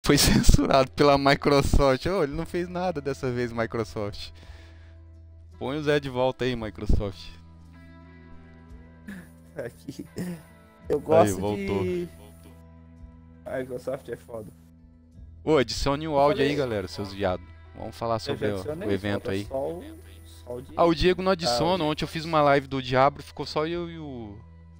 Foi censurado pela Microsoft. Oh, ele não fez nada dessa vez, Microsoft. Põe o Zé de volta aí, Microsoft. Aqui. Eu Aí, gosto voltou. de. A Microsoft é foda. Ô, adicione o Eu áudio aí, falei, galera, seus viados. Vamos falar eu já sobre o adicionei, evento falta aí. só o Ah, o Diego. Diego não Ah, adiciona. Ontem eu fiz uma live do Diablo, ficou só eu e o...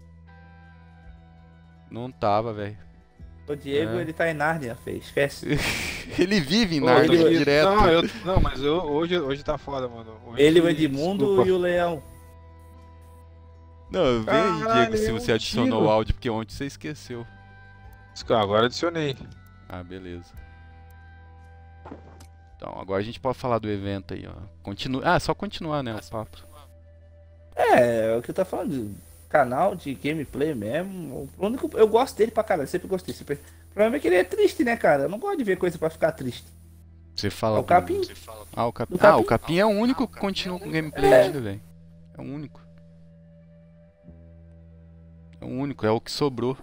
Não tava, velho. o Diego, É. ele tá em Nárnia, fez. Esquece. Ele vive em Ô, Narnia ele- direto. Não, mas hoje tá foda, mano. Ele, o Edmundo Desculpa. e o Leão. Não, vê aí, Diego, Caralho, se é um você adicionou tiro. o áudio, porque ontem você esqueceu. Agora adicionei. Ah, beleza. Então, agora a gente pode falar do evento aí, ó. Continua... Ah, só continuar, né, o papo. É o que eu tô falando. Canal de gameplay mesmo. O único, eu gosto dele pra caralho, sempre gostei. Sempre... O problema é que ele é triste, né, cara? Eu não gosto de ver coisa pra ficar triste. Você É fala o do... Capim. Ah, o Capim. Do Ah, o Capim. Capim é o único que continua com gameplay ainda, velho. É o único. É o único, é o que sobrou.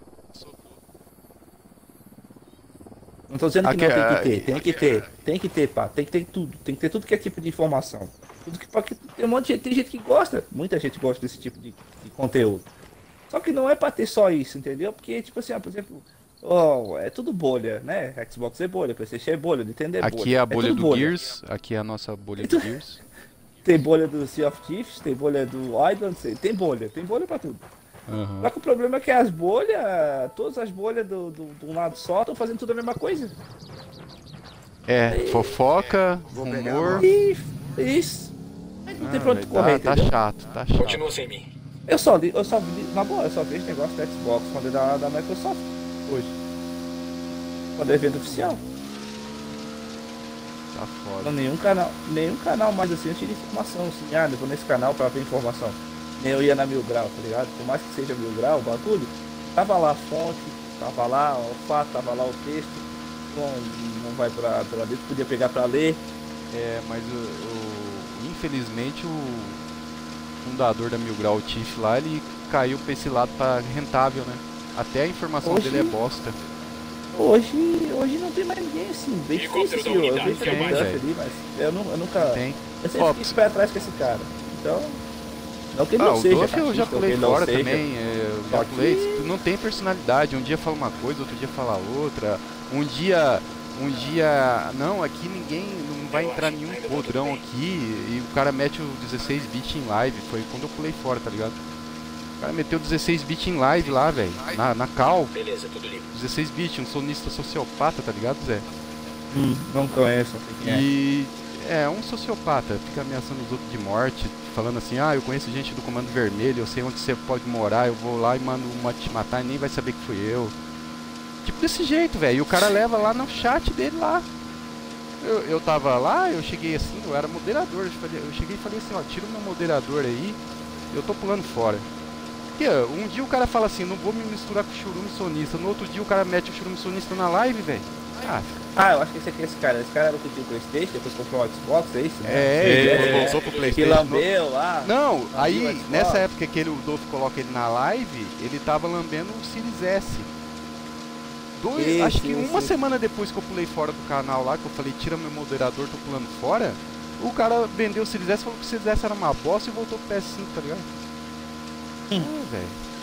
Não tô dizendo que Aqui, não tem que ter, tem que ter, tem que ter, pá, tem que ter tudo, tem que ter tudo que é tipo de informação. Tudo que, porque tem um monte de gente, tem gente que gosta, muita gente gosta desse tipo de conteúdo. Só que não é pra ter só isso, entendeu? Porque, tipo assim, por exemplo, é tudo bolha, né? Xbox é bolha, PlayStation é bolha, Nintendo é bolha. Aqui é a bolha tudo do Gears. Aqui é a nossa bolha do Gears. Tem bolha do Sea of Thieves, tem bolha do Island, tem bolha pra tudo. Aham. Só que o problema é que as bolhas, todas as bolhas do lado só estão fazendo tudo a mesma coisa. É, fofoca, rumor. E isso. Não tem pra onde velho, correr, tá entendeu? chato, tá chato. Continua sem mim. Na boa, eu só vejo negócio da Xbox quando é da Microsoft hoje. Quando é evento oficial. Tá Não, foda. nenhum canal mais assim eu tiro informação, assim, eu vou nesse canal pra ver informação. Nem eu ia na Mil Grau, tá ligado? Por mais que seja Mil Grau, o bagulho, tava lá a fonte, tava lá o fato, tava lá o texto, não vai pra dentro, podia pegar pra ler. É, mas infelizmente o fundador da Mil Grau, o Tiff lá, ele caiu pra esse lado pra rentável, né? Até a informação Hoje- dele é bosta. Hoje não tem mais ninguém assim, bem difícil assim, eu vejo Tem, o Duff velho. ali, mas eu nunca. Tem. Eu sempre Ó, fiquei pé atrás com esse cara. Então, não que ele Ah, não o seja. Duff eu já fascista, pulei que ele não fora seja. também. Eu já Só que- pulei. Não tem personalidade. Um dia fala uma coisa, outro dia fala outra. Um dia. Não, aqui ninguém. Não vai entrar nenhum podrão aqui. E o cara mete o 16 bit em live. Foi quando eu pulei fora, tá ligado? O cara meteu 16 bit em live lá, velho. Na cal. Beleza, tudo limpo. 16 bit, um sonista sociopata, tá ligado, Zé? Não conheço, não sei quem é. E é um sociopata, fica ameaçando os outros de morte, falando assim, ah, eu conheço gente do Comando Vermelho, eu sei onde você pode morar, eu vou lá e mando uma te matar e nem vai saber que fui eu. Tipo desse jeito, velho. E o cara leva lá no chat dele lá. Eu tava lá, eu cheguei assim, eu era moderador, eu cheguei e falei assim, ó, tira o meu moderador aí, eu tô pulando fora. Porque um dia o cara fala assim, não vou me misturar com o churume sonista, no outro dia o cara mete o churume sonista na live, velho. Ah, Eu acho que esse aqui é esse cara. Esse cara era o que tinha o Playstation, depois comprou um Xbox, é isso? ele voltou pro Que Playstation. lambeu lá. Não, Lambeu aí o Xbox. nessa época que o Dolph coloca ele na live, ele tava lambendo o Series S. Isso, Acho que uma isso. semana depois que eu pulei fora do canal lá, que eu falei, tira meu moderador, tô pulando fora, o cara vendeu o Series S, falou que o Series S era uma bosta e voltou pro PS5, tá ligado? Velho.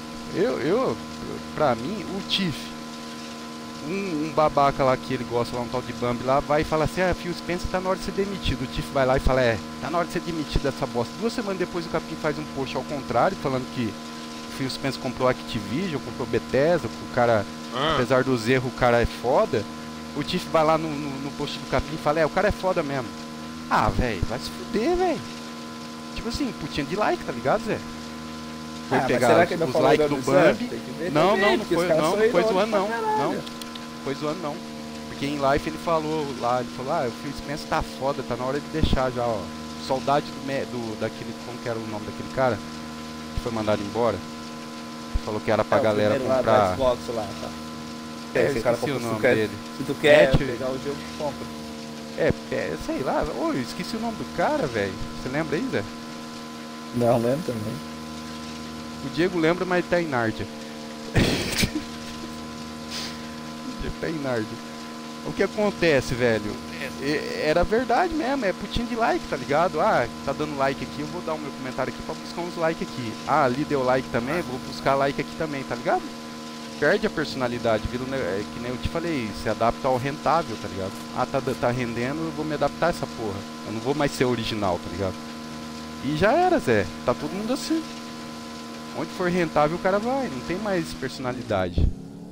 Pra mim, o Tiff, um babaca lá que ele gosta lá, um tal de Bambi lá, vai e fala assim, ah, Phil Spencer tá na hora de ser demitido. O Tiff vai lá e fala, tá na hora de ser demitido dessa bosta. 2 semanas depois o Capim faz um post ao contrário, falando que o Phil Spencer comprou a Activision, comprou Bethesda, que o cara, apesar dos erros, o cara é foda. O Tiff vai lá no post do Capim e fala, o cara é foda mesmo. Ah, velho, vai se fuder, velho. Tipo assim, putinha de like, tá ligado, Zé? Foi Mas pegar será que ele os não falou likes da do Ubisoft? Bambi. Tem que ver Não, também, não porque os foi, caras não, são foi irônicos zoando não, pra caralho. não, foi zoando não. Porque em live ele falou lá, o Phil Spencer tá foda, tá na hora de deixar já, ó. Saudade daquele, como que era o nome daquele cara? Que foi mandado embora. Falou que era pra o galera primeiro lá do comprar. Xbox lá, tá. Eu Esse cara esqueci o compra, nome dele. se tu quer Matt- pegar o jogo, compra. Sei lá, ô, eu esqueci o nome do cara, velho. Você lembra aí, Zé? Não, lembro também. O Diego lembra, mas tá em Nárdia. O Diego tá em Nárdia. O que acontece, velho? Era verdade mesmo, é putinho de like, tá ligado? Ah, tá dando like aqui, eu vou dar o meu comentário aqui pra buscar uns like aqui. Ah, ali deu like também, vou buscar like aqui também, tá ligado? Perde a personalidade, vira que nem eu te falei, se adapta ao rentável, tá ligado? Ah, tá rendendo, eu vou me adaptar a essa porra. Eu não vou mais ser original, tá ligado? E já era, Zé. Tá todo mundo assim. Onde for rentável o cara vai, não tem mais personalidade.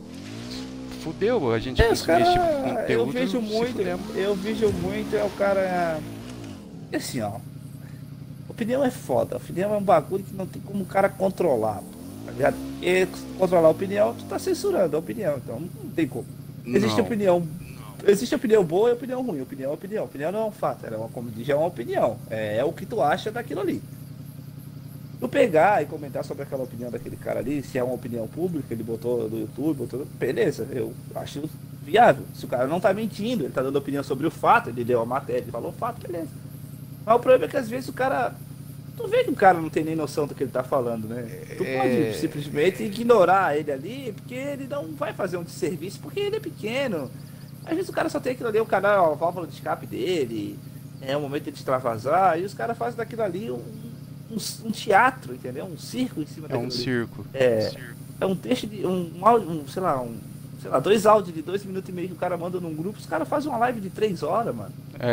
Fudeu, a gente consumir esse tipo de conteúdo. Eu vejo muito, é o cara. Assim, ó. Opinião é foda. Opinião é um bagulho que não tem como o cara controlar. Tá ligado? E controlar a opinião, tu tá censurando a opinião. Então não tem como. Existe opinião. Existe opinião boa e opinião ruim. Opinião é opinião. Opinião não é um fato, como diz, é uma opinião. É o que tu acha daquilo ali. Tu pegar e comentar sobre aquela opinião daquele cara ali, se é uma opinião pública, ele botou no YouTube, beleza, eu acho viável. Se o cara não tá mentindo, ele tá dando opinião sobre o fato, ele deu a matéria, ele falou o fato, beleza. Mas o problema é que às vezes o cara. Tu vê que o cara não tem nem noção do que ele tá falando, né? Tu pode simplesmente ignorar ele ali, porque ele não vai fazer um desserviço, porque ele é pequeno. Às vezes o cara só tem aquilo ali, o canal, a válvula de escape dele, é o momento de extravasar, e os caras fazem daquilo ali um teatro, entendeu? Um circo em cima daquilo. É um circo. É um texto de. Sei lá, 2 áudios de 2 minutos e meio que o cara manda num grupo, os caras fazem uma live de 3 horas, mano.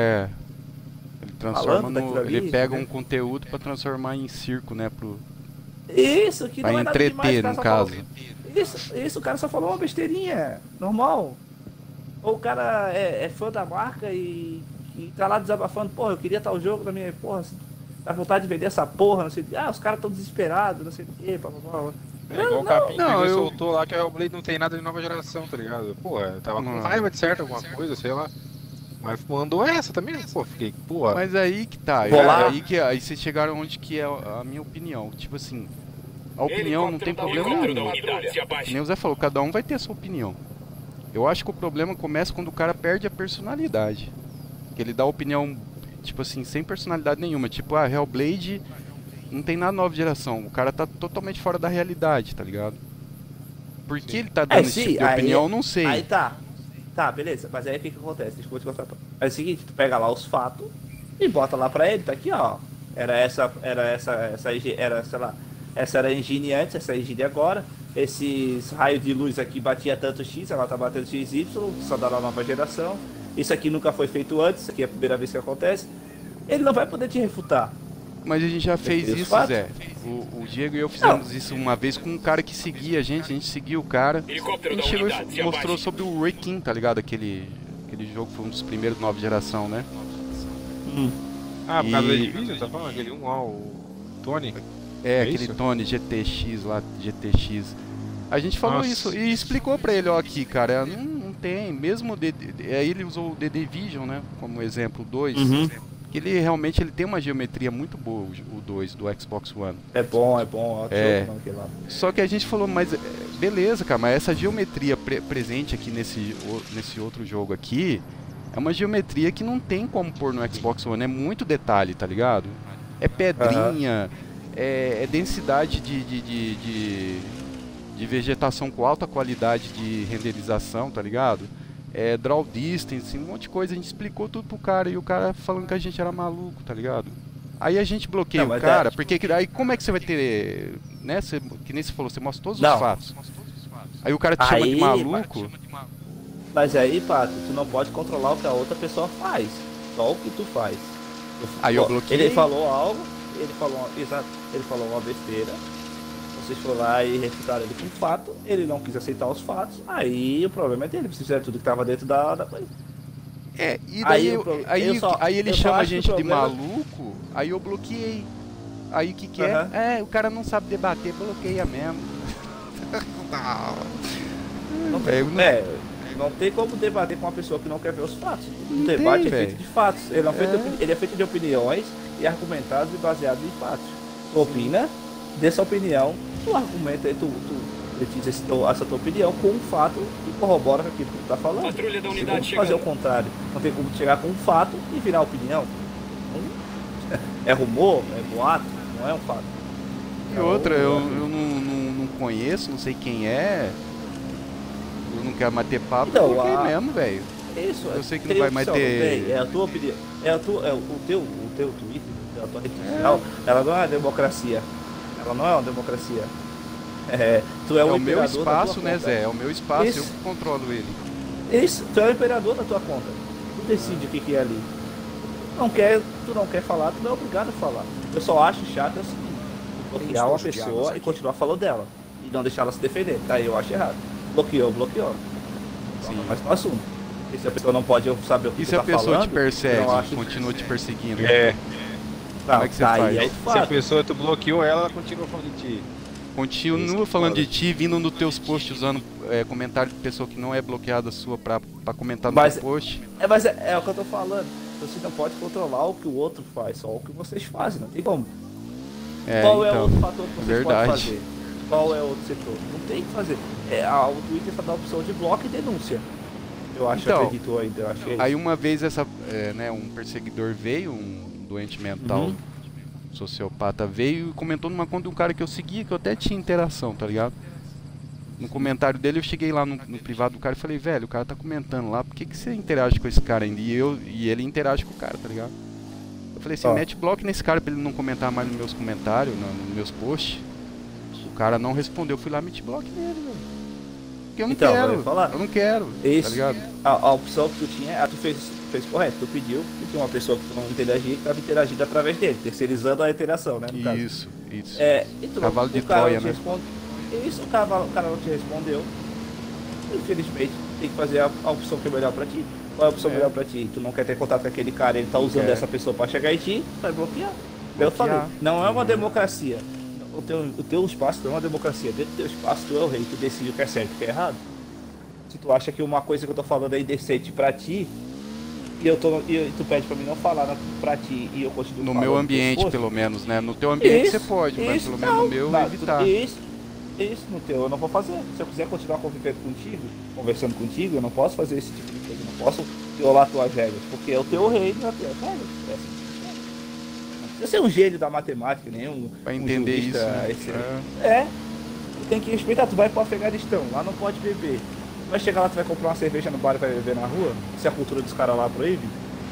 Ele transforma ele pega um conteúdo pra transformar em circo, né? Isso, que pra não é nada entreter, demais, no caso. Isso, o cara só falou uma besteirinha, normal. Ou o cara é fã da marca e tá lá desabafando, porra, eu queria tal jogo da minha, porra, dá vontade de vender essa porra, não sei o que. Ah, os caras tão desesperados, não sei o que, papapá. É igual o Capim que soltou lá que a Hellblade não tem nada de nova geração, tá ligado? Pô, tava com raiva de certo, alguma coisa, sei lá. Mas mandou essa também, pô, fiquei, pô. Mas aí que tá, aí vocês chegaram onde que é a minha opinião. Tipo assim, a opinião não tem problema nenhum. Que nem o Zé falou, cada um vai ter a sua opinião. Eu acho que o problema começa quando o cara perde a personalidade. Que ele dá opinião, tipo assim, sem personalidade nenhuma. Tipo, Hellblade não tem nada nova geração. O cara tá totalmente fora da realidade, tá ligado? Por que ele tá dando esse tipo de opinião, eu não sei. Aí tá. Tá, beleza. Mas aí o que acontece? Deixa eu te mostrar. É o seguinte, tu pega lá os fatos e bota lá pra ele, tá aqui, ó. Essa era a engine antes, essa engine agora. Esses raios de luz aqui batia tanto X, ela tá batendo XY, só dá na nova geração. Isso aqui nunca foi feito antes, isso aqui é a primeira vez que acontece. Ele não vai poder te refutar. Mas a gente já fez isso, Zé. O Diego e eu fizemos isso uma vez com um cara que seguia a gente seguiu o cara. A gente chegou e mostrou sobre o Wrecking, tá ligado? Aquele jogo foi um dos primeiros nova geração, né? Por causa da Division, tá falando? Aquele o Tony? Aquele Tony GTX lá, GTX. A gente falou isso e explicou pra ele, ó, aqui, cara, não tem, mesmo aí ele usou o The Division, né, como exemplo, o 2, que ele realmente tem uma geometria muito boa, o 2 do Xbox One. É bom, Só que a gente falou, mas beleza, cara, mas essa geometria presente aqui nesse outro jogo aqui, é uma geometria que não tem como pôr no Xbox One, é muito detalhe, tá ligado? É pedrinha, é densidade de vegetação com alta qualidade de renderização, tá ligado? Draw distance, um monte de coisa. A gente explicou tudo pro cara e o cara falando que a gente era maluco, tá ligado? Aí a gente bloqueia o cara, porque aí como é que você vai ter, né? Que nem você falou, você mostra todos os fatos. Aí o cara te chama de maluco. Mas aí, Pato, tu não pode controlar o que a outra pessoa faz, só o que tu faz. Aí eu bloqueei. Ele falou algo, ele falou uma besteira. Vocês foram lá e refutaram ele com fato, ele não quis aceitar os fatos, aí o problema é dele, vocês fizeram tudo que estava dentro da coisa. E daí aí ele chama a gente de maluco, aí eu bloqueei. Aí o que é? O cara não sabe debater, bloqueia mesmo. Não tem como debater com uma pessoa que não quer ver os fatos. O debate é feito de fatos, ele é feito de opiniões e argumentados e baseados em fatos. Tu opina, dê sua opinião, tu argumenta e tu diz essa tua opinião com um fato e corrobora com aquilo que tu tá falando. Patrulha da unidade não tem como fazer o contrário. Não tem como chegar com um fato e virar opinião. É rumor, é boato, não é um fato. E outra, eu não conheço, não sei quem é. Eu não quero bater papo, então, mesmo, velho. Isso, eu sei que não vai mais ter... É a tua opinião, o teu Twitter, a tua rede social, ela não é uma democracia. Ela não é uma democracia. Tu é o meu espaço, né, Zé? É o meu espaço, isso. eu controlo ele. Isso, tu é o imperador da tua conta. Tu decide o que é ali. Tu não quer falar, tu não é obrigado a falar. Eu só acho chato é o seguinte, bloquear uma pessoa e continuar falando dela. E não deixar ela se defender. Tá, eu acho errado. Bloqueou. Sim. Mas no assunto. E se a pessoa não pode saber o que E tu se tá a pessoa falando, te persegue, continua te perseguindo? Não, como é que você faz? Se a pessoa tu bloqueou ela continua falando de ti. Continua falando de ti, vindo nos teus posts usando comentário de pessoa que não é bloqueada sua pra comentar no teu post. Mas é o que eu tô falando. Você não pode controlar o que o outro faz, só o que vocês fazem, não tem como. Qual é o outro fator que vocês podem fazer? Qual é o outro setor? Não tem o que fazer. O Twitter só dá a opção de bloco e denúncia. Eu acho, então, acredito ainda, eu acho que é isso. Aí uma vez um perseguidor veio, um doente mental, sociopata veio e comentou numa conta de um cara que eu seguia, que eu até tinha interação, tá ligado? No comentário dele eu cheguei lá no privado do cara e falei, velho, o cara tá comentando lá, por que você interage com esse cara ainda? E ele interage com o cara, tá ligado? Eu falei assim, mete bloco nesse cara pra ele não comentar mais nos meus comentários, nos meus posts. O cara não respondeu, eu fui lá e meti bloco nele, velho. Porque eu não quero, eu não quero, isso, tá ligado? A opção que tu tinha, tu fez correto, tu pediu que tinha uma pessoa que tu não interagia que estava interagindo através dele, terceirizando a interação, né? Isso. E tu, Cavalo de Troia, né? Isso, o cara não te respondeu. Infelizmente, tem que fazer a opção que é melhor pra ti. Qual é a opção melhor pra ti? Tu não quer ter contato com aquele cara, ele tá usando essa pessoa pra chegar em ti, vai bloquear. Eu falei, não é uma democracia. O teu espaço não é uma democracia. Dentro do teu espaço, tu é o rei, tu decide o que é certo e o que é errado. Se tu acha que uma coisa que eu tô falando é indecente pra ti, e tu pede pra mim não falar pra ti e eu continuo no falando. No meu ambiente, pelo menos, né? No teu ambiente você pode, mas pelo menos no meu evitar. Isso no teu eu não vou fazer. Se eu quiser continuar conversando contigo, eu não posso fazer esse tipo de coisa. Eu não posso violar tuas regras, porque é o teu reino e as tuas regras. Não precisa ser um gênio da matemática, nem pra entender isso, né? Tu tem que respeitar. Tu vai pro Afeganistão, lá não pode beber. Tu vai chegar lá, tu vai comprar uma cerveja no bar e vai beber na rua? Se a cultura dos caras lá proíbe?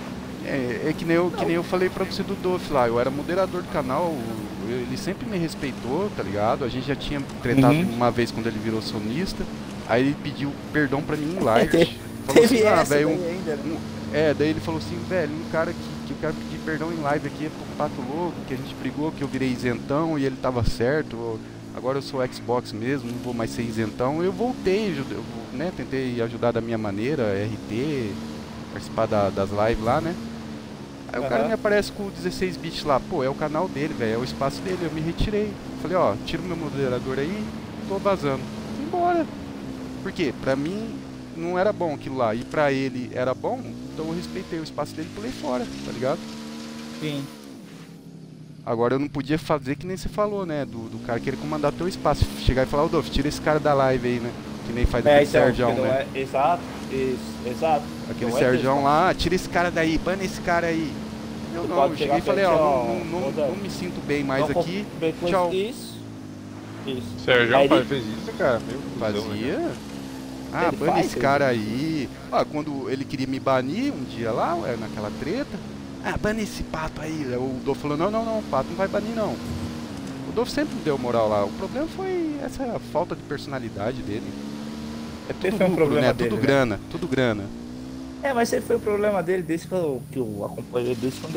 É que nem eu falei pra você do Doff lá, eu era moderador do canal, ele sempre me respeitou, tá ligado? A gente já tinha tretado uma vez quando ele virou sonista, aí ele pediu perdão pra mim em live. Falou assim, velho, daí ele falou assim, velho, um cara que eu quero pedir perdão em live aqui é pro Pato Louco, que a gente brigou, que eu virei isentão e ele tava certo, agora eu sou Xbox mesmo, não vou mais ser isentão. Eu voltei, né, tentei ajudar da minha maneira, RT, participar das lives lá, né? Aí o cara me aparece com o 16 bits lá, pô, é o canal dele, velho, é o espaço dele, eu me retirei. Falei, ó, tira o meu moderador aí, tô vazando. Fui embora. Por quê? Pra mim não era bom aquilo lá, e pra ele era bom, então eu respeitei o espaço dele e pulei fora, tá ligado? Sim. Agora eu não podia fazer que nem você falou, né, do cara querer comandar teu espaço, chegar e falar, ô Dolph, tira esse cara da live aí, né? Que nem faz aquele Sergião, né? Exato. Aquele Sergião lá, tira esse cara daí, bana esse cara aí. Eu cheguei e falei, não me sinto bem mais aqui, tchau. Isso. Sergião fez isso, cara? Fazia? Bana esse cara aí. Quando ele queria me banir um dia lá, naquela treta, bana esse Pato aí. O Dolph falou, não, o Pato não vai banir não. O Dolph sempre me deu moral lá. O problema foi essa falta de personalidade dele. É tudo lucro, né? Tudo grana. Mas esse foi o problema dele desde que eu acompanhei, desde quando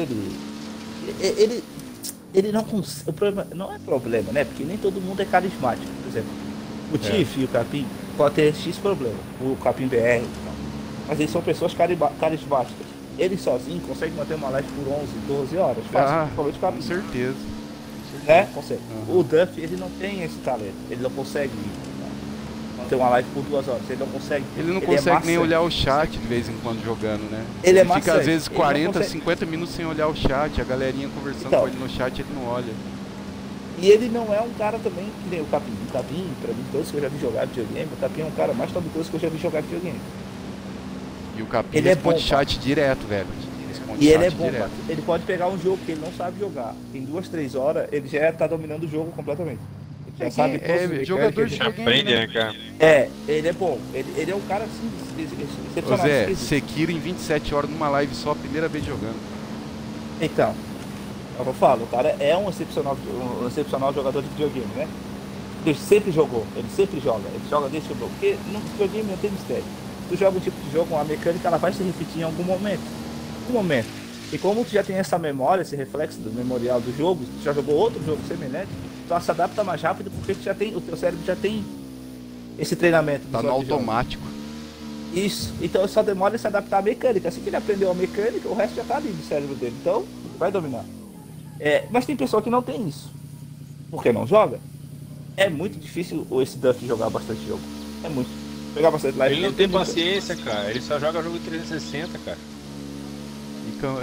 ele não consegue. O problema não é problema, né? Porque nem todo mundo é carismático. Por exemplo, o Tiff e o Capim podem ter X problema. O Capim BR, mas eles são pessoas carismáticas. Ele sozinho consegue manter uma live por 11, 12 horas. Fácil, com certeza. Né? Consegue. O Duff, ele não tem esse talento. Ele não consegue manter uma live por 2 horas. Ele não consegue. Ele não consegue nem olhar o chat de vez em quando jogando, né? Ele fica às vezes 40, 50 minutos sem olhar o chat. A galerinha conversando com ele no chat, ele não olha. E ele não é um cara também que nem o Capim. O Capim, pra mim, todos que eu já vi jogar videogame, o Capim é um cara mais talentoso que eu já vi jogar videogame. E o Capim responde chat direto, velho. E ele é bom, ele pode pegar um jogo que ele não sabe jogar. Em 2, 3 horas, ele já tá dominando o jogo completamente. Já sabe todos os jogador de videogame, aprende, né? cara? Ele é bom. Ele é um cara assim, Ô excepcional. Zé, Sekiro em 27 horas numa live só, primeira vez jogando. Então, eu falo, o cara é um excepcional jogador de videogame, né? Ele sempre jogou, ele sempre joga, ele joga desde que jogou. Porque no videogame não tem mistério. Tu joga um tipo de jogo, uma mecânica, ela vai se repetir em algum momento. E como tu já tem essa memória, esse reflexo do memorial do jogo, tu já jogou outro jogo semelhante, tu se adapta mais rápido porque o teu cérebro já tem esse treinamento. Tá no automático. Isso, então só demora se adaptar à mecânica. Assim que ele aprendeu a mecânica, o resto já tá ali no cérebro dele, então vai dominar. Mas tem pessoa que não tem isso, porque não joga. É muito difícil esse Duff jogar bastante jogo. É muito. Pegar bastante live. Ele não tem paciência, cara. Ele só joga jogo 360, cara. Então,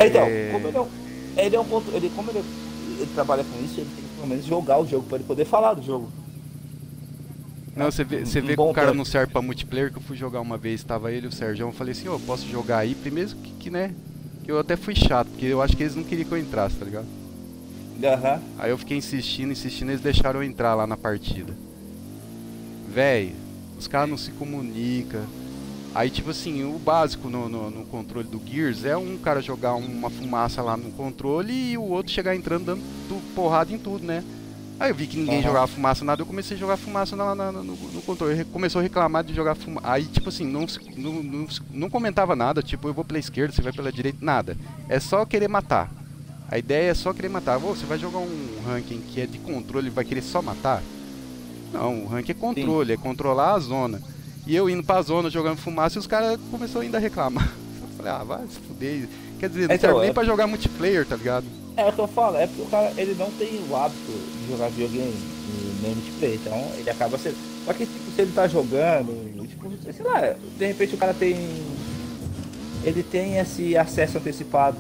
como ele trabalha com isso, ele tem que pelo menos jogar o jogo para ele poder falar do jogo. Não, você vê que o cara não serve pra multiplayer, que eu fui jogar uma vez, tava ele e o Sérgio, eu falei assim, eu posso jogar aí, primeiro que né, que eu até fui chato, porque eu acho que eles não queriam que eu entrasse, tá ligado? Aí eu fiquei insistindo, eles deixaram eu entrar lá na partida. Véi, os caras não se comunicam. Aí tipo assim, o básico no controle do Gears é um cara jogar uma fumaça lá no controle e o outro chegar entrando dando porrada em tudo, né? Aí eu vi que ninguém jogava fumaça nada, eu comecei a jogar fumaça no controle. Ele começou a reclamar de jogar fumaça. Aí tipo assim, não comentava nada, tipo eu vou pela esquerda, você vai pela direita, nada. É só querer matar. A ideia é só querer matar. Você vai jogar um ranking que é de controle e vai querer só matar? Não, o ranking é controle, é controlar a zona. E eu indo pra zona jogando fumaça e os caras começaram ainda a reclamar. Eu falei, vai se fuder. Quer dizer, não serve nem pra jogar multiplayer, tá ligado? É o que eu falo, é porque o cara ele não tem o hábito de jogar videogame nem multiplayer, então ele acaba sendo. Só que tipo, se ele tá jogando, tipo, sei lá, de repente o cara tem. Ele tem esse acesso antecipado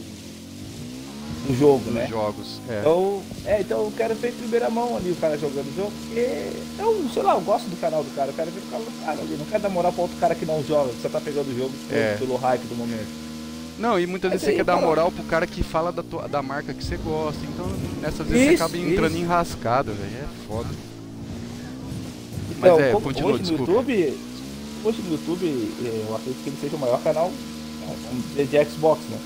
do jogo, né? Jogos, Então eu quero ver em primeira mão ali o cara jogando o jogo, porque eu, sei lá, eu gosto do canal do cara, eu quero ver o canal do cara ali, não quero dar moral pra outro cara que não joga, que só tá pegando o jogo pelo hype do momento. Não, e muitas vezes você quer dar moral pro cara que fala da marca que você gosta, então nessas vezes você acaba entrando em rascada, velho, é foda. Então, mas continua, desculpa. Hoje no YouTube, eu acredito que ele seja o maior canal de Xbox, né?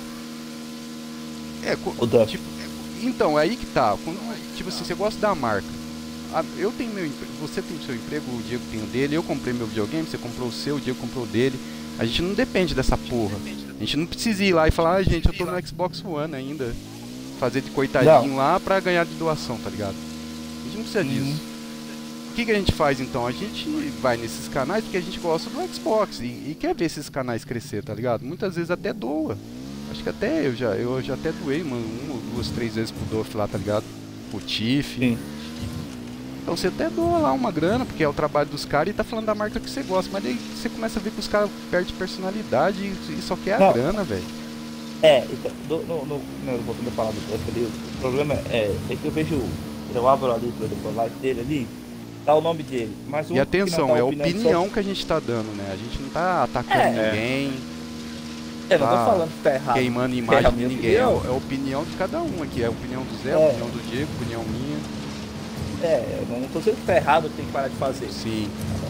Então, é aí que tá. Quando, tipo assim, você gosta da marca. Eu tenho meu emprego, você tem o seu emprego, o Diego tem o dele, eu comprei meu videogame, você comprou o seu, o Diego comprou o dele. A gente não depende dessa porra. A gente não precisa ir lá e falar, gente, eu tô no Xbox One ainda. Fazer de coitadinho lá pra ganhar de doação, tá ligado? A gente não precisa disso. O que a gente faz então? A gente vai nesses canais porque a gente gosta do Xbox e quer ver esses canais crescer, tá ligado? Muitas vezes até doa. Acho que até eu já até doei, mano, 1, 2, 3 vezes pro Doff lá, tá ligado? O Tiff. Então você até doa lá uma grana, porque é o trabalho dos caras e tá falando da marca que você gosta. Mas daí você começa a ver que os caras perdem personalidade e só quer a grana, velho. Então, voltando a falar do Doff ali, o problema é que eu vejo, eu abro ali o live dele ali, tá o nome dele. Mas e atenção, é a opinião que a gente tá dando, né? A gente não tá atacando ninguém. Eu não tô falando que tá errado. Queimando imagem de ninguém. É a opinião de cada um aqui. É a opinião do Zé, a opinião do Diego, a opinião minha. Eu não tô dizendo que tá errado, tem que parar de fazer. Sim.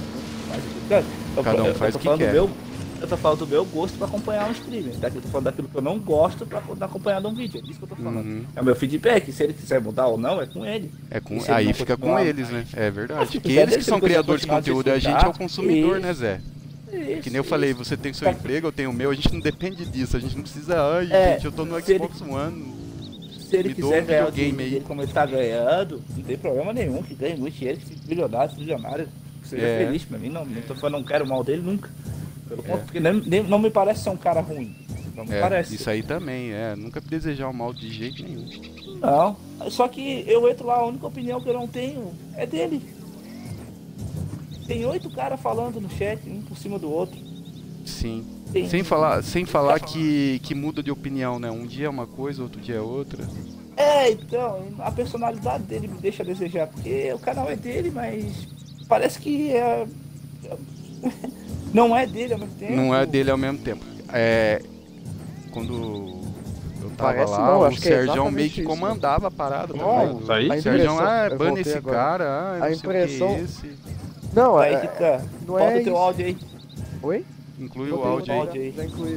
Cada um faz o que quer. Eu tô falando do meu gosto pra acompanhar um streamer. Eu tô falando daquilo que eu não gosto pra acompanhar um vídeo. É isso que eu tô falando. É o meu feedback. Se ele quiser mudar ou não, é com ele. Aí fica com eles, né? É verdade. Que eles que são criadores de conteúdo, a gente é o consumidor, né, Zé? Que nem eu falei, você tem o seu emprego, eu tenho o meu, a gente não depende disso, a gente não precisa, gente, eu tô no Xbox One. Se ele quiser ganhar o dinheiro dele como ele tá ganhando, não tem problema nenhum, que ganhe muito dinheiro, que fique bilionário, seja feliz pra mim, não tô falando, não quero mal dele nunca. Pelo ponto, porque não me parece ser um cara ruim. Não me parece. Isso aí também, nunca desejar o mal de jeito nenhum. Não, só que eu entro lá, a única opinião que eu não tenho é dele. Tem 8 caras falando no chat, um por cima do outro. Sim. Sem falar que muda de opinião, né? Um dia é uma coisa, outro dia é outra. Então, a personalidade dele me deixa a desejar, porque o canal é dele, mas parece que não é dele ao mesmo tempo. Não é dele ao mesmo tempo. Quando Eu tava Parece lá, não, o acho que é Serjão meio que exatamente isso, comandava a parada Ó, também. isso aí? A O Serjão, eu bane voltei esse agora. cara, eu A não sei o impressão- que é esse. Não, Aí, Titã, não bota é o teu isso. áudio aí. Oi? Inclui Botei o áudio aí. Já incluí.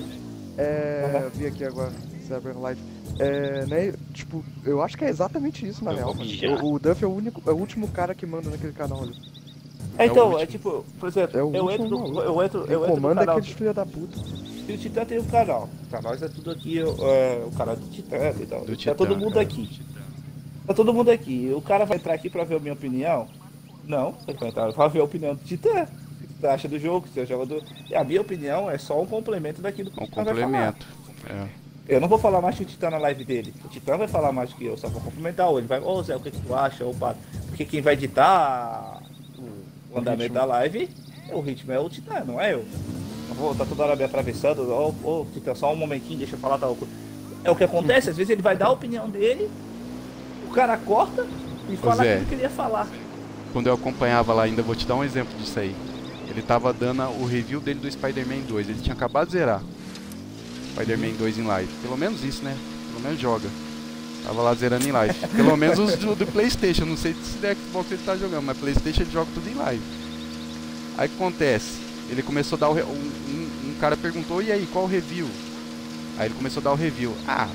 Vi aqui agora, você abre a live. Né, tipo, eu acho que é exatamente isso, na Eu real, vou mano. mijar. O Duff é o último cara que manda naquele canal ali. Então, último. tipo, por exemplo, É o eu último entro, maluco. eu entro Quem no comanda é canal. aqueles filha da puta. E o Titã tem um canal. Pra nós é tudo aqui, o canal do Titã e tal. Do Tá Titã, todo mundo é. aqui. Tá todo mundo aqui. O cara vai entrar aqui pra ver a minha opinião? Não, ele vai entrar pra ver a opinião do Titã. O que você acha do jogo, se é jogador. E a minha opinião é só um complemento daquilo que Um o Titã vai falar. complemento. É. Eu não vou falar mais que o Titã na live dele. O Titã vai falar mais que eu, só vou complementar. Ou ele vai, ô Zé, o que tu acha? Ou Pato? Porque quem vai editar o andamento da live, o ritmo é o Titã, não é eu. Não vou estar toda hora me atravessando. Ô, Titã, só um momentinho, deixa eu falar tal coisa. É o que acontece, às vezes ele vai dar a opinião dele, o cara corta e fala Zé. aquilo que ele ia falar. Quando eu acompanhava lá, ainda vou te dar um exemplo disso aí. Ele tava dando o review dele do Spider-Man 2. Ele tinha acabado de zerar Spider-Man 2 em live. Pelo menos isso, né? Pelo menos joga. Tava lá zerando em live. Pelo menos os do PlayStation. Não sei se da Xbox ele tá jogando, mas PlayStation ele joga tudo em live. Aí o que acontece? Ele começou a dar um cara perguntou, e aí, qual o review? Aí ele começou a dar o review.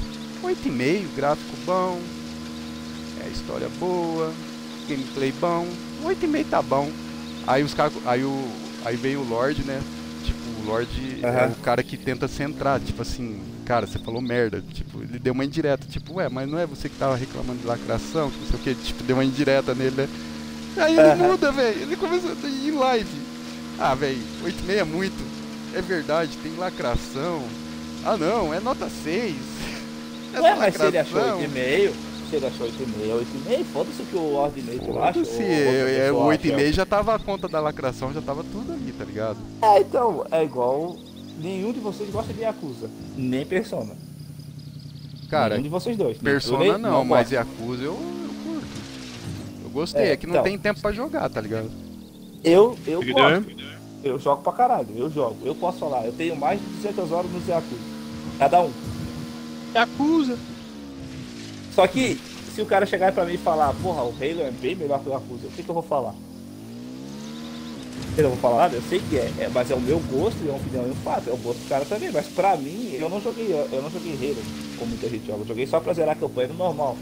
8,5, gráfico bom, história boa, gameplay bom, 8,5 tá bom. Aí os caras. Aí veio o Lorde, né? Tipo, o Lorde é o cara que tenta centrar, tipo assim, cara, você falou merda. Tipo, ele deu uma indireta, tipo, mas não é você que tava reclamando de lacração, que não sei o que, tipo, deu uma indireta nele, né? Aí ele muda, velho. Ele começou a ir em live. Velho, 8,5 é muito. É verdade, tem lacração. Não, é nota 6. Ué, mas se ele achou 8,5, se ele achou 8,5, 8,5, foda-se o que o Ordinator acha. O 8,5 já tava a conta da lacração, já tava tudo ali, tá ligado? Então, é igual. Nenhum de vocês gosta de Yakuza, nem Persona. Cara, nenhum de vocês dois. Persona não, mas Yakuza eu curto. Eu gostei, é que não então, tem tempo pra jogar, tá ligado? Eu gosto. Eu jogo pra caralho, eu jogo. Eu posso falar, eu tenho mais de 200 horas nos Yakuza. Cada um. Yakuza. Só que, se o cara chegar pra mim e falar, porra, o Halo é bem melhor que o Yakuza, o que eu vou falar? Eu não vou falar nada, eu sei que mas é o meu gosto e é uma opinião e um fato, é o gosto do cara também, mas pra mim, eu não joguei Halo, como muita gente joga, eu joguei só pra zerar a campanha no normal.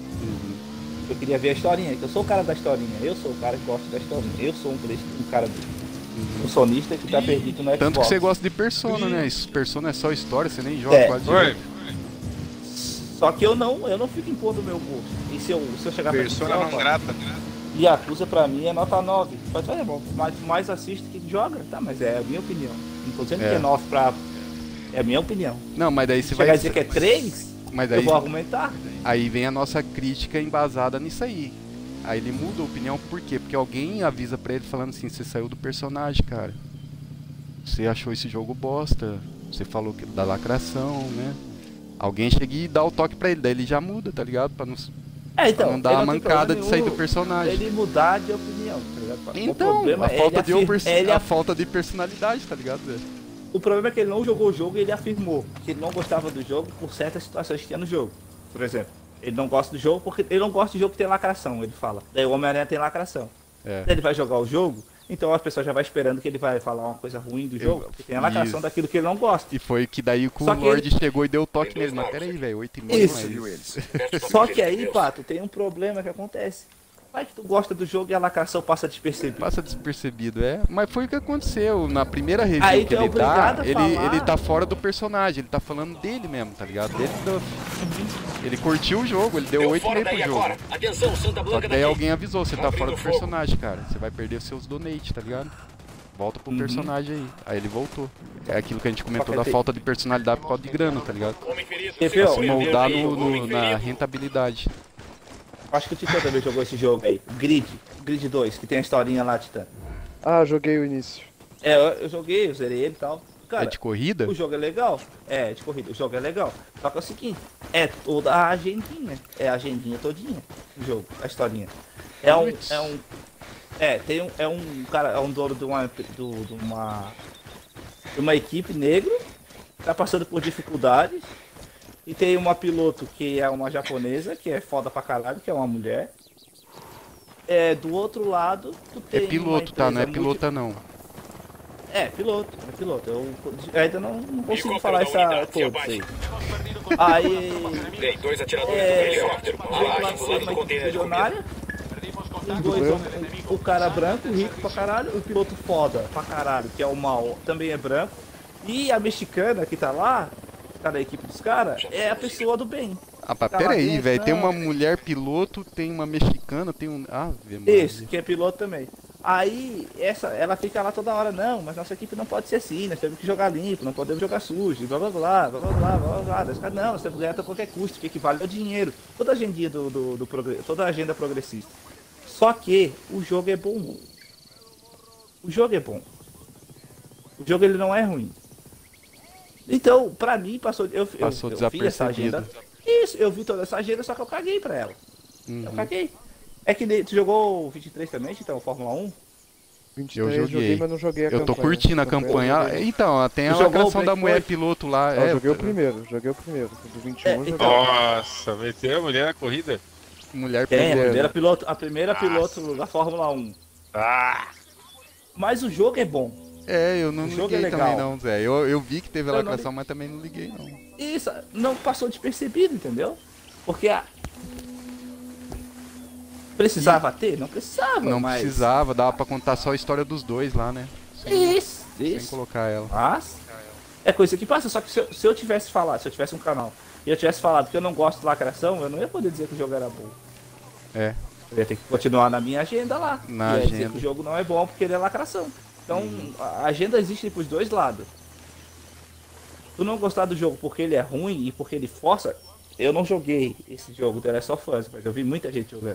Eu queria ver a historinha, que eu sou o cara da historinha, eu sou o cara que gosta da historinha, eu sou um cara um sonista que tá perdido no Xbox. Tanto que você gosta de Persona, né? Persona é só história, você nem joga quase direito. Só que eu não fico impondo o meu gosto. E se eu chegar pra Persona não grata. Yakuza pra mim é nota 9. Pode ser, bom, mais assiste que joga. Tá, mas é a minha opinião. Não tô dizendo que é 9 pra... É a minha opinião. Não, mas daí você vai vai dizer que é 3, mas daí, eu vou argumentar. Aí vem a nossa crítica embasada nisso aí. Aí ele muda a opinião, por quê? Porque alguém avisa pra ele falando assim, você saiu do personagem, cara. Você achou esse jogo bosta. Você falou que da lacração, né? Alguém chega e dá o toque pra ele, daí ele já muda, tá ligado? Pra não, então, pra não dar a mancada de sair do personagem. Ele mudar de opinião, tá ligado? Então, a falta de personalidade, tá ligado, velho? O problema é que ele não jogou o jogo e ele afirmou que ele não gostava do jogo por certas situações que tinha no jogo. Por exemplo, ele não gosta do jogo porque ele não gosta de jogo que tem lacração, ele fala. Daí o Homem-Aranha tem lacração. Daí ele vai jogar o jogo, então as pessoas já vai esperando que ele vai falar uma coisa ruim do jogo, porque tem a lacração daquilo que ele não gosta. E foi que daí o Lorde chegou e deu o toque nele. Mas peraí, velho, 8,5 não é isso. Só que aí, Pato, tem um problema que acontece. Vai que tu gosta do jogo e a lacração passa despercebido. Passa despercebido, Mas foi o que aconteceu. Na primeira review aí que ele dá, ele tá fora do personagem. Ele tá falando dele mesmo, tá ligado? Dele do... Ele curtiu o jogo, ele deu 8,5 pro jogo. Atenção, Santa Só que daí alguém avisou, você tá fora do personagem, cara. Você vai perder seus donates, tá ligado? Volta pro personagem aí. Aí ele voltou. É aquilo que a gente comentou da falta de personalidade por causa de grana, tá ligado? Pra se moldar na rentabilidade. Acho que o Titã também jogou esse jogo aí. Grid 2, que tem a historinha lá, Titã. Joguei o início. Eu joguei, eu zerei ele e tal. Cara, é de corrida? O jogo é legal. É, de corrida. O jogo é legal. Só que é o seguinte, é toda a agendinha. É a agendinha todinha. O jogo, a historinha. É um cara, é um dono de uma equipe negro, tá passando por dificuldades. E tem uma piloto que é uma japonesa, que é foda pra caralho, que é uma mulher. Do outro lado, tu tem É piloto, tá? Não é multi- pilota não. É piloto. Eu ainda não consigo falar essa todos aí. Aí. Tem 2 atiradores do helicóptero. Lá ser uma equipe milionária. Os dois, o cara branco, rico pra caralho, o piloto foda pra caralho, que é o mal, também é branco. E a mexicana que tá lá, tá na equipe dos caras, é a pessoa do bem. Ah, pá, Tá pera lá aí, dentro, velho. Tem não. uma mulher piloto, tem uma mexicana, tem um... Ah, Maria. Isso, que é piloto também. Aí, ela fica lá toda hora, não, mas nossa equipe não pode ser assim, nós temos que jogar limpo, não podemos jogar sujo, blá blá blá, blá blá blá, blá blá. Os caras, não, nós temos que ganhar a qualquer custo, o que vale é o dinheiro. Toda a agendinha toda a agenda progressista. Só que o jogo é bom. O jogo é bom. O jogo ele não é ruim. Então, pra mim, passou eu vi essa desapercebido. agenda. Isso, eu vi toda essa agenda, só que eu caguei pra ela. Uhum. Eu caguei. É que tu jogou o 23 também, então, Fórmula 1? 23 Eu joguei. mas não joguei a Eu tô campanha. curtindo a campanha. Então, tem a Tu jogou lacração o da mulher Breakpoint? piloto lá. Eu joguei o primeiro. Do 21 eu joguei. então. Nossa, meteu a mulher na corrida. Mulher Tem, piloto. a primeira piloto da Fórmula 1. Ah! Mas o jogo é bom. É, eu não O jogo é liguei legal. também não, Zé. Eu vi que teve a Eu não lacração, mas também não liguei não. Isso, não passou despercebido, entendeu? Porque precisava ter? Não precisava, Não mas... precisava, dava pra contar só a história dos dois lá, né? Isso, Sem isso. colocar ela. Mas é coisa que passa, só que se eu tivesse falado, se eu tivesse um canal e eu tivesse falado que eu não gosto de lacração, eu não ia poder dizer que o jogo era bom. É. Eu ia ter que continuar na minha agenda lá. Na ia dizer agenda. que o jogo não é bom porque ele é lacração. Então a agenda existe pros dois lados. Tu não gostar do jogo porque ele é ruim e porque ele força, eu não joguei esse jogo The Last of Us, mas eu vi muita gente jogando.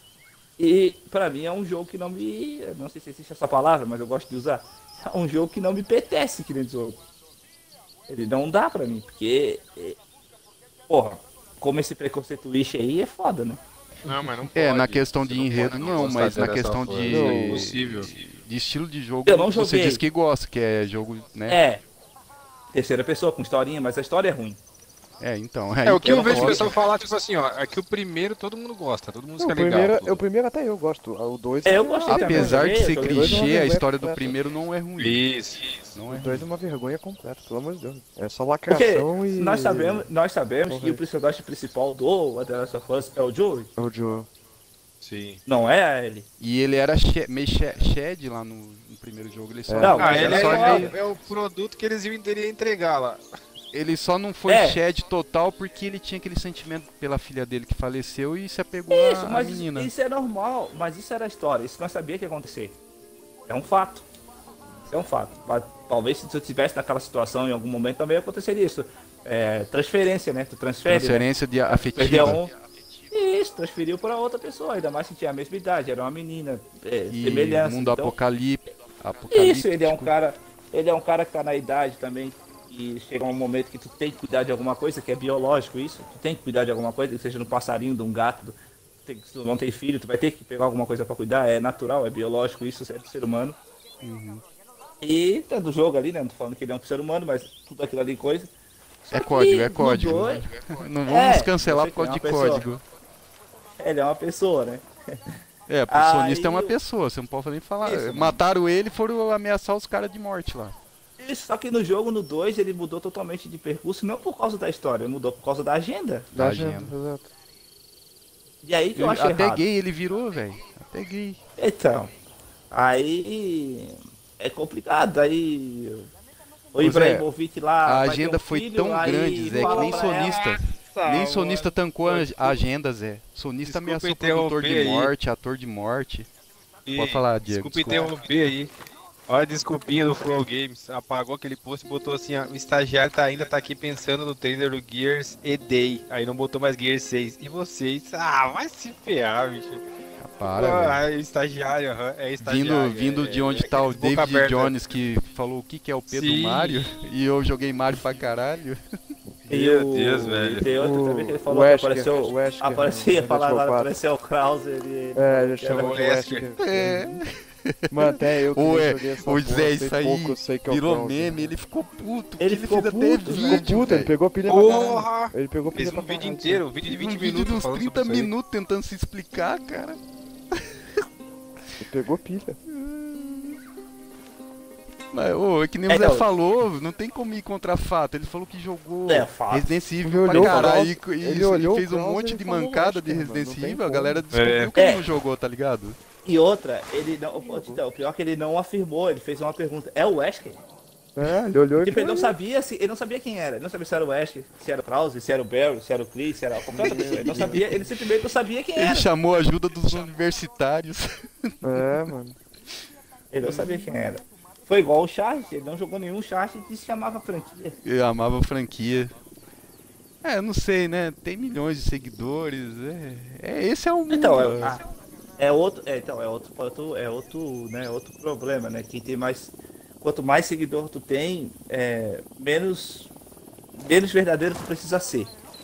E pra mim é um jogo que não me... Não sei se existe essa palavra, mas eu gosto de usar. É um jogo que não me apetece que nem jogo. Ele não dá pra mim, porque... Porra, como esse preconceito lixo aí é foda, né? Não, mas não pode. É, na questão de Você enredo pode não, gostar mas na dessa questão forma. de... Não, impossível. De estilo de jogo, Eu não você joguei. diz que gosta, que é jogo, né? É. Terceira pessoa com historinha, mas a história é ruim. É, então. É, o que eu vejo o gosto. pessoal falar, tipo assim, ó, é que o primeiro todo mundo gosta, todo mundo Não, fica legal. o primeiro até eu gosto. O 2 Eu gostei também. Apesar de ser joguei dois clichê, uma a vergonha história do completa. primeiro não é ruim. Isso. Não é O ruim. 2 é uma vergonha completa, pelo amor de Deus. É só Porque lacração e... nós sabemos que Correto. o personagem principal do The Last of Us é o Joey. É o Joe. Sim. Não é a Ellie. E ele era meio shed lá no primeiro jogo. Ele só, É. Não, Ah, mas ele é é, só- é o produto que eles iam entregar lá. ele só não foi É. shed total porque ele tinha aquele sentimento pela filha dele que faleceu e se apegou Isso, à mas menina. isso é normal. Mas isso era a história. Isso nós sabia que ia acontecer. É um fato. Isso é um fato. Mas, talvez se tu estivesse naquela situação em algum momento também aconteceria isso. É, transferência, né? Tu transfere. Né? Transferência de Perdeu afetiva. um. Isso, transferiu para outra pessoa, ainda mais que tinha a mesma idade, era uma menina, E semelhança. mundo Então, apocalíptico. isso, ele é um cara que tá na idade também, e chega um momento que tu tem que cuidar de alguma coisa, que é biológico isso, tu tem que cuidar de alguma coisa, seja no passarinho, de um gato, se tu não tem filho, tu vai ter que pegar alguma coisa para cuidar, é natural, é biológico isso, é do ser humano. E tá do jogo ali, né, não tô falando que ele é um ser humano, mas tudo aquilo ali coisa. Só É que código, é no código. dois, Não vamos cancelar você por causa de tem uma pessoa. código. ele é uma pessoa, né? É, o Aí sonista é uma eu- pessoa, você não pode nem falar. Isso, mano. Mataram ele e foram ameaçar os caras de morte lá. Isso, só que no jogo, no 2, ele mudou totalmente de percurso, não por causa da história, mudou por causa da agenda. Da agenda. agenda, exato. E aí que eu acho Até errado. gay ele virou, velho. Até gay. Então, aí é complicado, aí o Pois é, Ibrahimovic lá A vai ter agenda um foi filho, tão aí grande, Zé, que fala nem pra ela, sonista. Nem sonista tancou a agenda, Zé. Sonista Desculpa ameaçou produtor de interromper aí. morte, ator de morte. E, Pode falar, Diego. Desculpa interromper aí. Olha a desculpinha do Flow Games. Apagou aquele post e botou assim, ó, o estagiário ainda tá aqui pensando no trailer do Gears E-Day. Aí não botou mais Gears 6. E vocês? Ah, vai se ferrar, bicho. Para, velho. Ah, é estagiário, é estagiário. Vindo de onde é tá o aquele boca David aberta. Jones que falou o que é o P do Sim. Mario e eu joguei Mario pra caralho. Meu Deus, velho. E tem outro também que ele falou O que Wesker, apareceu. o Wesker, Aparecia no falar Resident agora, Evil 4. apareceu o Krauser e. É, ele chama o de Wesker. Wesker. É. Mano, até eu que Ô, nem joguei essa ô porra, Zé, sei isso aí pouco, eu sei que é o virou Browser. meme, ele ficou puto. Ele que ficou fez puto, até velho. Ficou vídeo, puto, ele velho. pegou pilha pra caralho. Porra! Ele pegou pilha Fez pra um vídeo caralho. inteiro, um vídeo de Um 20 vídeo de minutos uns falando 30 sobre isso aí. minutos tentando se explicar, cara. Ele pegou pilha. Mas, ô, é que nem o Então- Zé falou, não tem como ir contra fato. Ele falou que jogou É, fato. Resident Ele Evil pra olhou o caralho browser- e ele olhou fez o um browser monte e de falou mancada de Wesker, mano, Resident não tem Evil. A como. galera descobriu que É. ele não jogou, tá ligado? E outra, ele não. Então, o pior é que ele não afirmou, ele fez uma pergunta. É o Wesker? É, ele olhou e Tipo, ele não falou, sabia ele não sabia quem era. Ele não sabia se era o Wesker, se era o Krause, se era o Barry, se era o Chris, se era qualquer outra pessoa. Ele não sabia, ele simplesmente não sabia quem Ele era. chamou a ajuda dos universitários. É, mano. Ele não sabia quem era. Foi igual o Charge, ele não jogou nenhum Charge e se chamava franquia. Eu amava a franquia. É, não sei, né? Tem milhões de seguidores. Esse é o mundo. Então, é outro problema, né? Quem tem mais. Quanto mais seguidor tu tem, menos verdadeiro tu precisa ser.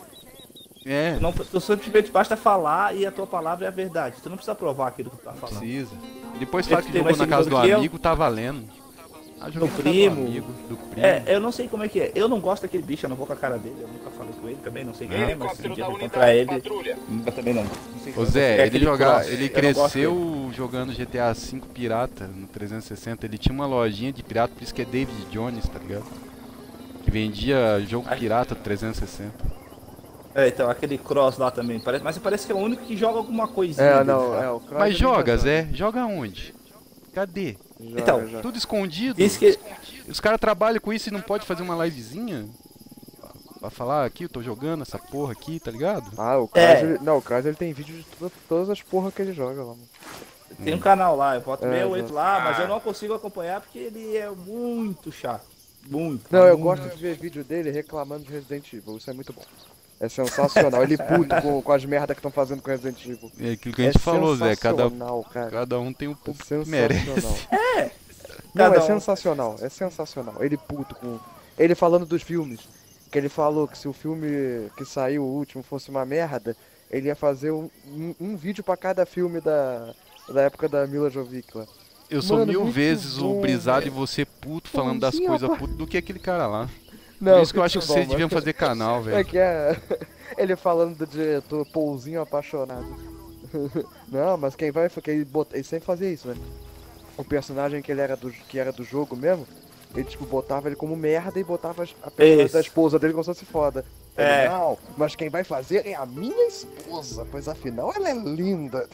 É, Tu simplesmente basta falar e a tua palavra é a verdade. Tu não precisa provar aquilo que tu tá falando. precisa. Depois fala que tem jogou mais na casa do seguidor que eu. amigo, tá valendo. Ah, joguei Do na casa primo. Do amigo, do primo. Eu não sei como é que é. Eu não gosto daquele bicho, eu não vou com a cara dele. Eu nunca falei com ele também, não sei quem é, mas se um Helicóptero dia da eu vou encontrar unidade ele. patrulha. Eu também não. sei Ô como Zé, é ele, aquele ele cross. Eu não gosto dele. cresceu jogando GTA V pirata no 360. Ele tinha uma lojinha de pirata, por isso que é David Jones, tá ligado? Que vendia jogo pirata do 360. Então, aquele cross lá também. Mas parece que é o único que joga alguma coisinha. É, dele, não, sabe? é o Kraus Mas ele joga, já Zé? Joga onde? Cadê? joga, Então, joga. Tudo escondido? Diz que. Os caras trabalham com isso e não pode fazer uma livezinha? Pra falar aqui, eu tô jogando essa porra aqui, tá ligado? Ah, o Kraus, É. não, o Kraus ele tem vídeo de todas as porra que ele joga lá, mano. Tem um canal lá, eu boto É, meio, eu já. entro lá, mas eu não consigo acompanhar porque ele é muito chato. Muito. Não, eu muito. gosto de ver vídeo dele reclamando de Resident Evil, isso é muito bom. É sensacional, ele puto com as merdas que estão fazendo com Resident Evil. É aquilo que a gente falou, Zé. Sensacional, cara. Cada um tem o É público que merece. sensacional. Não, Cada é um. sensacional, é sensacional. Ele puto com. Ele falando dos filmes. Que ele falou que se o filme que saiu o último fosse uma merda, ele ia fazer um vídeo pra cada filme da época da Mila Jovovich lá. Eu sou Mano, mil muito vezes o bom, brisado velho. e você puto falando das Pãozinho, coisas rapaz. puto do que aquele cara lá. Não, Por isso que eu acho que muito vocês bom, deviam mano. fazer canal, É velho. que é. Ele falando do diretor Pouzinho apaixonado. Não, mas quem vai. Ele sempre fazia isso, né? O personagem que era do jogo mesmo, ele tipo botava ele como merda e botava a personagem Isso. da esposa dele como se fosse foda. Ele, É. não, mas quem vai fazer é a minha esposa, pois afinal ela é linda.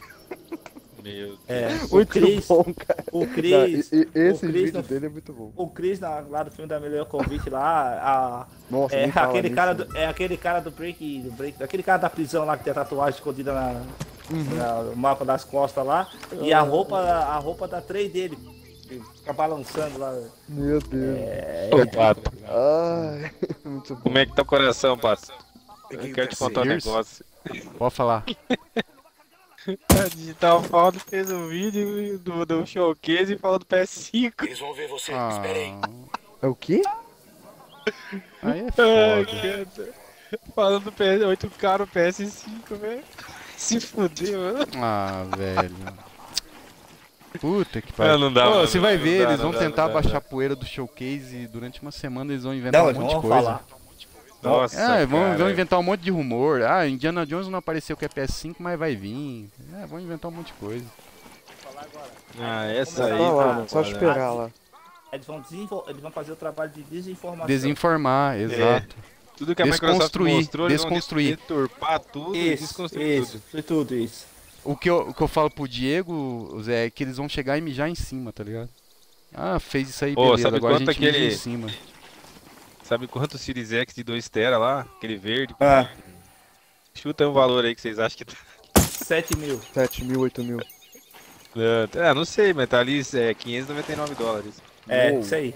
Meu O Muito Chris, bom, cara. o Não, Chris, esse o Chris vídeo no- dele é muito bom. o Chris lá do filme da Mila Jovovich lá, Nossa, nem fala aquele nisso. cara do break, aquele cara da prisão lá que tem a tatuagem escondida no mapa das costas lá, e a roupa da trade dele, que fica balançando lá. Meu Deus. Ô, Pato, Ai, muito bom. como é que tá o coração, Pato? Eu quero te contar um Gears? negócio. Pode falar. A Digital Found fez um vídeo do showcase falando do PS5. Eles vão ver você. Ah, Esperei. É o quê? aí é Ai, foda. cara. Falando do PS8K no PS5, velho. Se fudeu, mano. Ah, velho. Puta que pariu. não dá, Ô, mano, você vai não ver, dá, eles não vão dá, tentar não dá, baixar não a poeira do showcase e durante uma semana eles vão inventar Não, um eles monte não de vão coisa. falar. Nossa, Vão cara. inventar um monte de rumor. Ah, Indiana Jones não apareceu que é PS5, mas vai vir. Vão inventar um monte de coisa. Ah, essa Tá aí. lá, tá mano, só foda. esperar lá. Eles vão fazer o trabalho de desinformação. Desinformar, exato. Tudo que a Microsoft Desconstruir, mostrou, eles desconstruir. vão deturpar tudo e Isso, desconstruir isso, tudo. foi tudo isso. O que eu falo pro Diego, Zé, é que eles vão chegar e mijar em cima, tá ligado? Ah, fez isso aí, Ô, beleza, sabe agora a quanto gente mija aquele- em cima. Sabe quanto o Series X de 2 TB lá? Aquele verde? Ah, Chuta um valor aí que vocês acham que tá. 7 mil. 7 mil, 8 mil. Não sei, mas tá ali $599. É, Uou. isso aí.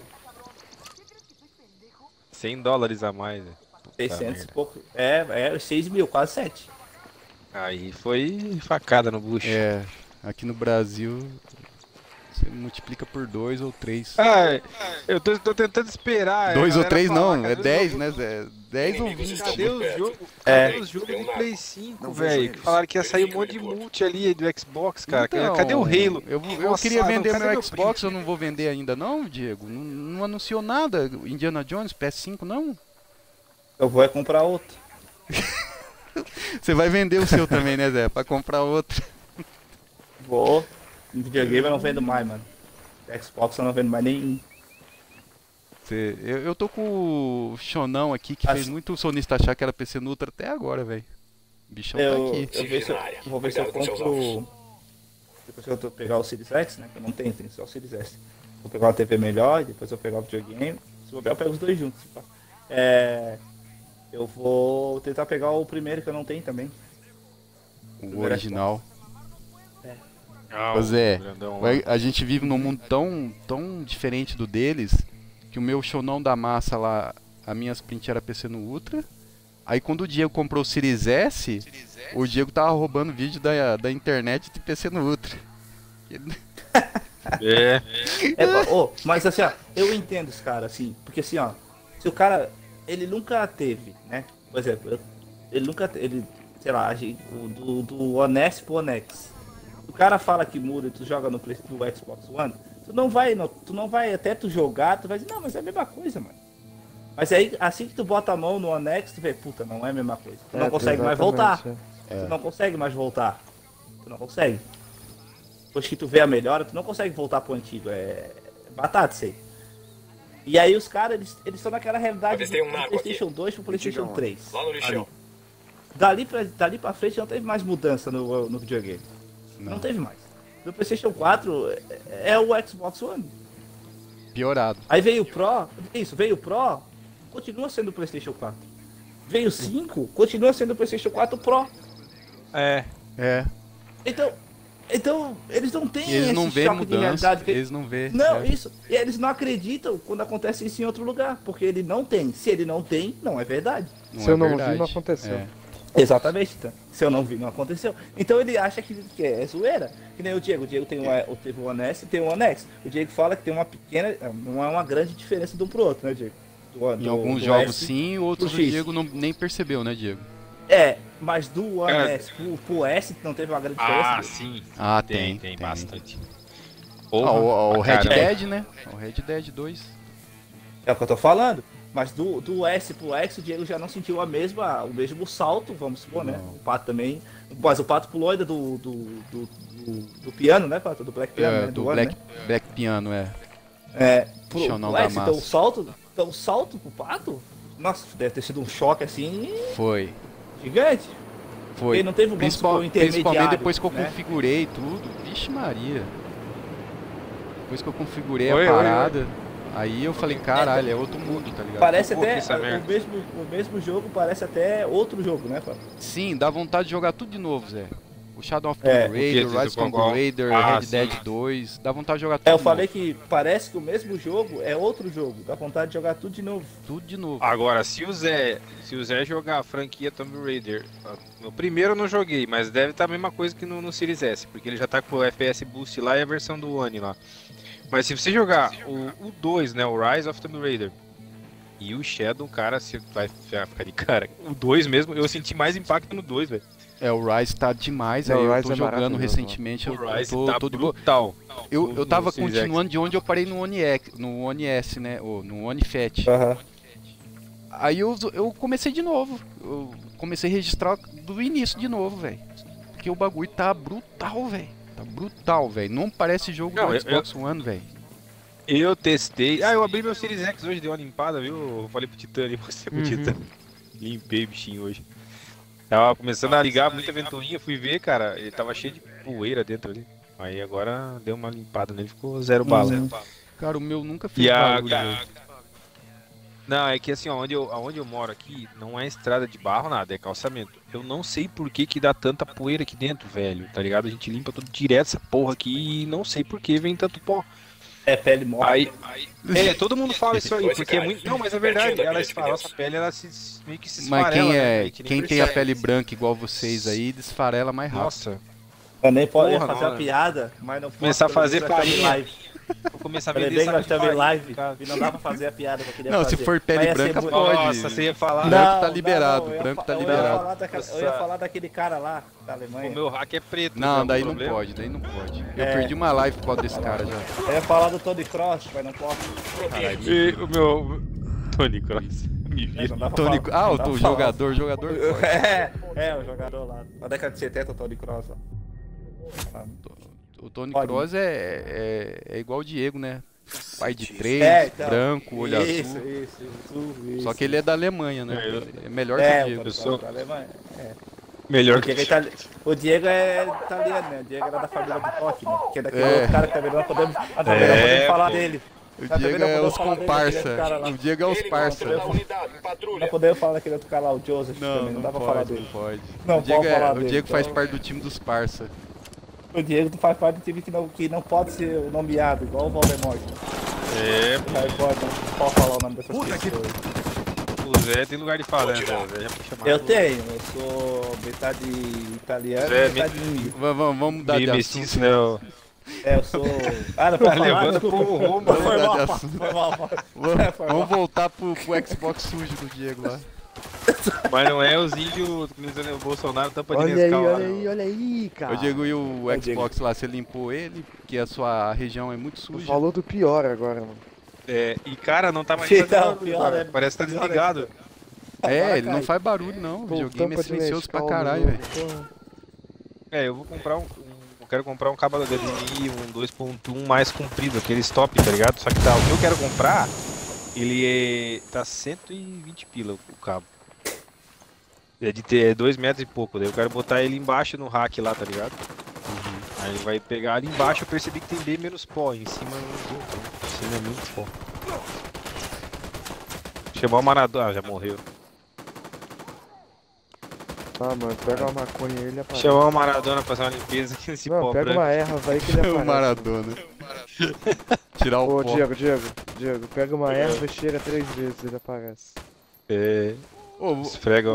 $100 a mais, né? Puta 600 e merda. pouco. 6 mil, quase 7. Aí foi facada no bucho. É, aqui no Brasil, Você multiplica por 2 ou 3. Ah, eu tô tentando esperar. 2 a ou galera 3 falar, não, é cadê 10, os né, Zé? 10 ou 20. Cadê os jogos? É. Cadê os jogos de Play 5, velho? Que falaram que ia sair um monte de multi ali do Xbox, cara. Então, Cadê o Halo? Eu Nossa, queria vender cadê meu Xbox, print? eu não vou vender ainda não, Diego. Não anunciou nada. Indiana Jones, PS5, não? Eu vou comprar outro. Você vai vender o seu também, né, Zé? Pra comprar outro. Vou. No videogame eu não vendo mais, mano. Xbox eu não vendo mais nenhum. Eu tô com o Xonão aqui, que fez muito sonista achar que era PC Nutra até agora, velho. O bichão tá aqui. Vou ver se eu compro. Depois eu pegar o Series X, né? Que eu não tenho, tem só o Series S. Vou pegar uma TV melhor e depois eu pegar o videogame. Se eu pego os dois juntos. Eu vou tentar pegar o primeiro que eu não tenho também. O original. Ah, Ô Zé, grandão lá. a gente vive num mundo tão diferente do deles, que o meu Xonão da massa lá, a minha sprint era PC no Ultra. Aí quando o Diego comprou o Series S, o Diego tava roubando vídeo da internet de PC no Ultra. É. Mas assim, ó, eu entendo os caras, assim, porque assim, ó, se o cara, ele nunca teve, né? Por exemplo, sei lá, do One S pro One X. O cara fala que muda e tu joga no Xbox One, tu não vai até tu jogar, tu vai dizer, não, mas é a mesma coisa, mano. Mas aí, assim que tu bota a mão no One X, tu vê, puta, não é a mesma coisa. Tu não consegue mais voltar. Tu não consegue mais voltar. Tu não consegue. Depois que tu vê a melhora, tu não consegue voltar pro antigo. É batata isso aí. E aí os caras, eles estão naquela realidade do PlayStation 2 pro PlayStation 3. Lá no lixão. Dali pra frente não teve mais mudança no videogame. Não teve mais. No PlayStation 4 é o Xbox One. Piorado. Aí veio o Pro, veio o Pro, continua sendo o PlayStation 4. Veio o 5, continua sendo o PlayStation 4 Pro. É. Então eles não têm Eles não esse vêem choque de mudança, realidade. eles não vêem. Não, isso. E eles não acreditam quando acontece isso em outro lugar, porque ele não tem. Se ele não tem, não é verdade. Se eu não vi, não aconteceu. É. Exatamente, então. Se eu não vi, não aconteceu. Então ele acha que é zoeira. Que nem o Diego. O Diego teve o One S e tem o One X. O Diego fala que tem uma pequena, não é uma grande diferença de um pro outro, né, Diego? Em alguns jogos S sim, outros o X. Diego nem percebeu, né, Diego? Mas do One S pro S não teve uma grande diferença. Ah, sim. Ah, Tem bastante. O Red cara, Dead, né? O Red Dead 2. É o que eu tô falando. Mas do S pro X, o Diego já não sentiu o mesmo salto, vamos supor, né? O Pato também. Mas o Pato pulou ainda do piano, né, Pato? Do Black Piano, né? Do One, Black Piano, né? Pro X, então o salto pro Pato, nossa, deve ter sido um choque assim. Foi. Gigante. Foi. Ele não teve um principalmente depois que eu né? configurei tudo. Vixe Maria. Depois que eu configurei Oi, a parada, aí eu falei, caralho, é outro mundo, tá ligado? Parece Pô, até que essa merda. o mesmo jogo, parece até outro jogo, né, Pato? Sim, dá vontade de jogar tudo de novo, Zé. O Shadow of É, Tomb Raider, o que Rise of Tomb igual? Raider, Ah, Red sim. Dead 2, dá vontade de jogar tudo Eu de falei novo. que parece que o mesmo jogo é outro jogo, dá vontade de jogar tudo de novo. Tudo de novo. Agora, se o Zé jogar a franquia Tomb Raider, no primeiro eu não joguei, mas deve estar a mesma coisa que no Series S, porque ele já tá com o FPS Boost lá e a versão do One lá. Mas se você jogar o 2, né, o Rise of Tomb Raider, e o Shadow, cara, você vai ficar de cara. O 2 mesmo, eu senti mais impacto no 2, velho. O Rise tá demais, Não, aí o eu Rise tô é jogando maravilhoso, recentemente, O eu Rise tô tá de boa. brutal. Eu tava Series continuando de onde eu parei no One S, né, ou no One Fat. Aí eu comecei de novo, eu comecei a registrar do início de novo, velho. Porque o bagulho tá brutal, velho. Tá brutal, velho. Não parece jogo Não, do Xbox One, velho. Eu testei. Eu abri meu Series X hoje, dei uma limpada, viu? Eu falei pro Titã ali, mostrei pro Titã. Limpei o bichinho hoje. Tava começando a ligar muita ventoinha, fui ver, cara, ele tava cheio de poeira dentro ali. Aí agora deu uma limpada nele, ficou zero bala. Cara, o meu nunca fez E a... barulho, velho. Não, é que assim, onde eu moro aqui, não é estrada de barro, nada, é calçamento. Eu não sei por que dá tanta poeira aqui dentro, velho, tá ligado? A gente limpa tudo direto essa porra aqui e não sei por que vem tanto pó. É pele morta. Todo mundo fala isso aí, porque é muito... Não, mas é verdade, ela esfarela, nossa pele, ela meio que se Mas esfarela, né? quem tem a pele branca igual vocês aí, desfarela mais rápido. Nossa. Eu nem posso Porra, fazer não, uma né? piada, mas não posso. Começar a fazer porque nós estamos em farinha. live. Vou começar a Falei vender bem que nós saco de estamos em farinha, live cara. e não dá pra fazer a piada que eu queria Não, fazer. se for pele Mas ia ser branca, muito- pode. Nossa, você ia falar. Branco tá liberado, eu ia branco tá eu ia liberado. falar eu ia falar daquele cara lá, da Alemanha. O meu hack é preto. Não, tem daí algum não problema? pode, daí não pode. Eu É. perdi uma live por causa desse cara já. Eu ia falar do Tony Cross, mas não posso. Caralho. E o meu. Tony Cross. Me É, vira. não dá pra Tony... falar, Ah, não o dá pra jogador pode. É, o jogador lá. Na década de 70, o Tony Cross lá. O Tony Pode. Kroos é igual o Diego, né? Pai de três, então. branco, olho Isso, azul. isso. Só que ele é da Alemanha, né? É melhor que É, o o Diego. Tony sou- Cross da Alemanha. Melhor O Diego, o Diego é italiano, né? O Diego era da família do Totti, né? Que é daquele É. outro cara que também não podemos, falar pô. dele. O Mas também Diego não é podemos os falar dele, comparsa. daquele cara lá. O Diego é os parça. Unidade, patrulha. Não podemos falar daquele outro cara lá, o Joseph, também, Não, não dá não pra falar pode, dele. não pode. Não O Diego, pode falar o dele, Diego faz então- parte do time dos parça. O Diego não faz parte do time que não pode ser nomeado, igual o Voldemort. É, Não pode falar o nome dessas pessoas. o Zé tem lugar de fala, né? Zé? O Zé já me chamava. Eu tenho, eu sou metade italiano Zé, e metade índio. Vamos mudar de Meio assunto. mestiço, né? o- É, eu sou... Ah, não pode falar, Levando desculpa. pro rumo, Foi Vamos mudar mal, de assunto. foi mal. Vamos, Foi mal. vamos voltar pro Xbox sujo do Diego lá. Mas não é os índios utilizando o Bolsonaro tampa de Olha aí, Nescau lá, olha não. aí, olha aí, cara. O Diego e o É o Diego. Xbox lá, você limpou ele, porque a sua região é muito Tu suja. falou do pior agora, mano. É, e cara, não tá mais Então, fazendo barulho, pior cara. é- Parece que tá pior é- desligado. É, ele não faz barulho não. O Pô, videogame é tampa de silencioso pra Nescau no caralho, jogo, velho. porra. É, eu vou comprar eu quero comprar um cabo HDMI, um 2.1 mais comprido, aquele stop, tá ligado? Só que tá, o que eu quero comprar, tá 120 pila o cabo. É de ter 2 metros e pouco, daí eu quero botar ele embaixo no rack lá, tá ligado? Aí ele vai pegar ali embaixo, eu percebi que tem bem menos pó, em cima não deu, em cima é muito pó. Chamar o Maradona, já morreu. Ah, mano, pega uma maconha e ele aparece. Chamar o Maradona pra fazer uma limpeza aqui nesse Não, pó pega branco. uma erva aí que ele aparece. O Maradona. Tirar o Ô, pó. Diego, pega uma erva e cheira 3 vezes, ele aparece. É, Ô, esfrega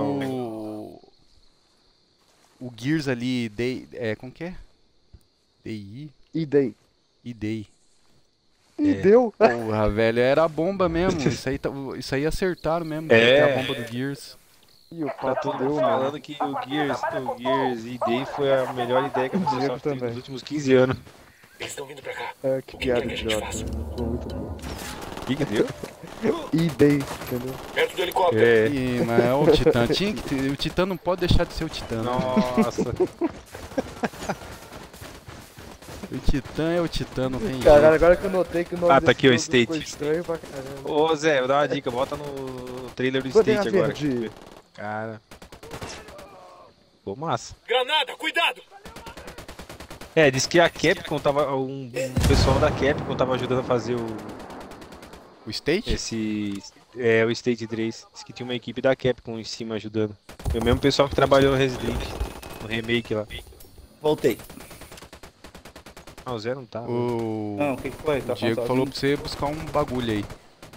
o Gears ali, como que é? DI? E daí? E Day. E deu? Porra, velho, era a bomba mesmo. Isso aí acertaram mesmo. É. É a bomba do Gears. E o Tá pato todo deu, mundo mano. falando que o Gears ID foi a melhor ideia que a Diego Microsoft teve também. nos últimos 15 anos. Eles estão vindo pra cá. É, que piada idiota. Ficou muito bom. O que deu? E daí, entendeu? Perto do helicóptero. É. Ih, mas é o Titã. O Titã não pode deixar de ser o Titã. Nossa. O Titã é o Titã, não tem Caralho, jeito. agora que eu notei que o nome Ah, tá desse aqui o jogo State. ficou estranho pra caramba. Ô Zé, vou dar uma dica, bota no trailer do Bandeira State agora. verde. Cara. Ficou massa. Granada, cuidado! É, diz que a Capcom tava. Um pessoal da Capcom tava ajudando a fazer O State? esse. É, o State 3. Diz que tinha uma equipe da Capcom em cima ajudando. Foi o mesmo pessoal que trabalhou no Resident, no remake lá. Voltei. Ah, o Zé não tá. O Não, o que foi? Tá o Diego falando falou sozinho? pra você buscar um bagulho aí.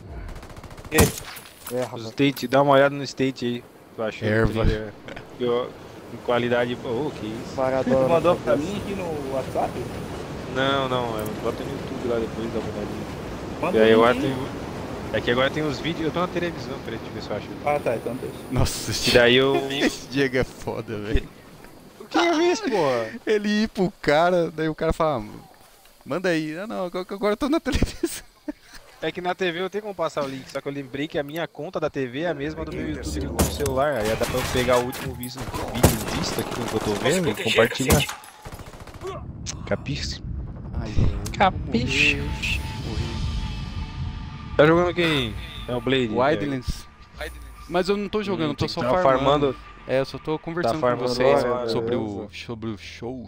Erva. O State, dá uma olhada no State aí. Tu achou? Erva. Em qualidade. Oh, que isso. Tu Maradona. mandou pra mim aqui no WhatsApp? Não, bota no YouTube lá depois, dá uma olhadinha. Manda E aí um agora link. É que agora tem os vídeos. Eu tô na televisão, peraí, deixa eu ver se eu acho. Ah, tá, então deixa. Nossa, E daí eu. esse Diego é foda, velho. O que é isso, porra? Ele ir pro cara, daí o cara fala, manda aí. Ah, não, agora eu tô na televisão. É que na TV eu tenho como passar o link, só que eu lembrei que a minha conta da TV é a mesma do meu YouTube com o celular. Aí dá pra eu pegar o último vídeo vista aqui que eu tô vendo e compartilhar. Capiche? Ai, Capiche. Tá jogando quem? É o Blade. Wildlands. Mas eu não tô jogando, eu tô só tá farmando. É, eu só tô conversando com farmando vocês lá, sobre beleza. o show.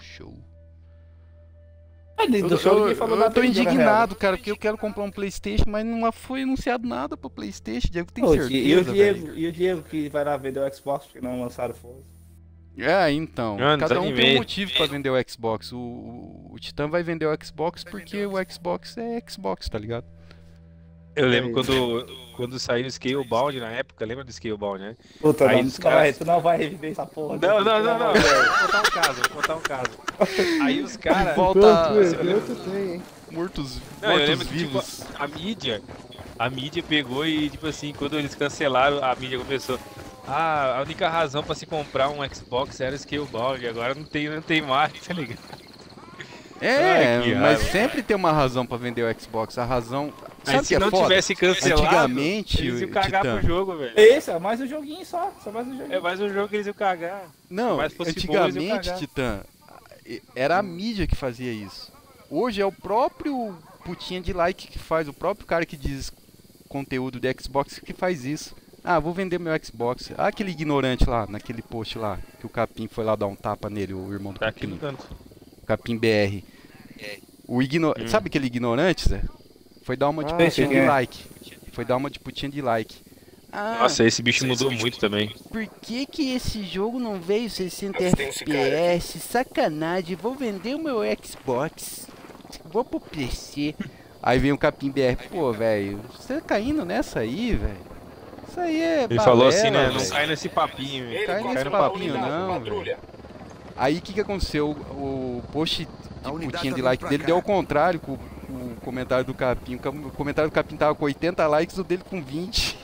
Do show ninguém falou Eu nada tô ainda, na indignado, cara, porque eu quero comprar um Playstation, mas não foi anunciado nada pro Playstation. Diego tem real. certeza, E o velho. Diego, e o Diego que vai lá vender o Xbox porque não lançaram Forza. É, então. Ah, Cada um tem desanimei. um motivo pra vender o Xbox. O Titã vai vender o Xbox porque o Xbox é Xbox, tá ligado? Eu lembro quando saiu o Scalebound na época, lembra do Scalebound, né? Puta, Aí não, os caras- tu não vai reviver essa porra. Não, velho. vou contar um caso. Aí os caras... Volta Quanto tem, hein? mortos, Não, eu mortos lembro que, tipo, vivos. a mídia pegou e, tipo assim, quando eles cancelaram, a mídia começou. Ah, a única razão pra se comprar um Xbox era o Scalebound, agora não tem mais, tá ligado? Ai, que Mas raiva. sempre tem uma razão pra vender o Xbox. A razão. Aí Sabe o se que é não foda? tivesse cancelado, Antigamente, eles iam cagar Titã. pro jogo, velho. Esse é mais um joguinho só mais um joguinho. É mais um jogo que eles iam cagar. Não, Mas fosse bom, eles iam antigamente, cagar. Titã, era a mídia que fazia isso. Hoje é o próprio putinha de like que faz, o próprio cara que diz conteúdo de Xbox que faz isso. Ah, vou vender meu Xbox. Ah, aquele ignorante lá, naquele post lá, que o Capim foi lá dar um tapa nele, o irmão do Tá aqui Capim. no canto. Capim BR. Sabe aquele ignorante, Zé? Foi dar uma de Ah, putinha sim, de é. like. Foi dar uma de putinha de like. Ah, Nossa, esse bicho mudou muito também. por que esse jogo não veio 60 Mas tem esse cara FPS? Sacanagem, vou vender o meu Xbox. Vou pro PC. Aí vem o Capim BR. Pô, velho, você tá caindo nessa aí, velho? Isso aí é Ele falou assim, né? balela, Não velho. cai nesse papinho, velho. Cai nesse Helicóptero para papinho unidade, não, patrulha. Aí o que aconteceu? O post de unidade putinha tá de vindo like pra dele cá. deu ao contrário com o comentário do Capim. O comentário do Capim tava com 80 likes, o dele com 20.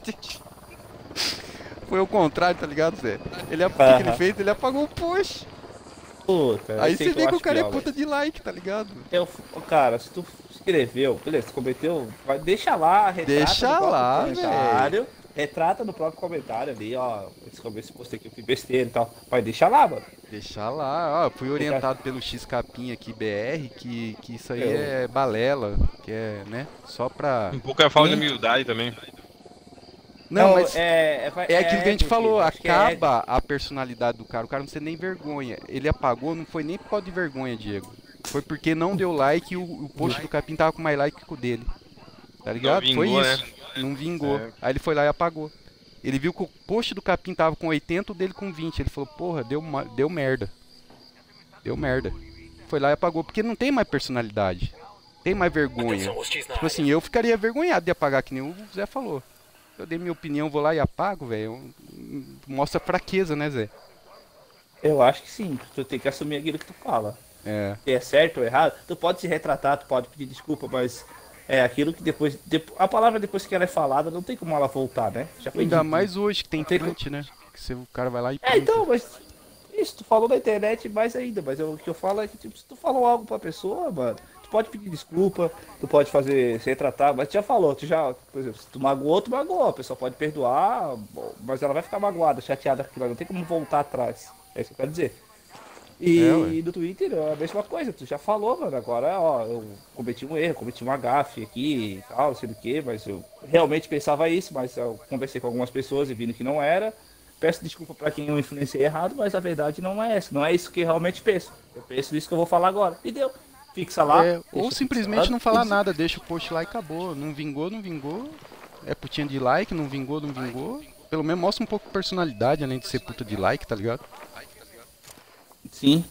Foi o contrário, tá ligado, Zé? O que ele fez? Ele apagou o post. Puta, Aí esse você eu vê que acho o cara é pior, puta de like, tá ligado? Cara, se tu escreveu, beleza, tu cometeu, deixa lá, retrata Deixa no próprio lá, comentário, retrata no próprio comentário ali, ó, esse post aqui eu fiz besteira e tal, mas deixa lá, mano. Deixa lá, ó, fui orientado pelo X Capim aqui, BR, que isso aí Eu- é balela, que é, né, só pra... Um pouco é falta de humildade também. Não, mas é aquilo que a gente ético, falou, acho que é acaba a personalidade do cara, o cara não tem nem vergonha. Ele apagou, não foi nem por causa de vergonha, Diego. Foi porque não deu like e o post do Capim tava com mais like que o dele. Tá ligado? vingou, Foi né? isso. Não vingou. É. Aí ele foi lá e apagou. Ele viu que o post do Capim tava com 80, o dele com 20. Ele falou, porra, deu merda. Deu merda. Foi lá e apagou, porque não tem mais personalidade. Tem mais vergonha. Atenção, hostis na Tipo área. assim, eu ficaria vergonhado de apagar, que nem o Zé falou. Eu dei minha opinião, vou lá e apago, velho. Mostra fraqueza, né, Zé? Eu acho que sim, tu tem que assumir aquilo que tu fala. É. Se é certo ou errado, tu pode se retratar, tu pode pedir desculpa, mas é aquilo que depois a palavra depois que ela é falada, não tem como ela voltar, né? Já foi Ainda dito. mais hoje que tem Tem- print, né? Que o cara vai lá e É, printa. então, mas isso, tu falou na internet mais ainda, mas o que eu falo é que, tipo, se tu falou algo pra pessoa, mano, tu pode pedir desculpa, tu pode fazer, se retratar, mas tu já falou, por exemplo, se tu magoou, a pessoa pode perdoar, mas ela vai ficar magoada, chateada, porque não tem como voltar atrás, é isso que eu quero dizer. E ué. no Twitter é a mesma coisa, tu já falou, mano, agora, ó, eu cometi um erro, cometi uma gafe aqui e tal, não sei do que, mas eu realmente pensava isso, mas eu conversei com algumas pessoas e vindo que não era. Peço desculpa pra quem eu influenciei errado, mas a verdade não é essa. Não é isso que eu realmente penso. Eu penso isso que eu vou falar agora. E deu. Fixa lá. É, ou deixa simplesmente fixado, não falar e- nada, deixa o post lá e acabou. Não vingou, não vingou. É putinha de like, não vingou, não vingou. Pelo menos mostra um pouco de personalidade, além de ser puta de like, tá ligado? Sim.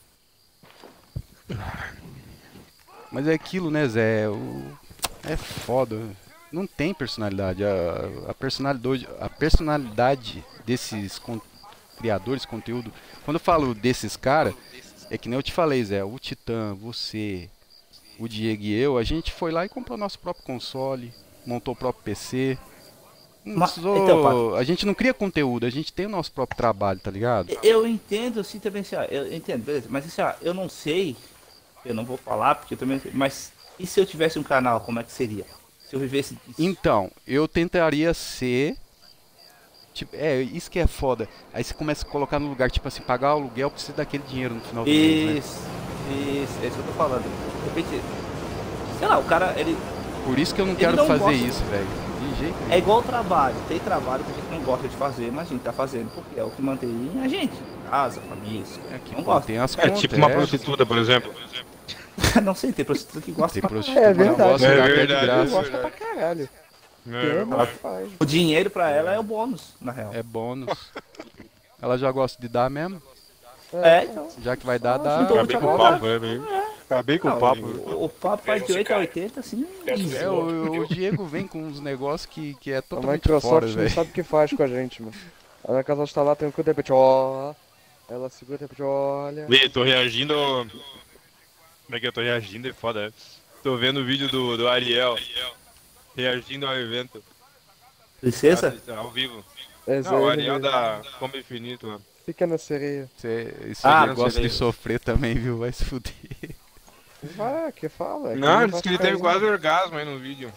Mas é aquilo, né, Zé? É foda. Não tem personalidade. A personalidade desses criadores de conteúdo. Quando eu falo desses caras, é que nem eu te falei, Zé. O Titã, você, o Diego e eu, a gente foi lá e comprou nosso próprio console, montou o próprio PC. Não Mas- precisou- então, Pato. a gente não cria conteúdo, a gente tem o nosso próprio trabalho, tá ligado? Eu entendo, assim, também, assim, ó, eu entendo, beleza. Mas, assim, ó, eu não sei, eu não vou falar, porque eu também... Mas, e se eu tivesse um canal, como é que seria? Se eu vivesse disso? Então, eu tentaria ser. Tipo, isso que é foda. Aí você começa a colocar no lugar, tipo assim, pagar o aluguel, precisa daquele dinheiro no final do mês, né? Isso, é isso que eu tô falando. De repente, sei lá, o cara, ele... Por isso que eu não Ele quero não fazer gosta- isso, velho. De jeito nenhum. É igual trabalho. Tem trabalho que a gente não gosta de fazer, mas a gente tá fazendo porque é o que mantém a gente. Casa, família, isso. É que não gosta. tem as É contas. tipo uma prostituta, por exemplo. Não sei, tem prostituta que gosta Tem pra prostituta, É mas não verdade. gosta de É lugar que de verdade. Eu graça. gosto pra caralho. Quer, faz. O dinheiro pra ela é o bônus, na real. É bônus. Ela já gosta de dar mesmo. É, então. Já que vai dar, dá. então, Acabei com o agora- papo, né? Acabei com Não, o papo. o papo vai de 8 a 80, assim. easy. É, o Diego vem com uns negócios que é A totalmente Microsoft fora, não velho. sabe o que faz com a gente, mano. A Microsoft tá lá, tem um que de repente, ó. Ela segura de repente, olha. Ih, tô reagindo. Como é que eu tô reagindo? É foda, né? Tô vendo o vídeo do Ariel reagindo ao evento. Licença? Ao vivo. Esse Não, o ele Ariel mesmo. da Combo Infinito, mano. Pequena sereia. Esse Ah, aí não gosta sei de ver. sofrer também, viu? Vai se fuder. Vai, que fala. É Não, que ele disse que ele teve Vascaíno. quase orgasmo aí no vídeo.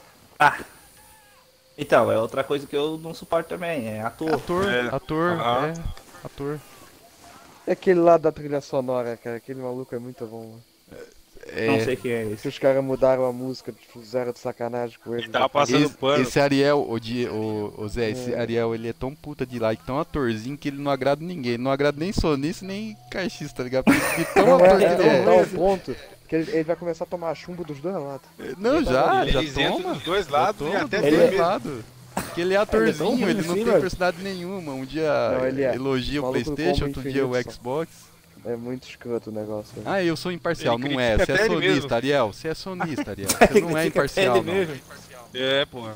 Então, é outra coisa que eu não suporto também, é ator. Ator, É. ator, Aham. ator. É aquele lá da trilha sonora, cara. Aquele maluco é muito bom, mano. Não sei quem é Se esse. os caras mudaram a música, fizeram de sacanagem com ele. Ele tava passando pano. Esse Ariel, o Zé, esse Ariel, ele é tão puta de like, tão atorzinho que ele não agrada ninguém. Ele não agrada nem sonista, nem caixista, tá ligado? Porque de tão Não ator que é, ele não, tá ao é. ponto que ele vai começar a tomar chumbo dos dois lados. Não, já Ele isento toma. dos dois Já lados toma e até dos ele dois é- lados. Porque ele é Ele é tão atorzinho, ruim ele não assim, tem velho. personalidade nenhuma. Um dia Não, ele é. elogia o Maluco do Playstation, Combo outro dia o Infinito, só. Xbox. É muito escroto o negócio. Né? Ah, eu sou imparcial, Ele não é. critica Você é até ele sonista, mesmo. Ariel. Você é sonista, Ariel. Você não é imparcial, Ele não. mesmo. É, porra.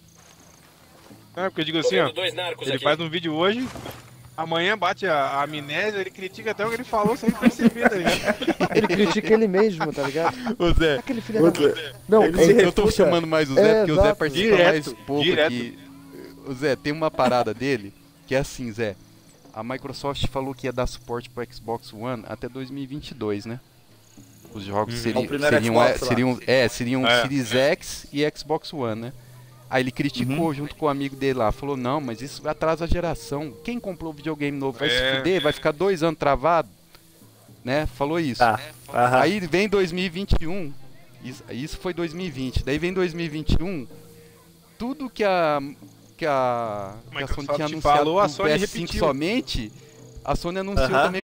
É, porque eu digo Tô assim, ó. vendo dois narcos Ele aqui. faz um vídeo hoje, amanhã bate a amnésia, ele critica até o que ele falou sem perceber, tá ligado? Ele critica ele mesmo, tá ligado? Ô Zé, Aquele filho da... Não, Ele é- se eu tô refuta. chamando mais o Zé porque o Zé exato. participa mais pouco Direto. aqui. O Zé, tem uma parada dele que é assim, Zé. A Microsoft falou que ia dar suporte pro Xbox One até 2022, né? Os jogos É o primeiro seriam, Xbox lá. seriam É. Series X e Xbox One, né? Aí ele criticou junto com o amigo dele lá, falou, não, mas isso atrasa a geração. Quem comprou videogame novo vai se É. fuder, vai ficar 2 anos travado, né? Falou isso. Tá. Aham. Aí vem 2021, isso foi 2020, daí vem 2021, tudo que a Sony Microsoft tinha anunciado falou, a pro Sony PS5 repetiu. somente, a Sony anunciou Aham. também.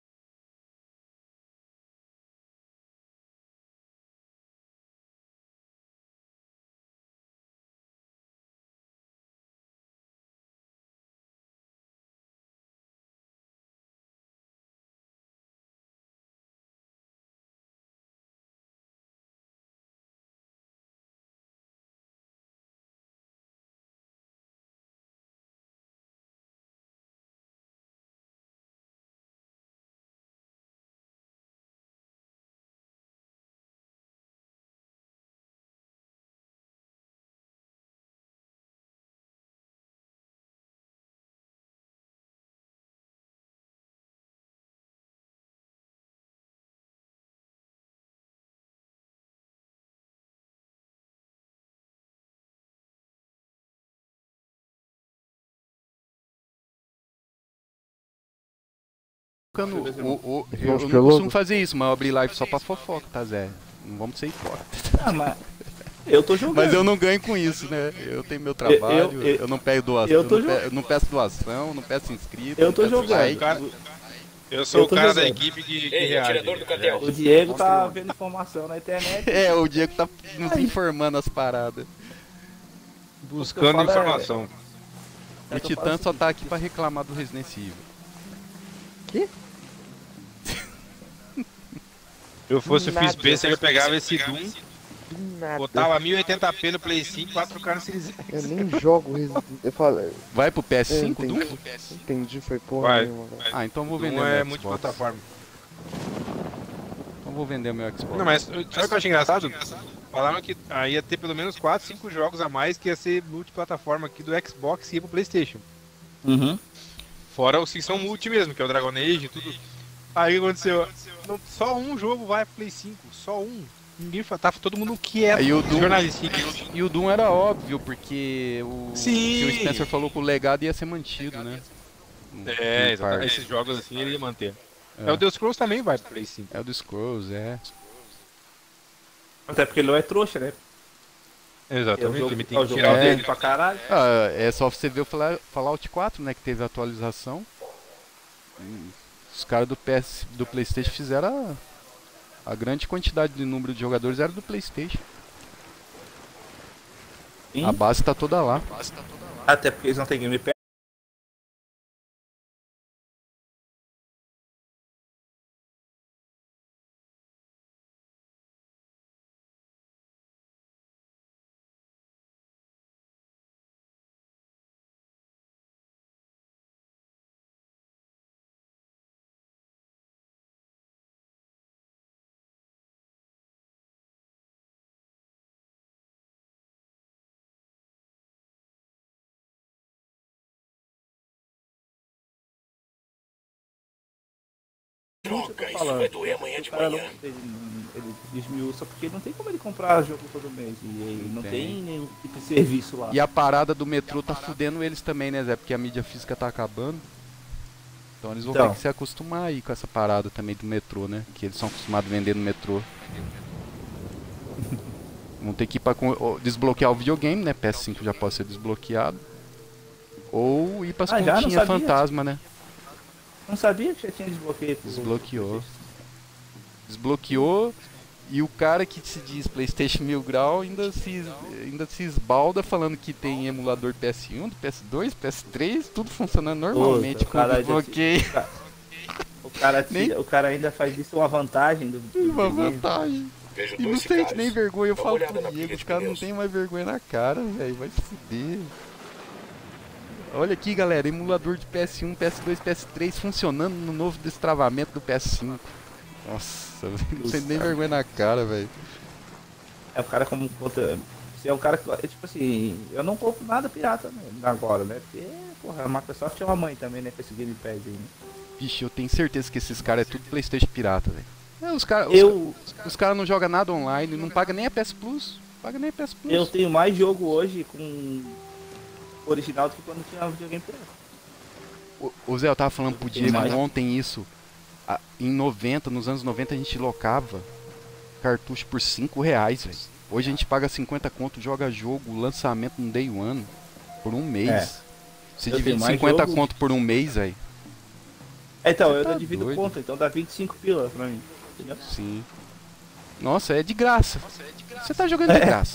Eu não pelo- costumo fazer isso, mas eu abri live só pra fofoca, tá, Zé? Não vamos ser hipócritas. Ah, mas eu tô jogando. Mas eu não ganho com isso, né? Eu tenho meu trabalho, eu não pego doação, eu tô eu não peço doação, não peço inscrito. Eu tô não peço jogando. like. Cara, eu sou Eu o tô cara da jogando. equipe que Ei, reage. atirador do cartel. O Diego tá vendo informação na internet. É, o Diego tá nos informando as paradas. Buscando Eu falo é- informação. O Titã só tá aqui pra reclamar do Resident Evil. Se eu fosse o Nada. Fizz Spencer, eu pegava esse Doom, Do nada. botava 1080p no Play 5 pra trocar no Series X. Eu nem jogo Resident Eu falei. Vai pro PS5, entendi. Doom? Entendi, foi porra Vai. nenhuma, velho. Ah, então vou vender Doom é meu Xbox. multiplataforma. Então vou vender meu Xbox. Não, mas sabe o que eu achei engraçado? Falaram que ia ter pelo menos 4, 5 jogos a mais que ia ser multiplataforma aqui do Xbox e ia pro Playstation. Uhum. Fora os que são multi mesmo, que é o Dragon Age e tudo. Aí o que aconteceu? Só um jogo vai pro Play 5, só um. Ninguém tava todo mundo quieto. Aí o Doom- jornalistinha. E o Doom era óbvio, porque Sim. que o Spencer falou que o legado ia ser mantido, né? É, Em parte. exatamente. Esses jogos assim ele ia manter. É. É. O Deus Scrolls também vai pro Play 5. É o do Scrolls, é. Até porque ele não é trouxa, né? É o Exatamente, jogo, ele é tem o que jogo tirar É. dele pra caralho. Ah, é só você ver o Fallout 4, né? Que teve a atualização. Os caras do PlayStation fizeram a grande quantidade de número de jogadores era do PlayStation. Sim. A base tá toda lá. Até porque eles não têm Game Pass. isso que eu Droga, tô isso falando. vai doer amanhã O de cara manhã. ele desmiuça porque não tem como ele comprar jogo todo mês. E ele não Tem. tem nenhum tipo de serviço lá. E a parada do metrô tá fudendo eles também, né, Zé? Porque a mídia física tá acabando. Então eles vão Então. ter que se acostumar aí com essa parada também do metrô, né? Que eles são acostumados a vender no metrô. Vão ter que ir pra desbloquear o videogame, né? PS5 já pode ser desbloqueado. Ou ir pras Ah, já? Não continhas sabia. fantasma, né? Não sabia que já tinha desbloqueio. Desbloqueou. Desbloqueou. E o cara que se diz PlayStation 1000 grau ainda se esbalda falando que tem emulador PS1, do PS2, PS3, tudo funcionando normalmente o com cara o desbloqueio. O cara ainda faz isso uma vantagem do Uma videogame. vantagem. Vejo E não dois sente cigarros. nem vergonha, eu Dá uma falo olhada pro na Diego, pilha os de caras não pneus. tem mais vergonha na cara, velho, vai se fuder. Olha aqui, galera, emulador de PS1, PS2, PS3 funcionando no novo destravamento do PS5. Nossa, não tem nem vergonha na cara, velho. É o cara como conta. Se é um cara que. É tipo assim, eu não compro nada pirata agora, né? Porque, porra, a Microsoft é uma mãe também, né? Com esse Game Pass aí, né? Vixe, eu tenho certeza que esses caras é tudo PlayStation pirata, velho. Os caras os cara não jogam nada online, não paga nem a PS Plus. Paga nem a PS Plus. Eu tenho mais jogo hoje com original do que quando tinha videogame pirata. O Zé, eu tava falando pro Diego mais. ontem isso. Nos anos 90 a gente locava cartucho por R$5, velho. Hoje a gente paga 50 conto, joga jogo, lançamento no Day One por um mês. É. Você Eu divide tenho mais 50 jogo. conto por um mês, velho. Então, Você eu tá não divido doido. conta, então dá 25 pila pra mim. Entendeu? Sim. Nossa, é de graça. Você tá jogando de graça.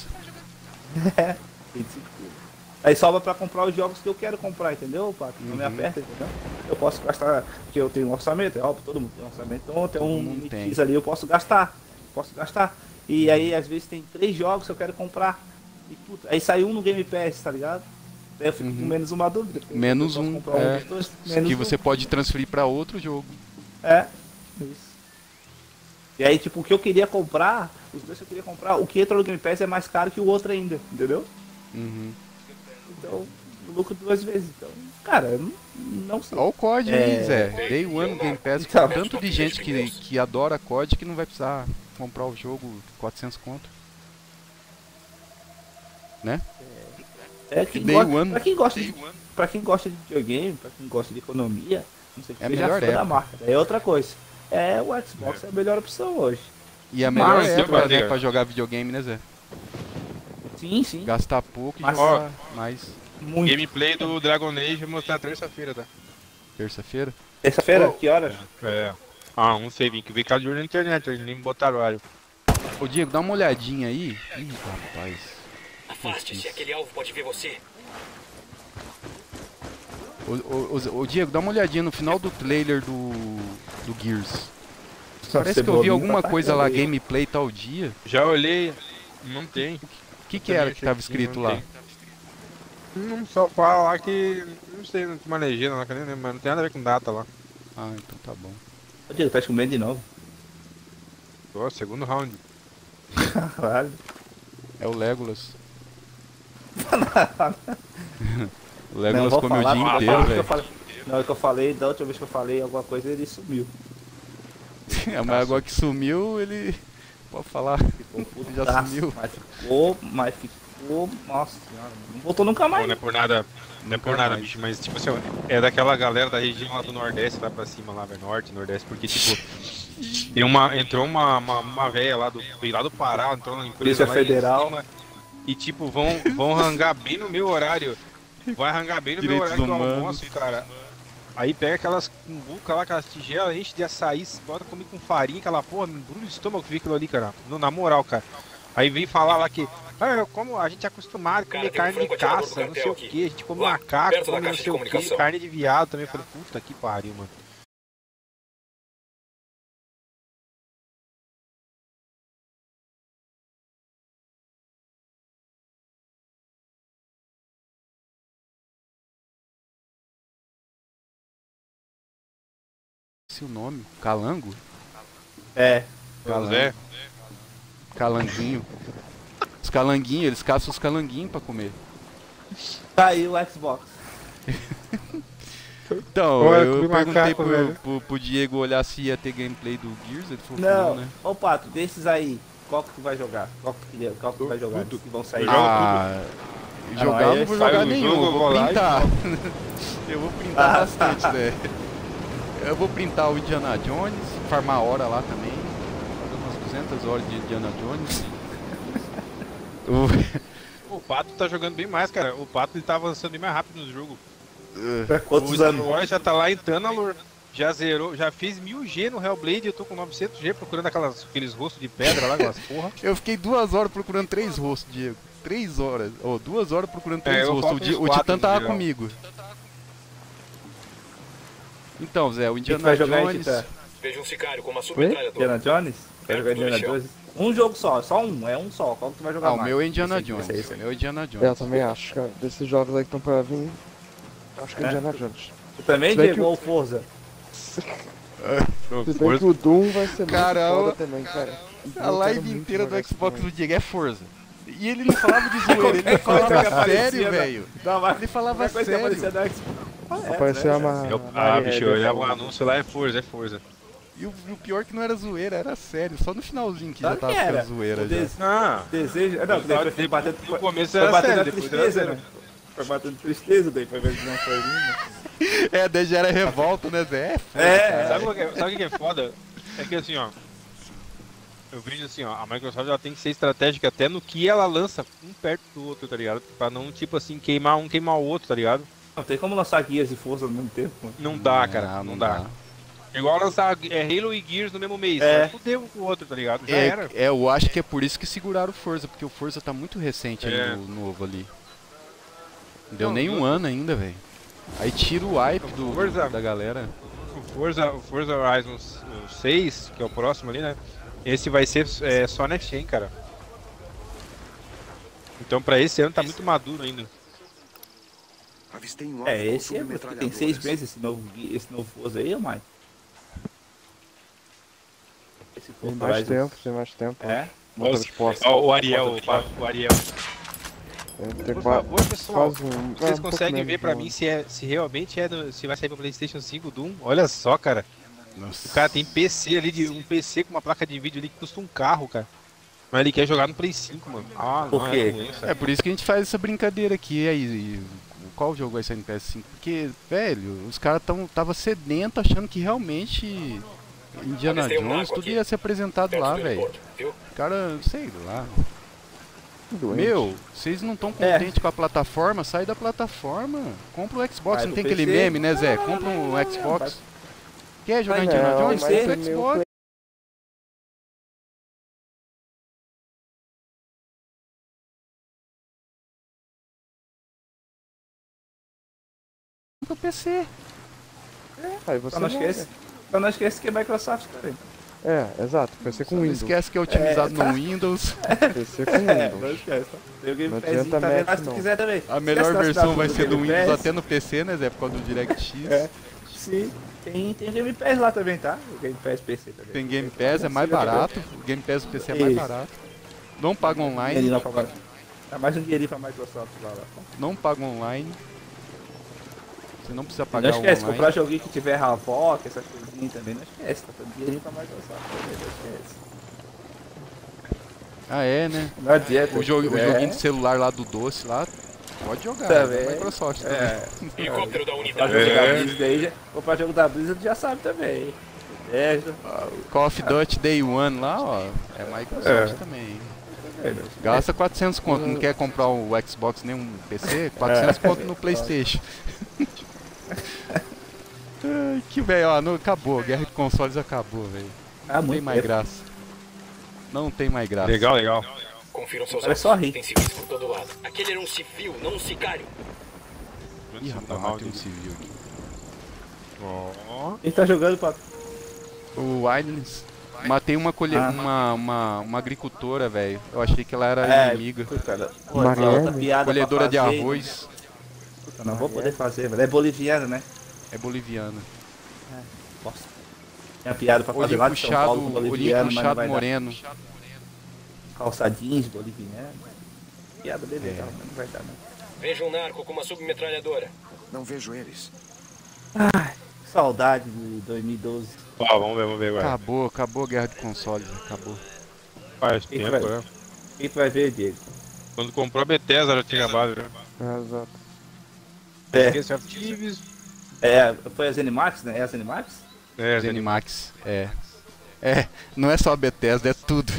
25 pila. Aí sobra pra comprar os jogos que eu quero comprar, entendeu, Pato? Não me Uhum. aperta, entendeu? Eu posso gastar, porque eu tenho um orçamento, é óbvio, todo mundo tem um orçamento, então tem um mundo limite tem. X ali, eu posso gastar. E aí, às vezes, tem 3 jogos que eu quero comprar. E, puta, aí sai um no Game Pass, tá ligado? Daí eu fico com menos uma dúvida. porque Menos eu posso um, comprar dos dois, menos que um. você pode transferir pra outro jogo. É, isso. E aí, tipo, o que eu queria comprar, os dois que eu queria comprar, o que entra no Game Pass é mais caro que o outro ainda, entendeu? Uhum. Então, eu lucro 2 vezes. Então, cara, eu não sei. Olha o COD É. aí, Zé. Day One Game Pass, com Então. tanto de gente que adora COD que não vai precisar comprar o jogo 400 conto. Né? É quem Day gosta, One. pra quem gosta de videogame, pra quem gosta de economia, não sei que É a seja melhor fã da época. marca. É outra coisa. É, o Xbox é a melhor opção hoje. E a melhor Mas, época, Diego, né, pra jogar videogame, né, Zé? Sim, sim. Gastar pouco e Mas- jogar mais. Muito. Gameplay do Dragon Age vou mostrar terça-feira, tá? Terça-feira. Terça-feira, que horas? É. Ah, não sei, vim que ver cada de olho na internet, eles nem me botaram horário. Ô Diego, dá uma olhadinha aí. Ih, rapaz. Afaste-se, aquele alvo pode ver você. Ô Diego, dá uma olhadinha no final do trailer do Gears. Parece que eu vi alguma coisa lá, gameplay tal dia. Já olhei, não tem. O que era que tava escrito lá? Não, só fala lá que. Não sei, não tem uma legenda lá, que eu nem lembro, mas não tem nada a ver com data lá. Ah, então tá bom. Ô, Diego, tá comendo de novo? Ó, segundo round. Caralho. É o Legolas. O Não, Legolas vou come o falar, dia porque inteiro, eu velho. falei- Na hora que eu falei, da última vez que eu falei alguma coisa, ele sumiu. É, mas agora que sumiu, ele. Pode falar. Ficou Já putaço, sumiu. Mas ficou. Nossa senhora, não voltou nunca Pô, mais. não é por nada, não é por Nunca nada, mais. bicho, mas tipo assim, ó, é daquela galera da região lá do Nordeste, lá pra cima, lá, velho, Norte, Nordeste, porque tipo, entrou uma véia lá veio lá do Pará, entrou na empresa Polícia lá Federal. em cima, e tipo, vão rangar bem no meu horário, vai rangar bem no meu Direitos horário do humanos. almoço, cara. Aí pega aquelas cumbuca lá, aquelas tigelas, enche de açaí, bota comigo com farinha, aquela porra, me embrulha o estômago que vi aquilo ali, cara, na moral, cara. Aí vem falar lá que, como a gente é acostumado a comer Cara, tem um carne de franco atirador caça, do não sei cartel o aqui. que, a gente come Lá, macaco, perto da come não caixa de sei o que, comunicação. carne de viado também. Eu falei, puta que pariu, mano. Esse é o nome? Calango? É. Calango. Zé, Calanguinho. Os calanguinhos, eles caçam os calanguinhos pra comer. Tá aí o Xbox. Então, Olha, eu Clube perguntei Macaco, velho. pro Diego olhar se ia ter gameplay do Gears, ele falou que Não, né? ô Pato, desses aí, qual que tu vai jogar? Qual que tu vai jogar? Tudo. Que vão sair. Eu jogo Ah, jogar não, eu aí não vou sai jogar o nenhum, jogo, eu eu vou vou lá e printar. Eu vou printar Ah, bastante, velho. Eu vou printar o Indiana Jones, farmar hora lá também. Fazer umas 200 horas de Indiana Jones. O Pato tá jogando bem mais, cara. O Pato ele tá avançando bem mais rápido no jogo. Quantos O anos? Star já tá lá em Tanalor. Já zerou, já fez 1000G no Hellblade e eu tô com 900G procurando aqueles rostos de pedra lá, aquelas porra. Eu fiquei 2 horas procurando 3 rostos, Diego. 3 horas. 2 horas procurando 3 eu rostos. falto uns O 4 Titã no tava geral. comigo. Então, Zé, o que Indiana vai jogar aí, Jones. Titã? Veja um sicário com uma Indiana submetralhadora. Jones? Vai jogar Indiana Jones? Um jogo só um, é um só. Qual que tu vai jogar Ah, o mais? meu é Indiana Esse aí, Jones. esse O aí. meu é Indiana Eu Jones. também acho, cara. Desses jogos aí que estão pra vir, acho que é É? Indiana Jones. Tu também, Se bem Diego, que- ou Forza? Se bem que o Doom vai ser Cara, muito o- foda também, cara. A live inteira do Xbox do Diego é Forza. E ele não falava de zoeira, ele falava coisa que sério, aparecia, né? velho. Não, mas Ele falava qualquer coisa que aparecia sério. no Xbox. Apareceu uma... Bicho, eu olhava o anúncio lá, é Forza, é Forza. E o pior que não era zoeira, era sério. Só no finalzinho que já Claro tava que era. ficando zoeira O já. Ah, Desejo. Não, depois foi batendo. no começo Foi era batendo sério, a depois era tristeza, sério. né? Foi batendo tristeza, daí foi ver que não foi lindo. É, daí já era revolta, né, Zé? Sabe o que é foda? É que assim, ó. Eu vejo assim, ó, a Microsoft ela tem que ser estratégica até no que ela lança um perto do outro, tá ligado? Pra não, tipo assim, queimar um, queimar o outro, tá ligado? Não tem como lançar guias e força ao mesmo tempo, mano. Não dá, cara, não dá. Igual lançar Halo e Gears no mesmo mês, É. vai fuder um com o outro, tá ligado? Já era. Eu acho que é por isso que seguraram o Forza, porque o Forza tá muito recente É. aí, novo ali. Não deu Não, nem um ano ainda, velho. Aí tira o hype Forza. da galera. O Forza Horizon 6, que é o próximo ali, né? Esse vai ser só Next Gen, cara. Então pra esse ano tá muito maduro ainda. Avistei um É, alvo com esse é porque tem submetralhadoras. 6 meses esse novo Forza aí, ou mais? Esse Tem Forza mais Horizon- tempo, tem mais tempo. É? Motorsport. Ó, o Ariel, o Ariel. Tem Por qua- favor, pessoal, quase um... vocês um pouco conseguem menos ver de pra um mim ano. se realmente se vai sair pro PlayStation 5 Doom? Olha só, cara. Nossa. O cara tem PC ali, um PC com uma placa de vídeo ali que custa um carro, cara. Mas ele quer jogar no Play 5, mano. Ah, Por não, quê? é doença. É por isso que a gente faz essa brincadeira aqui. E aí, qual jogo vai sair no PS5? Porque, velho, os caras tava sedento achando que realmente Indiana Avistei um Jones narco tudo aqui, ia ser apresentado perto lá, do velho. aeroporto, viu? Cara, sei lá. Doente. Meu, vocês não estão contentes com a plataforma? Sai da plataforma. Compra o Xbox. Vai Não pro tem aquele PC. meme, né, Zé? Não, Compra não, um não, Xbox. Quer jogar Vai Indiana não, Jones? mas Compra o o Xbox. Compra o PC. Aí você Só não não- esquece. Só não esquece que é Microsoft também. É, exato. PC com Não Windows. esquece que é otimizado no Windows. PC com É, não Windows. esquece. Tem o Game Não Pass adianta também, Mac, mas se tu não. quiser também. A Se melhor quiser versão assinar vai tudo ser do Game Windows Pass, até no PC, né, Zé? Por causa do DirectX. É. Sim, tem Game Pass lá também, tá? O Game Pass PC também. Tem Game Pass, é mais barato. O Game Pass do PC é mais Isso. barato. Não paga online. Dinheirinho lá pra Dá mais um dinheirinho pra Microsoft lá. Não paga online. Você não precisa Não pagar esquece, online. comprar joguinho que tiver Havoc, essas coisinhas também, não esquece, tá dando dinheirinho pra Microsoft também, não esquece. Ah, é, né? Não adianta. O joguinho é, de celular lá do Doce lá, pode jogar. Também. É Microsoft também. Helicóptero da Comprar unidade. jogo da Blizzard aí, comprar jogo da Blizzard já sabe também. É, Call of Duty Day One lá, ó, é Microsoft também. Gasta 400 conto, não quer comprar o Xbox nem um PC? 400 conto no Playstation. Ai, que velho, ó, acabou, a guerra de consoles acabou, velho. Ah, Não tem muito mais tempo. graça. Não tem mais graça. Legal, legal. Confiram seus Olha olhos. só, ri. Tem civis por todo lado. Aquele era um civil, não um sicário. Ih, rapaz, matei um civil aqui. Ó. Quem tá jogando, Pato? O Wildlands. Matei uma, uma agricultora, velho. Eu achei que ela era É, inimiga. Puta, Mariana. outra piada pra Colhedora de fazer, arroz. Puta, não vou poder fazer, velho. É boliviano, né? É boliviana. Nossa. Tinha piada pra fazer Olhinho lá de São Paulo com puxado, olhinho boliviano, mas não puxado vai dar. moreno. Calça jeans boliviano. Piada bem legal, mas não vai dar não. Veja um narco com uma submetralhadora. Não vejo eles. Ai, saudade de 2012. Ó, vamos ver agora. Acabou a guerra de consoles, acabou. Faz Quem tempo, vai- né? Quem tu vai ver, Diego? Quando comprou a Bethesda já tinha acabado, né? Exato. É, Esse of Thieves. foi a Zenimax, né? É a Zenimax? É, Zenimax, não é só a Bethesda, é tudo.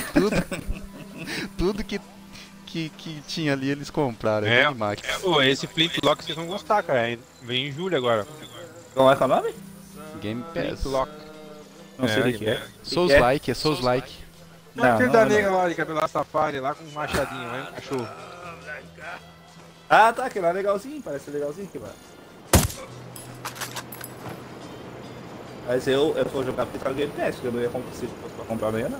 tudo que tinha ali eles compraram, é Zenimax. Pô, esse Flintlock vocês vão gostar, cara. Vem em julho agora. Como é que é o nome? Game Pass. Flintlock. Não sei o que é. Souls-like, é Souls-like. Não, aquele da não. nega lá de cabelo safari lá com um machadinho, né? Um cachorro. Ah, tá, aquele lá é legalzinho, parece legalzinho aquele lá. Mas eu vou jogar porque tá no Game Pass, porque eu não ia comprar se fosse pra comprar amanhã, não.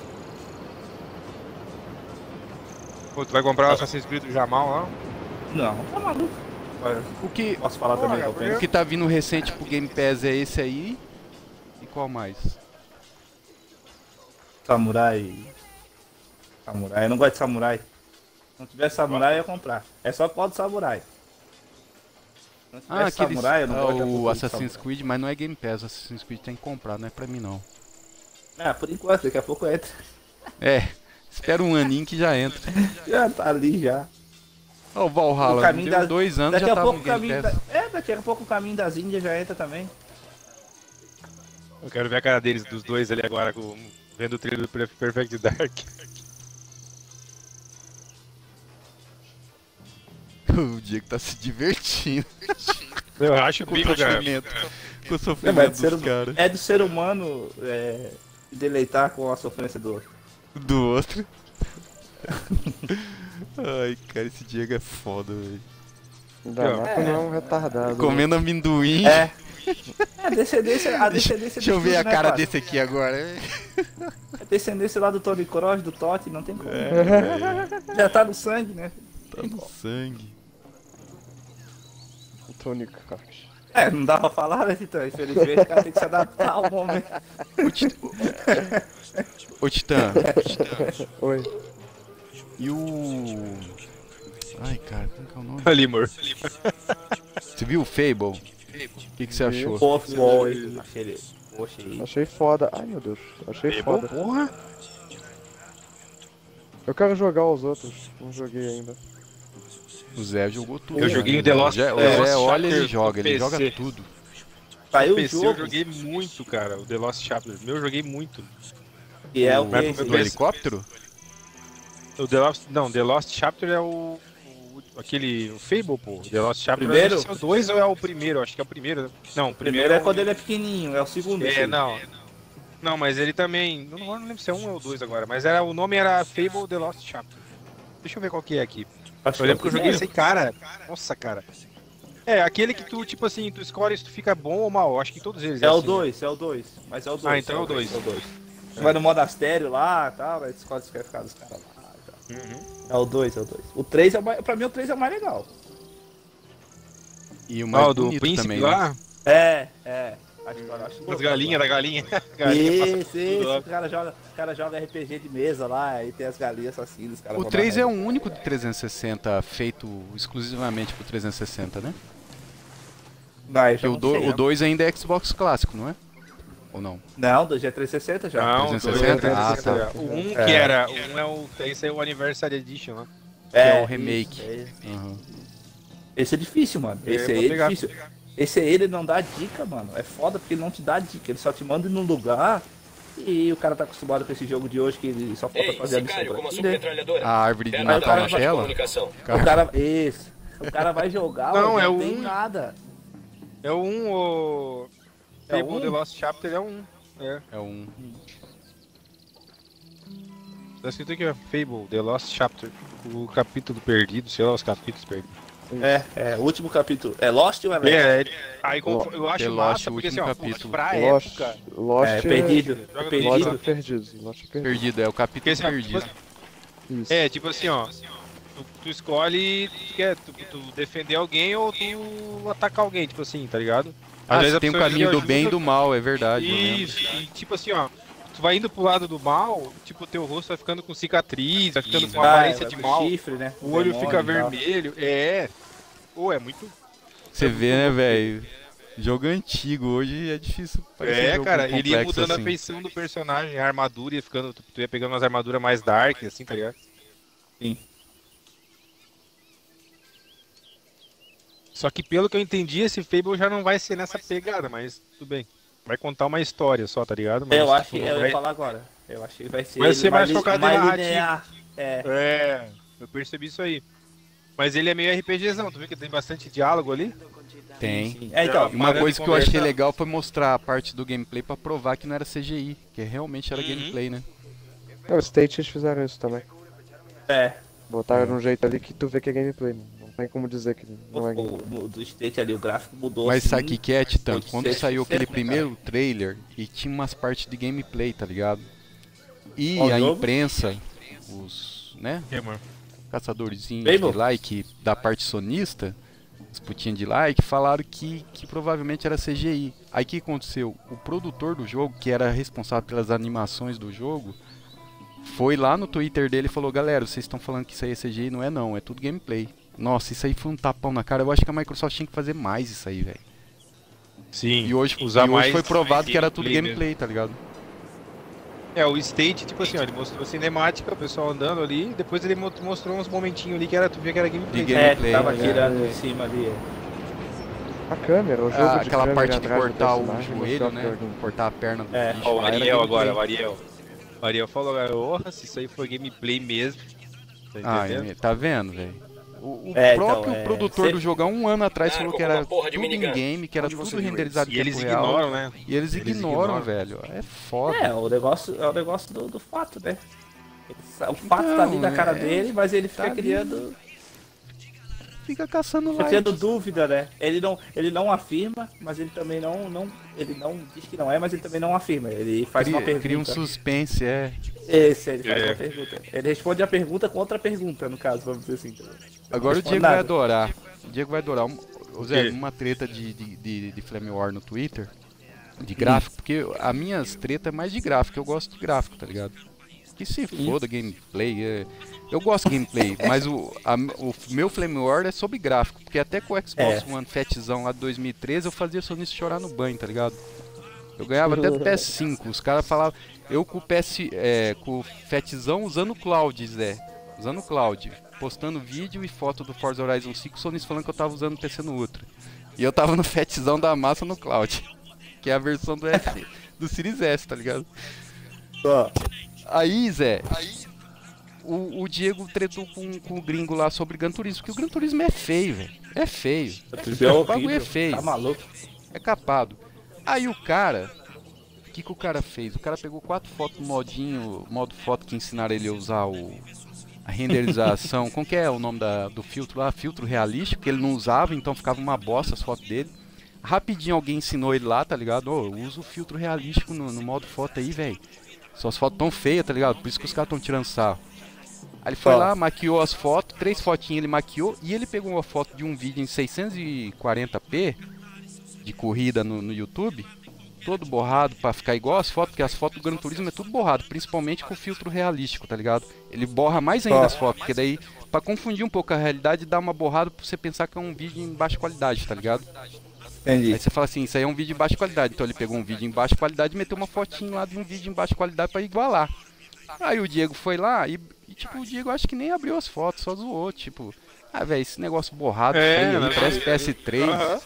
Pô, tu vai comprar o Assassin's Creed do Jamal lá? Não, tá maluco. O que, Posso falar também, Porra, Alpena? o que tá vindo recente pro Game Pass é esse aí. E qual mais? Samurai. Eu não gosto de samurai. Se não tivesse samurai, eu ia comprar. É só por causa do samurai. Se não tivesse Aquele samurai, eu não gosto da o cultura de Assassin's samurai. Creed, mas não é Game Pass, o Assassin's Creed tem que comprar, não é pra mim não. Por enquanto, daqui a pouco entra. Espera um aninho que já entra. Já tá ali já. Ó, o Valhalla, O caminho deu das- 2 anos Daqui já a tava pouco no o Game caminho Pass. daqui a pouco o caminho das Índias já entra também. Eu quero ver a cara deles, dos dois ali agora, vendo o trailer do Perfect Dark. O Diego tá se divertindo Eu acho com o pico, cara. sofrimento. Com o Mas sofrimento do ser, dos caras. é do ser humano se deleitar com a sofrência do outro. Do outro. Ai, cara, esse Diego é foda, velho. Ainda mais quando é um retardado. Comendo amendoim. A descendência Deixa eu ver a cara desse aqui agora. A descendência lá do Tony Kroos, do Totti, não tem como. É, Já tá no sangue, né? tá no sangue. O Tony Cross. Não dá pra falar, né, então? Infelizmente, o cara tem que se adaptar ao momento. Ô, Titã, Oi. e o... Ai, cara, como que é o nome? Ali, amor. Você viu o Fable? O que você achou? Pô, foi. Achei ele. Poxa, aí. Achei foda. Ai meu Deus. Achei foda. Porra. Eu quero jogar os outros. Não joguei ainda. O Zé jogou tudo. Eu joguei o The Lost- O The Zé Lost olha, ele Chapter joga, do ele joga PC. tudo. Saiu o PC eu jogo, joguei muito, cara, o The Lost Chapter. Eu joguei muito. que é o Vai que? pro Do helicóptero? The Lost Chapter é o Fable, pô. The Lost Chapter Primeiro? não sei se é o 2 ou é o primeiro, acho que é o primeiro. Né? Não, o O primeiro é o- quando ele é pequenininho, é o segundo. esse aí. não. Não, mas ele também. Não lembro se é um ou dois agora, mas o nome era Fable The Lost Chapter. Deixa eu ver qual que é aqui. Acho Eu lembro que eu joguei primeiro. esse cara. Nossa, cara. É, aquele que tu, tipo assim, tu escolhe se tu fica bom ou mal. Acho que todos eles. É o assim. 2, é o 2. Mas é o 2. Ah, então é o dois. É o 2. Você vai no monastério lá e tal, aí você escolhe se quer ficar dos caras lá e tal. Uhum. É o 2, é o 2. O 3 é o mais. Pra mim o 3 é o mais legal. E o mais Ah, o do bonito príncipe também, lá? né? Acho Das galinhas, da galinha. Galinha passa Isso, tudo lá. o cara joga RPG de mesa lá, aí tem as galinhas assassinas. Cara O 3 é o único de 360 feito exclusivamente pro 360, né? Porque o 2 ainda é Xbox clássico, não é? Ou não? Não, o 2 é 360 já. Não, 360? Ah, tá. O 1 que era. Esse é o Anniversary Edition, né? é o remake. Isso, Uhum. esse é difícil, mano. Esse vou aí é pegar. difícil. Esse aí ele não dá dica, mano. É foda porque ele não te dá dica. Ele só te manda ir num lugar e o cara tá acostumado com esse jogo de hoje que ele só falta Ei, fazer a missão sicário, pra como a ti, sua né? metralhadora. A árvore de Perto Natal da na caixa de tela? comunicação. O cara. Isso. O cara vai jogar, Não, mano, é não o tem um. nada. É o 1, o. É Fable um? The Lost Chapter é 1. É. É um... Tá escrito aqui, ó. Fable The Lost Chapter. O capítulo perdido, sei lá, os capítulos perdidos. O último capítulo. É Lost ou é Left? Aí eu acho The Lost, massa, o porque assim, último ó, capítulo. pra Lost. época. Lost É, perdido. Joga É no perdido. Lost é perdido. Lost é perdido. Perdido, é o capítulo Porque, assim, ó, perdido. Isso. É, tipo assim, ó. Tu escolhe tu defender alguém ou tu atacar alguém, tipo assim, tá ligado? Às Ah, vezes você a tem o pessoa caminho pede do bem e ajuda. do mal, é verdade. eu lembro. Isso, e tipo assim, ó. Tu vai indo pro lado do mal, tipo, teu rosto vai ficando com cicatriz, vai ficando com aparência de mal, Chifre, né? o olho Demônio fica e tal. vermelho. É. Pô, é muito. Você vê, né, velho? Jogo antigo, hoje é difícil parecer um É, jogo cara, ele ia complexo mudando assim. a feição do personagem, a armadura ia ficando. Tu ia pegando umas armaduras mais dark, assim, tá ligado? Sim. Só que pelo que eu entendi, esse Fable já não vai ser nessa pegada, mas tudo bem. Vai contar uma história só, tá ligado? Mas, Eu acho que tipo, eu vai- ia falar agora. Eu acho que vai ser, Vai ser mais focado em mais narrativa. linear. É. É, eu percebi isso aí. Mas ele é meio RPGzão, tu viu que tem bastante diálogo ali? Tem. Sim. É, então, E uma Parando coisa de que eu achei conversar. legal foi mostrar a parte do gameplay pra provar que não era CGI, que realmente era gameplay, né? O State eles fizeram isso também. é. Botaram de um jeito ali que tu vê que é gameplay. Não tem como dizer que não é gameplay. Do State ali, o gráfico mudou. Mas assim, sabe o que que é, Titã? pode Quando ser saiu aquele 100%, primeiro trailer e tinha umas partes de gameplay, tá ligado? E Qual a jogo? imprensa, os, né, É, mano. caçadorzinhos Fable? de like da parte sonista, as putinhas de like, falaram que provavelmente era CGI. Aí o que aconteceu? O produtor do jogo, que era responsável pelas animações do jogo, foi lá no Twitter dele e falou: galera, vocês estão falando que isso aí é CGI, não é não, é tudo gameplay. Nossa, isso aí foi um tapão na cara. Eu acho que a Microsoft tinha que fazer mais isso aí, velho. Sim. E hoje, usar mais foi provado que era tudo gameplay gameplay, tá ligado? É, o State, tipo assim, ó, ele mostrou cinemática, o pessoal andando ali, depois ele mostrou uns momentinhos ali que era, tu via que era gameplay. De É, gameplay, tava né? tirando em cima ali. A câmera, o jogo Ah, de aquela câmera parte de atrás do cortar o personagem joelho, mostrou né? que era gameplay. Cortar a perna do É. bicho. Ó, o lá, era Ariel gameplay. agora, o Ariel. O Ariel falou, porra, se isso aí for gameplay mesmo. Tá Ah, entendendo? tá vendo, velho? O É, próprio então, produtor do jogo há um ano atrás Claro, falou que como era uma porra de tudo em minigun. game, que era Onde tudo você viu renderizado E em eles tempo real. ignoram, né? E eles ignoram, velho. É foda. É, o negócio do fato, né? O fato tá ali na cara dele, mas ele fica tá ali. criando. Fica caçando Fica like. criando dúvida, né? Ele não afirma, mas ele também ele não diz que não é, mas ele também não afirma. Ele faz uma pergunta. Cria um suspense, é. Esse, ele faz É. uma pergunta. Ele responde a pergunta com outra pergunta, no caso, vamos dizer assim. Agora o responde Diego nada. vai adorar. O Diego vai adorar. Ô Zé, quê? uma treta de Flame War no Twitter, de gráfico, porque as minhas tretas é mais de gráfico, eu gosto de gráfico, tá ligado? Que se foda gameplay, eu gosto de gameplay, mas o meu Flame War é sobre gráfico, porque até com o Xbox One Fatzão lá de 2013 eu fazia sonista chorar no banho, tá ligado? Eu ganhava até do PS5, os caras falavam, eu com o com o Fatzão usando o Cloud, Zé, usando o Cloud, postando vídeo e foto do Forza Horizon 5, o sonista falando que eu tava usando o PC no Ultra. E eu tava no Fatzão da massa no Cloud, que é a versão do do Series S, tá ligado? Ó, Aí, Zé, o Diego tretou com o gringo lá sobre Gran Turismo, porque o Gran Turismo é feio, velho. É feio. O bagulho é feio. Tá maluco? É capado. Aí o cara, o que o cara fez? O cara pegou 4 fotos no modo foto que ensinaram ele a usar a renderização. Como que é o nome do filtro lá? Filtro realístico, que ele não usava, então ficava uma bosta as fotos dele. Rapidinho alguém ensinou ele lá, tá ligado? Ô, usa o filtro realístico no modo foto aí, velho. Suas fotos tão feias, tá ligado? Por isso que os caras tão tirando sarro. Aí ele foi lá, maquiou as fotos, 3 fotinhas ele maquiou, e ele pegou uma foto de um vídeo em 640p de corrida no YouTube, todo borrado pra ficar igual as fotos, porque as fotos do Gran Turismo é tudo borrado, principalmente com filtro realístico, tá ligado? Ele borra mais ainda as fotos, porque daí, pra confundir um pouco a realidade, dá uma borrada pra você pensar que é um vídeo em baixa qualidade, tá ligado? Entendi. Aí você fala assim, isso aí é um vídeo em baixa qualidade. Então ele pegou um vídeo em baixa qualidade e meteu uma fotinho lá de um vídeo em baixa qualidade pra igualar. Aí o Diego foi lá e tipo, o Diego acho que nem abriu as fotos, só zoou, tipo, ah, velho, esse negócio borrado, feio, aí, parece PS3.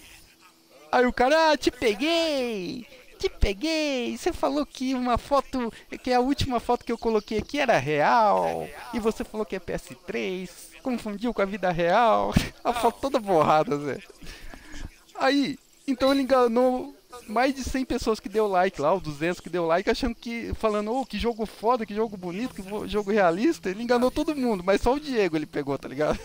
Aí o cara, te peguei, você falou que uma foto, que a última foto que eu coloquei aqui era real, e você falou que é PS3, confundiu com a vida real, a foto toda borrada, Zé. Aí, então ele enganou mais de 100 pessoas que deu like lá, ou 200 que deu like, achando que, falando, ô, que jogo foda, que jogo bonito, que jogo realista. Ele enganou todo mundo, mas só o Diego ele pegou, tá ligado?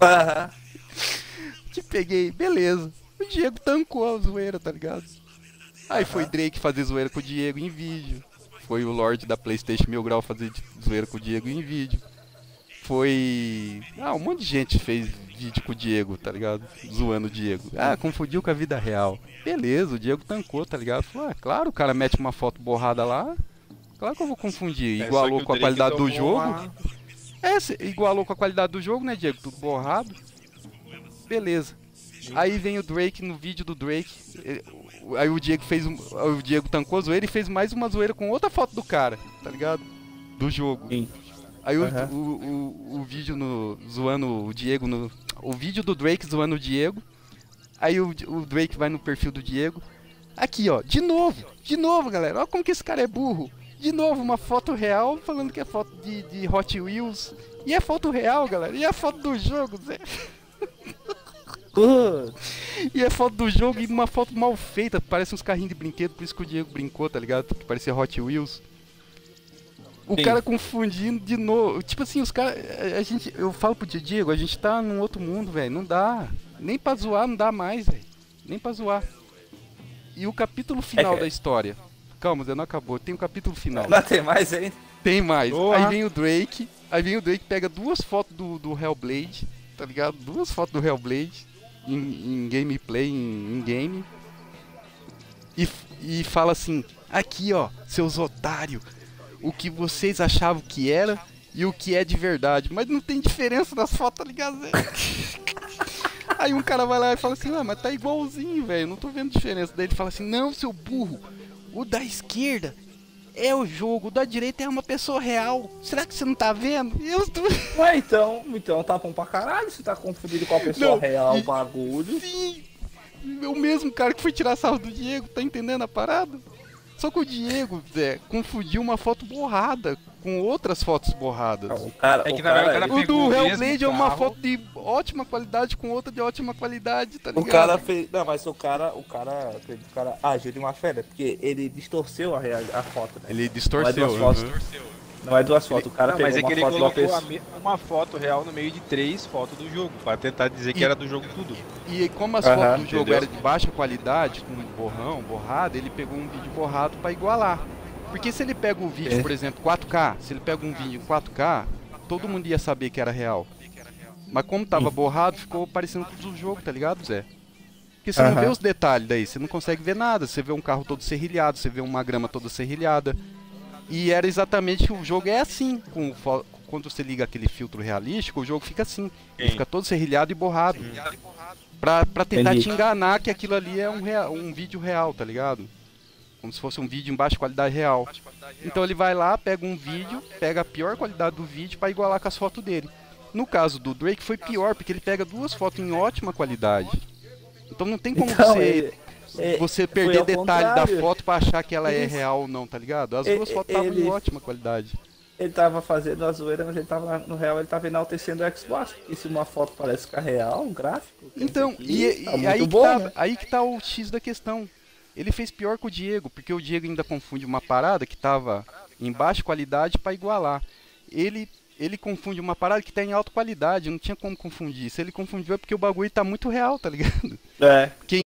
Te peguei, beleza. O Diego tancou a zoeira, tá ligado? Aí foi Drake fazer zoeira com o Diego em vídeo. Foi o Lorde da PlayStation 1000 Grau fazer zoeira com o Diego em vídeo. Foi... um monte de gente fez vídeo com o Diego, tá ligado? Zoando o Diego. Confundiu com a vida real. Beleza, o Diego tancou, tá ligado? Falou, claro, o cara mete uma foto borrada lá. Claro que eu vou confundir. Igualou com a qualidade do jogo. Igualou com a qualidade do jogo, né, Diego? Tudo borrado. Beleza. Aí vem o Drake no vídeo do Drake. Aí o Diego fez o Diego tancou a zoeira e fez mais uma zoeira com outra foto do cara, tá ligado? Do jogo. Sim. Aí o vídeo zoando o Diego o vídeo do Drake zoando o Diego. Aí o Drake vai no perfil do Diego. Aqui, ó, de novo, galera. Olha como que esse cara é burro. De novo, uma foto real falando que é foto de Hot Wheels. E é foto real, galera. E é foto do jogo, Zé. E é foto do jogo e uma foto mal feita. Parece uns carrinhos de brinquedo, por isso que o Diego brincou, tá ligado? Que parecia Hot Wheels. O Sim. cara confundindo de novo. Tipo assim, os caras. Eu falo pro Diego, a gente tá num outro mundo, velho. Não dá. Nem pra zoar, não dá mais, velho. Nem pra zoar. E o capítulo final da história. Calma, Zé, não acabou. Tem o capítulo final. Não tem mais ainda. Tem mais. Boa. Aí vem o Drake. Aí vem o Drake, pega duas fotos do Hellblade. Tá ligado? Duas fotos do Hellblade. Em gameplay, em game. E fala assim: aqui, ó, seus otários. O que vocês achavam que era e o que é de verdade. Mas não tem diferença nas fotos, tá ligado, Zé? Aí um cara vai lá e fala assim: ah, mas tá igualzinho, velho. Não tô vendo diferença. Daí ele fala assim: não, seu burro. O da esquerda é o jogo, o da direita é uma pessoa real. Será que você não tá vendo? Ué, então tá bom pra caralho. Você tá confundido com a pessoa Não, real, o e- bagulho. Sim, o mesmo cara que foi tirar sarro do Diego, tá entendendo a parada? Só que o Diego, Zé, confundiu uma foto borrada com outras fotos borradas. O cara, É que o na verdade cara, o O pegou do o mesmo Hellblade é uma carro. foto de ótima qualidade com outra de ótima qualidade, tá o ligado? cara fez. Não, mas o cara agiu de má fé, né? Porque ele distorceu a foto, né? Ele Não é distorceu. duas fotos. uhum. Não é duas fotos. O cara Não, mas pegou é que uma ele foto de uma colocou pessoa. uma foto real no meio de 3 fotos do jogo, pra tentar dizer que E- era do jogo tudo. E como as Aham, fotos do jogo entendeu? eram de baixa qualidade, com borrado, ele pegou um vídeo borrado pra igualar. Porque se ele pega um vídeo, É. por exemplo, 4K, se ele pega um vídeo em 4K, todo mundo ia saber que era real. Mas como tava borrado, ficou parecendo tudo o jogo, tá ligado, Zé? Porque você não Aham. vê os detalhes daí, você não consegue ver nada. Você vê um carro todo serrilhado, você vê uma grama toda serrilhada. E era exatamente que o jogo é assim. Quando você liga aquele filtro realístico, o jogo fica assim. Ele Sim. fica todo serrilhado e borrado. Pra tentar Entendi. te enganar que aquilo ali é um vídeo real, tá ligado? Como se fosse um vídeo em baixa qualidade real. Então ele vai lá, pega um vídeo, pega a pior qualidade do vídeo pra igualar com as fotos dele. No caso do Drake foi pior, porque ele pega duas fotos em ótima qualidade. Então não tem como Então, você foi perder ao detalhe da contrário. foto pra achar que ela é Isso. real ou não, tá ligado? As E- duas fotos estavam em ele- ótima qualidade. Ele tava fazendo a zoeira, mas ele tava no real, ele tava enaltecendo o Xbox. E se uma foto parece ficar real, um gráfico. quer Então, dizer que tá muito aí, bom, né? aí que tá o X da questão. Ele fez pior que o Diego, porque o Diego ainda confunde uma parada que tava em baixa qualidade pra igualar. Ele confunde uma parada que tá em alta qualidade, não tinha como confundir. Se ele confundiu é porque o bagulho tá muito real, tá ligado? É.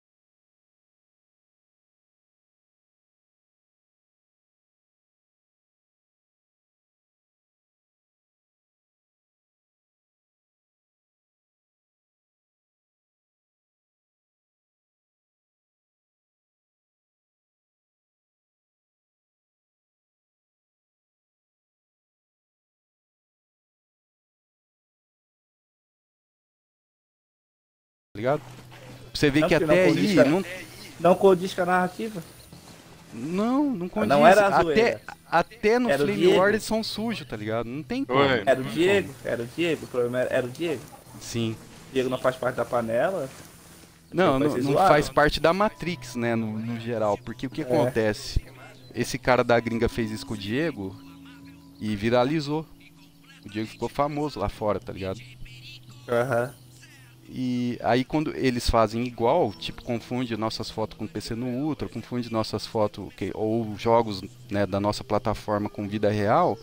Tá ligado? Pra você ver Não, que porque até não aí condiz, cara. não, Não condiz com a narrativa. não condiz. Não era a zoeira. Até no Era o Flame Diego. War eles são sujos, tá ligado? Não tem como. Oi. Era o Diego, o problema era o Diego. Sim. O Diego não faz parte da panela. Não, vai não, ser não zoado. faz parte da Matrix, né, no geral. Porque o que acontece? Esse cara da gringa fez isso com o Diego e viralizou. O Diego ficou famoso lá fora, tá ligado? Aham. E aí quando eles fazem igual, tipo, confunde nossas fotos com PC no Ultra, confunde nossas fotos ou jogos, né, da nossa plataforma com vida real,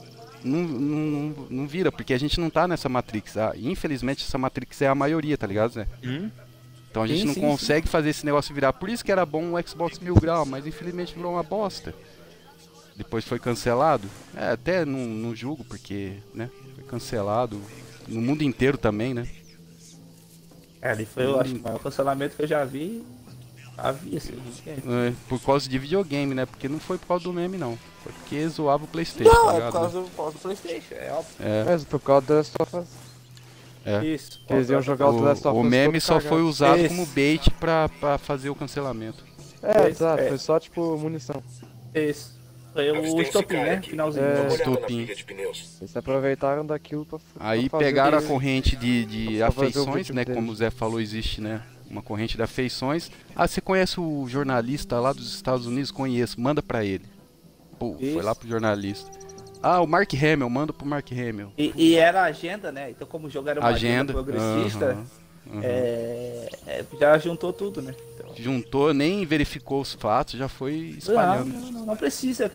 não vira, porque a gente não tá nessa Matrix. Infelizmente essa Matrix é a maioria, tá ligado, Zé? Então a gente Sim, não sim, consegue fazer esse negócio virar. Por isso que era bom o Xbox 1000 grau, mas infelizmente virou uma bosta. Depois foi cancelado. Até não julgo, porque, né, foi cancelado no mundo inteiro também, né? Ali foi, eu acho, o maior cancelamento que eu já vi. Assim. Por causa de videogame, né? Porque não foi por causa do meme, não. Foi porque zoava o PlayStation, tá Não, é ligado? por causa do PlayStation, é óbvio. É. Mas por causa da sua É. Isso. Que eles iam jogar o The Last of O Us meme todo só cagado. foi usado Esse. como bait pra fazer o cancelamento. É, Esse, exato, é. foi só tipo munição. Isso. Foi o Avistei um estopim, sicário né? aqui. Finalzinho. Dá uma olhada na Estopim. briga de pneus. Eles se aproveitaram daquilo pra Aí pra fazer pegaram a o que- corrente de pra fazer o afeições, objetivo né? deles. Como o Zé falou, existe, né? Uma corrente de afeições. Ah, você conhece o jornalista lá dos Estados Unidos? Conheço, manda pra ele. Pô, foi Isso. lá pro jornalista. Ah, o Mark Hamill, manda pro Mark Hamill. E era a agenda, né? Então, como o jogo era uma agenda progressista, aham, aham. já juntou tudo, né? Então, Juntou, nem verificou os fatos, já foi não, espalhando. não precisa.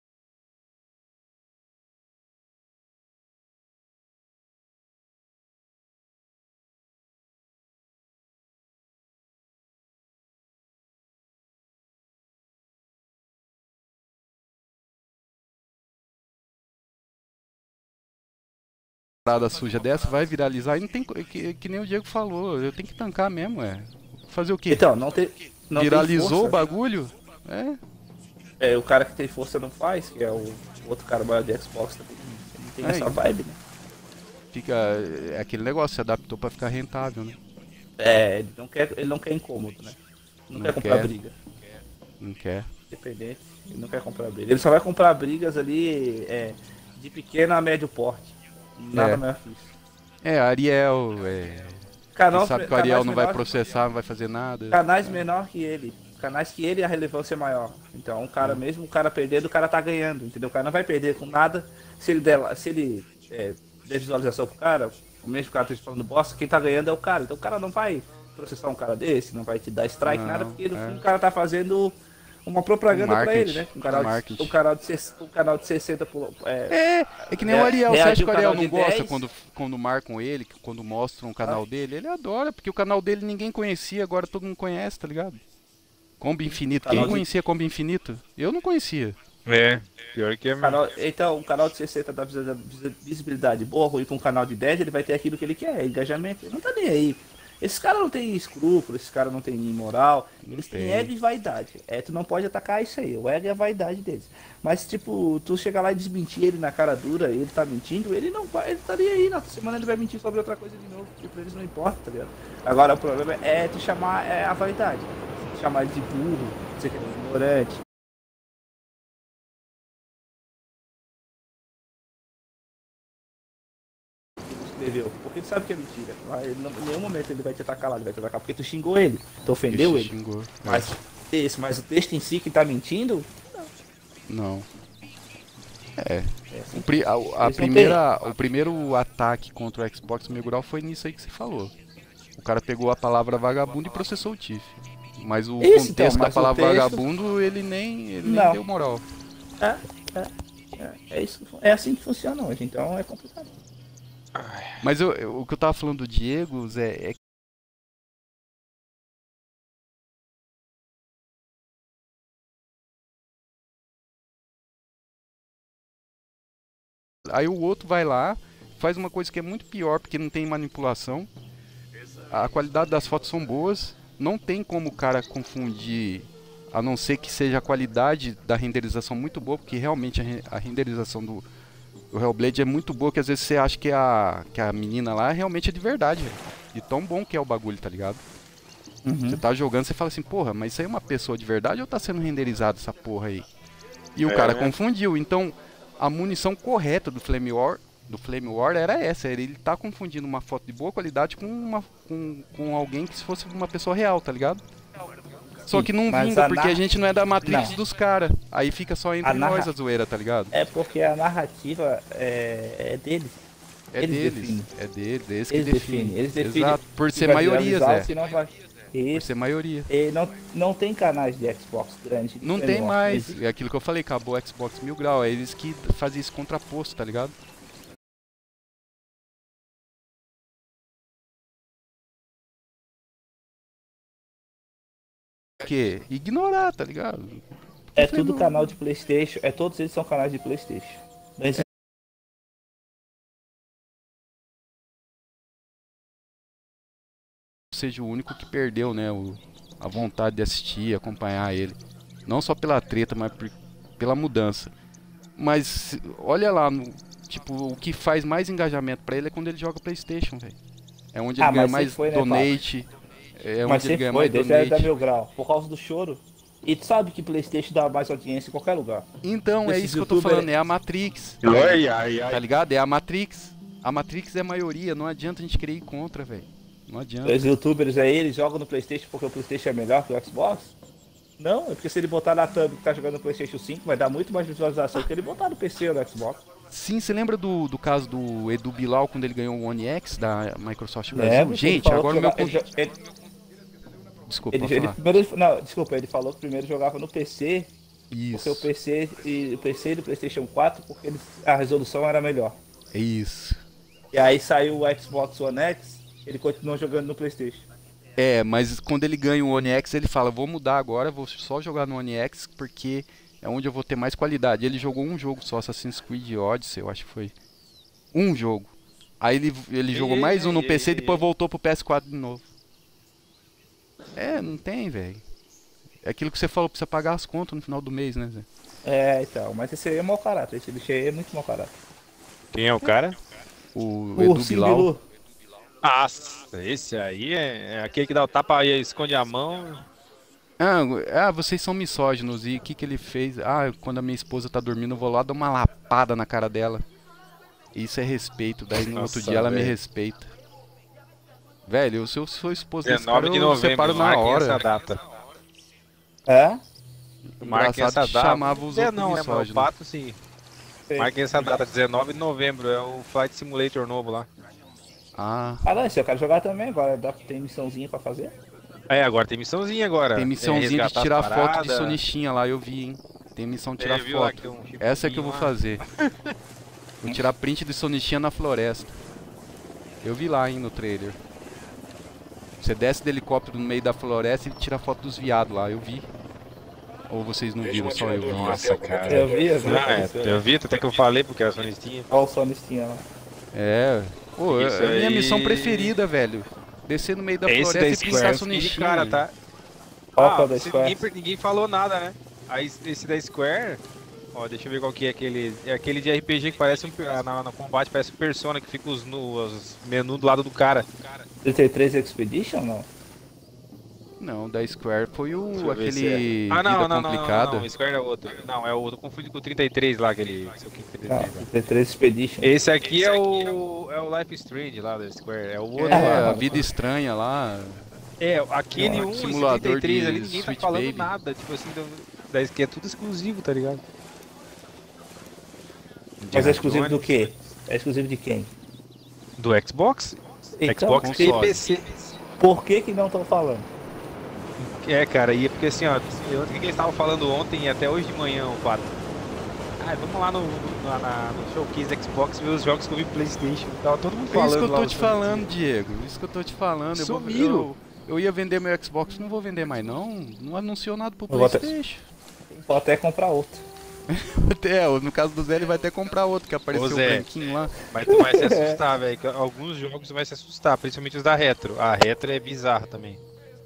Parada suja dessa vai viralizar e não tem que nem o Diego falou, eu tenho que tancar mesmo, fazer o quê? Então, não tem. Não tem Viralizou o força. bagulho? É, O cara que tem força não faz, que é o outro cara maior de Xbox também. Não tem essa então. vibe, né? fica é aquele negócio, se adaptou pra ficar rentável, né? Ele não quer incômodo, né? Não, Não quer comprar quer. briga. Não quer. Independente, ele não quer comprar briga. Ele só vai comprar brigas ali de pequeno a médio porte. Nada É. mais que isso. Ariel, Canal, você sabe que o Ariel canais não vai menor- processar, não vai fazer nada. Canais menor que ele. Canais que ele a relevância é maior. Então, o cara mesmo, o cara perdendo, o cara tá ganhando, entendeu? O cara não vai perder com nada. Se ele der visualização pro cara, o mesmo cara tá falando bosta, quem tá ganhando é o cara. Então, o cara não vai processar um cara desse, não vai te dar strike, Não, nada, porque no é. fim o cara tá fazendo uma propaganda pra Marketing, ele, né? marketing. Um canal de 60 É que nem o Ariel. Você reage acha que o o Ariel canal não de gosta 10? quando marcam ele, quando mostram o canal dele? Ele adora, porque o canal dele ninguém conhecia, agora todo mundo conhece, tá ligado? Combo Infinito. Quem Canal de- conhecia Combo Infinito? Eu não conhecia. É, pior que é mesmo. Então, um canal de 60 dá visibilidade boa, e com um canal de 10 ele vai ter aquilo que ele quer, engajamento. Ele não tá nem aí. Esses caras não tem escrúpulo, esses caras não tem moral, eles têm tem. ego e vaidade. Tu não pode atacar isso aí, o ego e a vaidade deles. Mas, tipo, tu chegar lá e desmentir ele na cara dura, ele tá mentindo, ele não vai, ele tá nem aí, na semana ele vai mentir sobre outra coisa de novo, tipo, eles não importa, tá ligado? Agora o problema é te chamar a vaidade, te chamar ele de burro, dizer que ele é ignorante. Escreveu, porque ele sabe que é mentira. Mas em nenhum momento ele vai te atacar lá, ele vai te atacar porque tu xingou ele, tu ofendeu Ixi, ele. xingou. Mas o texto em si que tá mentindo, Não. é assim. O primeiro ataque contra o Xbox Mil Grau foi nisso aí que você falou. O cara pegou a palavra vagabundo e processou o Tiff. Mas o Isso, contexto então, da mas o palavra texto- vagabundo, ele nem Não. deu moral. É assim que funciona hoje, então é complicado. Mas o que eu tava falando do Diego, Zé, é que aí o outro vai lá, faz uma coisa que é muito pior, porque não tem manipulação. A qualidade das fotos são boas, não tem como o cara confundir, a não ser que seja a qualidade da renderização muito boa, porque realmente a renderização do Hellblade é muito boa, que às vezes você acha que a menina lá realmente é de verdade, velho. De tão bom que é o bagulho, tá ligado? Você tá jogando, você fala assim, porra, mas isso aí é uma pessoa de verdade ou tá sendo renderizado essa porra aí? E o cara confundiu, então a munição correta do Flame War era essa, ele tá confundindo uma foto de boa qualidade com alguém que se fosse uma pessoa real, tá ligado? Só que não mas vinga, a porque a gente não é da Matrix Não. dos caras. Aí fica só entre A nós a zoeira, tá ligado? É porque a narrativa é deles. É eles deles, definem. é deles que Eles definem. definem, eles definem. Exato, por se ser vai maioria, viralizar Zé. ou se não vai. Por Isso. ser maioria. E não tem canais de Xbox grande. de Não tem menor. mais, Existe. é aquilo que eu falei, acabou o Xbox Mil Grau, é eles que fazem esse contraposto, tá ligado? Que ignorar, tá ligado? É tudo canal de PlayStation. Todos eles são canais de PlayStation. Não existe Seja o único que perdeu, né, a vontade de assistir, acompanhar ele. Não só pela treta, mas pela mudança. Mas olha lá, tipo, o que faz mais engajamento pra ele é quando ele joga PlayStation, velho. É onde ele Ah, ganha mas mais sempre foi, né, donate. É Mas onde ele sempre ganha foi, mais desde a era da donate. Mil Grau, por causa do choro. E tu sabe que PlayStation dá mais audiência em qualquer lugar. Então, é Desses isso que eu tô youtuber- falando, é a Matrix. Ai, ai, Tá ai. ligado? É a Matrix. A Matrix é a maioria, não adianta a gente querer ir contra, velho. Não adianta. Os youtubers aí, eles jogam no PlayStation porque o PlayStation é melhor que o Xbox? Não, é porque se ele botar na thumb que tá jogando no PlayStation 5, vai dar muito mais visualização que ele botar no PC ou no Xbox. Sim, você lembra do caso do Edu Bilal quando ele ganhou o One X da Microsoft Brasil? Lembra? Gente, agora o meu. Desculpa, pode falar. Não, desculpa, ele falou que primeiro jogava no PC, porque o Isso, PC e do PlayStation 4, porque a resolução era melhor. é isso. E aí saiu o Xbox One X, ele continuou jogando no PlayStation. É, mas quando ele ganha o One X, ele fala, vou mudar agora, vou só jogar no One X, porque é onde eu vou ter mais qualidade. Ele jogou um jogo só, Assassin's Creed Odyssey, eu acho que foi. Um jogo. Aí ele jogou mais um no PC e depois voltou pro PS4 de novo. É, não tem, velho. É aquilo que você falou, precisa pagar as contas no final do mês, né, Zé? É, então, mas esse aí é mau caráter, esse bicho aí é muito mau caráter. Quem é o cara? O Edu Ursinho Bilal. Bilu. Nossa, esse aí é aquele que dá o tapa e esconde a mão. Vocês são misóginos. E o que ele fez? Quando a minha esposa tá dormindo, eu vou lá dar uma lapada na cara dela. Isso é respeito. Daí no outro Nossa, dia ela me velho. respeita. Velho, se eu sou esposa desse 19 cara, de eu novembro, separo na marquem essa hora. data. É? Marquem essa Engraçado que data. chamava os outros não, é, mas o misóginos. fato sim. Sei. Marquem essa data, 19 de novembro, é o Flight Simulator novo lá. Ah, Ah, não, esse eu quero jogar também agora, tem missãozinha pra fazer? É, agora tem missãozinha agora. tem missãozinha de resgatar tirar as foto de paradas. sonichinha lá, eu vi, hein. Tem missão de tirar viu lá foto. que tem um Essa é que eu vou lá? fazer. Vou tirar print de sonichinha na floresta. Eu vi lá, hein, no trailer. Você desce do helicóptero no meio da floresta e tira foto dos viados lá, eu vi. Ou vocês não Veja um viram, só eu vi? atirador Nossa, bater alguma cara. coisa. Eu vi, até que eu falei porque era sonistinha. Olha o sonistinha lá. É. Pô, Isso é a minha aí. missão preferida, velho. Descer no meio da Esse floresta da e Square, pintar de sonichinha. cara, tá? Qual que é o da Square? Ninguém falou nada, né? Aí esse da Square, ó, deixa eu ver qual que é aquele. É aquele de RPG que parece no combate parece um Persona, que fica os menus do lado do cara. 33 Expedition, não? Não, da Square foi Deixa eu ver se aquele Ah, não, Vida não, Complicada. não, Square é outro. Não, é o outro, confundi com o 33 lá, aquele. Não sei o que, 33 Não, lá. 33 Expedition. Esse aqui é o Life is Strange lá da Square, é o outro É, lá. a Vida Estranha lá. É, aquele Ó, 1, esse simulador 33 de ali, ninguém tá Sweet falando Baby. nada, tipo assim, da que é tudo exclusivo, tá ligado? Mas é exclusivo do quê? É exclusivo de quem? Do Xbox? Então, Xbox e console. PC. por que não estão falando? É, cara, e é porque assim, ó, o que eles estavam falando ontem e até hoje de manhã, o fato. Vamos lá no showcase Xbox ver os jogos que eu vi Playstation. Tava todo mundo É falando isso que eu lá tô os te jogos. falando, Diego. Isso que eu tô te falando. Sumiram. Eu ia vender meu Xbox, não vou vender mais não. Não anunciou nada pro Eu vou até- Playstation. Pode até comprar outro. No caso do Zé, ele vai até comprar outro, que apareceu Ô, o Zé. branquinho lá. Mas tu vai se assustar, velho. que Alguns jogos tu vai se assustar, principalmente os da Retro. A Retro é bizarra também.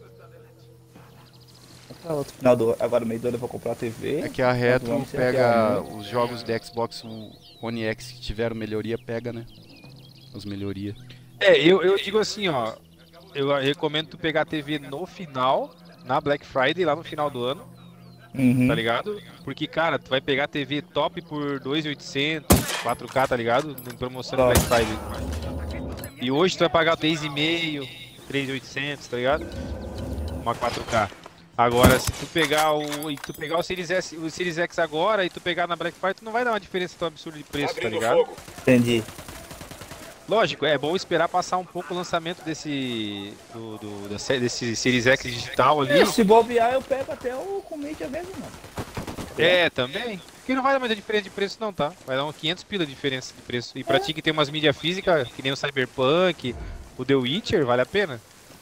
Comprar outro. Final do, agora no meio do ano eu vou comprar a TV. É que a Retro Vamos ser pega aqui, os jogos de Xbox One X que tiveram melhoria, pega, né? As melhorias. Eu digo assim, ó. Eu recomendo tu pegar a TV no final, na Black Friday, lá no final do ano, Uhum. tá ligado? Porque, cara, tu vai pegar a TV top por 2.800, 4K, tá ligado? Em promoção na Tá. Black Friday. E hoje tu vai pagar 3,5, 3.800, tá ligado? Uma 4K. Agora, se tu pegar o Series S, o Series X agora e tu pegar na Black Friday, tu não vai dar uma diferença tão absurda de preço, tá Abrindo ligado? fogo. Entendi. Lógico, é bom esperar passar um pouco o lançamento desse desse Series X digital ali. E se bobear, eu pego até o Comédia mesmo, mano. É, também. Porque não vai dar muita diferença de preço não, tá? Vai dar uns 500 pila de diferença de preço. E pra ti que tem umas mídias físicas, que nem o Cyberpunk, o The Witcher, vale a pena?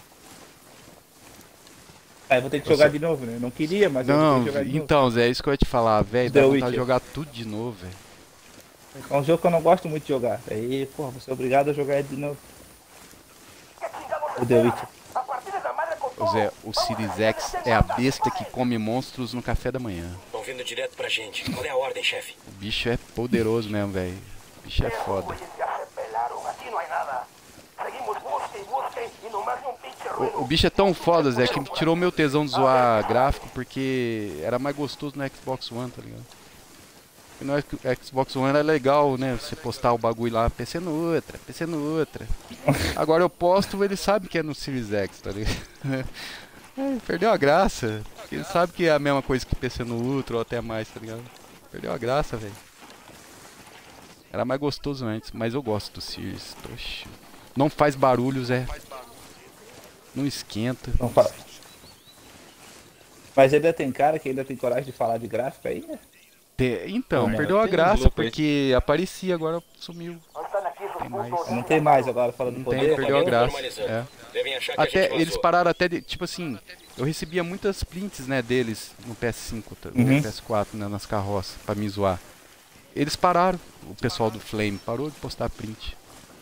Aí eu vou ter que jogar de novo, né? Eu não queria, mas eu vou Não, ter que jogar de novo. então, Zé, é isso que eu ia te falar, velho. Dá The vontade de Witcher. jogar tudo de novo, velho. É um jogo que eu não gosto muito de jogar. Aí, porra, vou ser obrigado a jogar ele de novo. O The Witcher. Ô, Zé, o Series X é a besta que come monstros no café da manhã. Estão vindo direto pra gente. Qual é a ordem, chefe? O bicho é poderoso mesmo, velho. O bicho é foda. Se arrebelaron, aquí no hay nada. Seguimos busque y busque. O bicho é tão foda, Zé, que tirou meu tesão de zoar gráfico porque era mais gostoso no Xbox One, tá ligado? E no Xbox One era legal, né? Você postar o bagulho lá, PC no outra, PC no outra. Agora eu posto, ele sabe que é no Series X, tá ligado? Perdeu a graça. Ele sabe que é a mesma coisa que PC no Ultra ou até mais, tá ligado? Perdeu a graça, velho. Era mais gostoso antes, mas eu gosto do Series. Oxi. Não faz barulho, Zé. Não esquenta. Não fala. Mas ainda tem cara que ainda tem coragem de falar de gráfico aí, né? Então, Não, perdeu a tem uns graça loucos aí. porque aparecia, agora sumiu. Tem mais. Não tem mais agora falando Não poder. tem, perdeu a acabou? graça. Normalizando. É. Devem achar que a gente Até vazou. eles pararam até de, tipo assim, eu recebia muitas prints, né, deles no PS5, no Uhum. PS4, né, nas carroças pra me zoar. Eles pararam, o pessoal do Flame parou de postar print.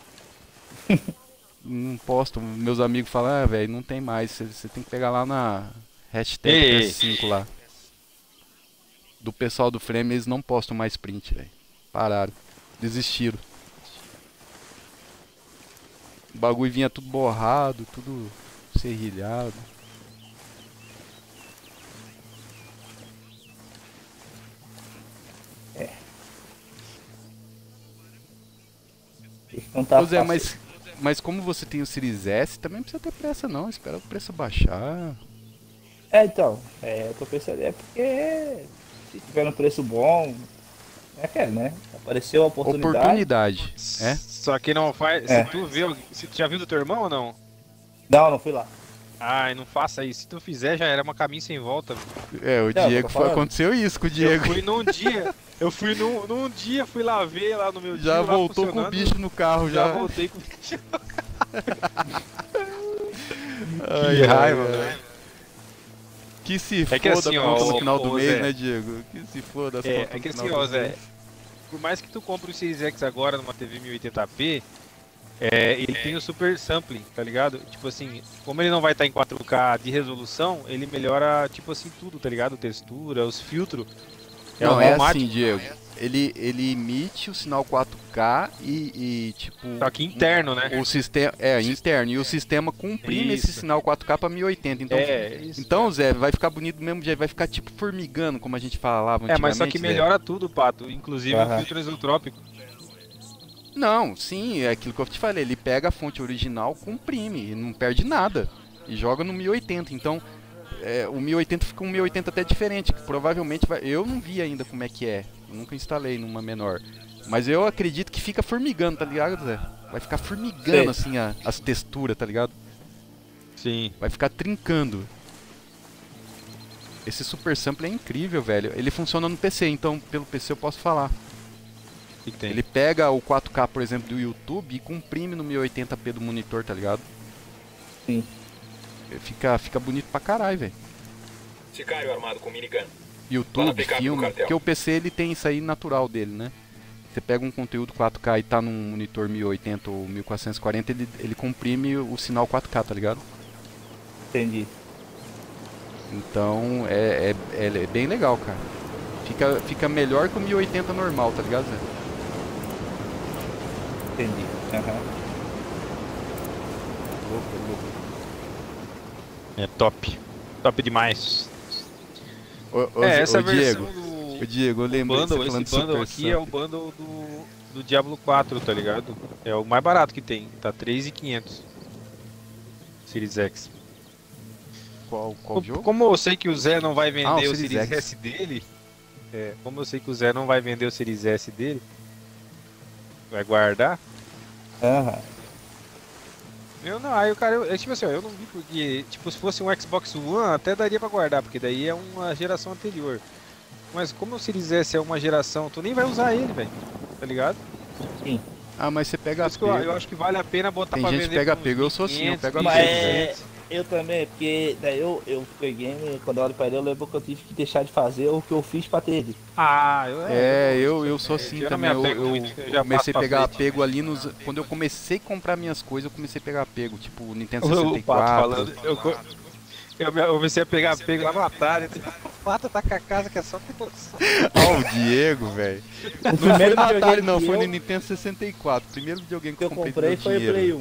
Não posto, meus amigos falam, ah, velho, não tem mais, você tem que pegar lá na hashtag Ei. PS5 lá. Do pessoal do Flame eles não postam mais print, velho. Pararam, desistiram. O bagulho vinha tudo borrado, tudo serrilhado. Não tá Ô Zé, fácil. mas como você tem o Series S, também não precisa ter pressa não, espera o preço baixar. Então, eu tô pensando, porque se tiver um preço bom, né? Apareceu a oportunidade. Oportunidade, é? Só que não faz. É. Se tu viu. Se tu já viu do teu irmão ou não? Não fui lá. Ai, não faça isso. Se tu fizer, já era um caminho sem volta. É, o Não, Diego, tô falando. aconteceu isso com o Eu Diego. fui num dia. Eu fui num dia, fui lá ver lá no meu dia. Já lá voltou com o funcionando. bicho no carro, Já já. voltei com o bicho. Ai, Que raiva, ai, velho. ai. Que se É foda que assim, a ó, conta no ô, final do ô, mês, Zé. né, Diego? Que se foda as contas É que no assim, final ó, do Zé. mês. Por mais que tu compre o Series X agora numa TV 1080p, ele tem o Super Sampling, tá ligado? Tipo assim, como ele não vai estar em 4K de resolução, ele melhora, tipo assim, tudo, tá ligado? Textura, os filtros. Não, é automático. assim, Diego. Ele emite o sinal 4K e tipo... Só que interno, né? O sistema é interno e o sistema comprime esse Isso. sinal 4K pra 1080. Então, Isso. então Zé, vai ficar bonito do mesmo jeito, vai ficar tipo formigando, como a gente falava antigamente. Mas só que Zé. melhora tudo, Pato. Inclusive Aham. o filtro isotrópico. Não, sim, é aquilo que eu te falei. Ele pega a fonte original, comprime e não perde nada e joga no 1080. Então, o 1080 fica um 1080 até diferente, que provavelmente vai. Eu não vi ainda como é que é. Eu nunca instalei numa menor. Mas eu acredito que fica formigando, tá ligado, Zé? Vai ficar formigando assim as texturas, tá ligado? Sim. Vai ficar trincando. Esse Super Sample é incrível, velho. Ele funciona no PC, então pelo PC eu posso falar. O que tem? Ele pega o 4K, por exemplo, do YouTube e comprime no 1080p do monitor, tá ligado? Sim. Fica bonito pra caralho, velho. Sicário armado com minigun. YouTube, Fala, picape do filme, cartel. porque o PC ele tem isso aí natural dele, né? Você pega um conteúdo 4K e tá num monitor 1080 ou 1440, ele comprime o sinal 4K, tá ligado? Entendi. Então é bem legal, cara. Fica melhor que o 1080 normal, tá ligado, Zé? Entendi. Aham. Louco. É top. Top demais. Ô, Essa Diego, versão do... ô Diego, eu lembrei bundle, você falando esse de bundle Super aqui é o Sample. bundle do Diablo 4, tá ligado? É o mais barato que tem, tá 3.500. Series X. Qual jogo? Como eu sei que o Zé não vai vender Ah, o o Series Series X. S dele, como eu sei que o Zé não vai vender o Series S dele, vai guardar. Aham. Eu não, aí o cara, tipo assim, ó, eu não vi porque, tipo, se fosse um Xbox One até daria pra guardar, porque daí é uma geração anterior. Mas como o Series S é uma geração, tu nem vai usar ele, velho, tá ligado? Ah, mas você Por pega isso que eu apego. acho que vale a pena botar Tem pra gente que vender pega por uns apego, eu sou assim, eu 1.500, pego Mas apego, 1.200. eu também, porque daí eu peguei, quando eu olho pra ele, eu lembro que eu tive que deixar de fazer o que eu fiz pra ter ele. Ah, Eu sou assim eu não também. me apego Eu muito, eu já comecei passo a pra pegar frente. apego ali nos. Quando eu comecei a comprar minhas coisas, eu comecei a pegar apego, tipo o Nintendo O Pato 64. falando, eu comecei a pegar apego lá no Atari. O Pato tá com a casa que é só com você. Ó, o Diego, velho. O Não foi primeiro no Atari, videogame não, que foi no eu- Nintendo 64. O primeiro videogame que que eu eu comprei comprei com foi o dinheiro. Play 1.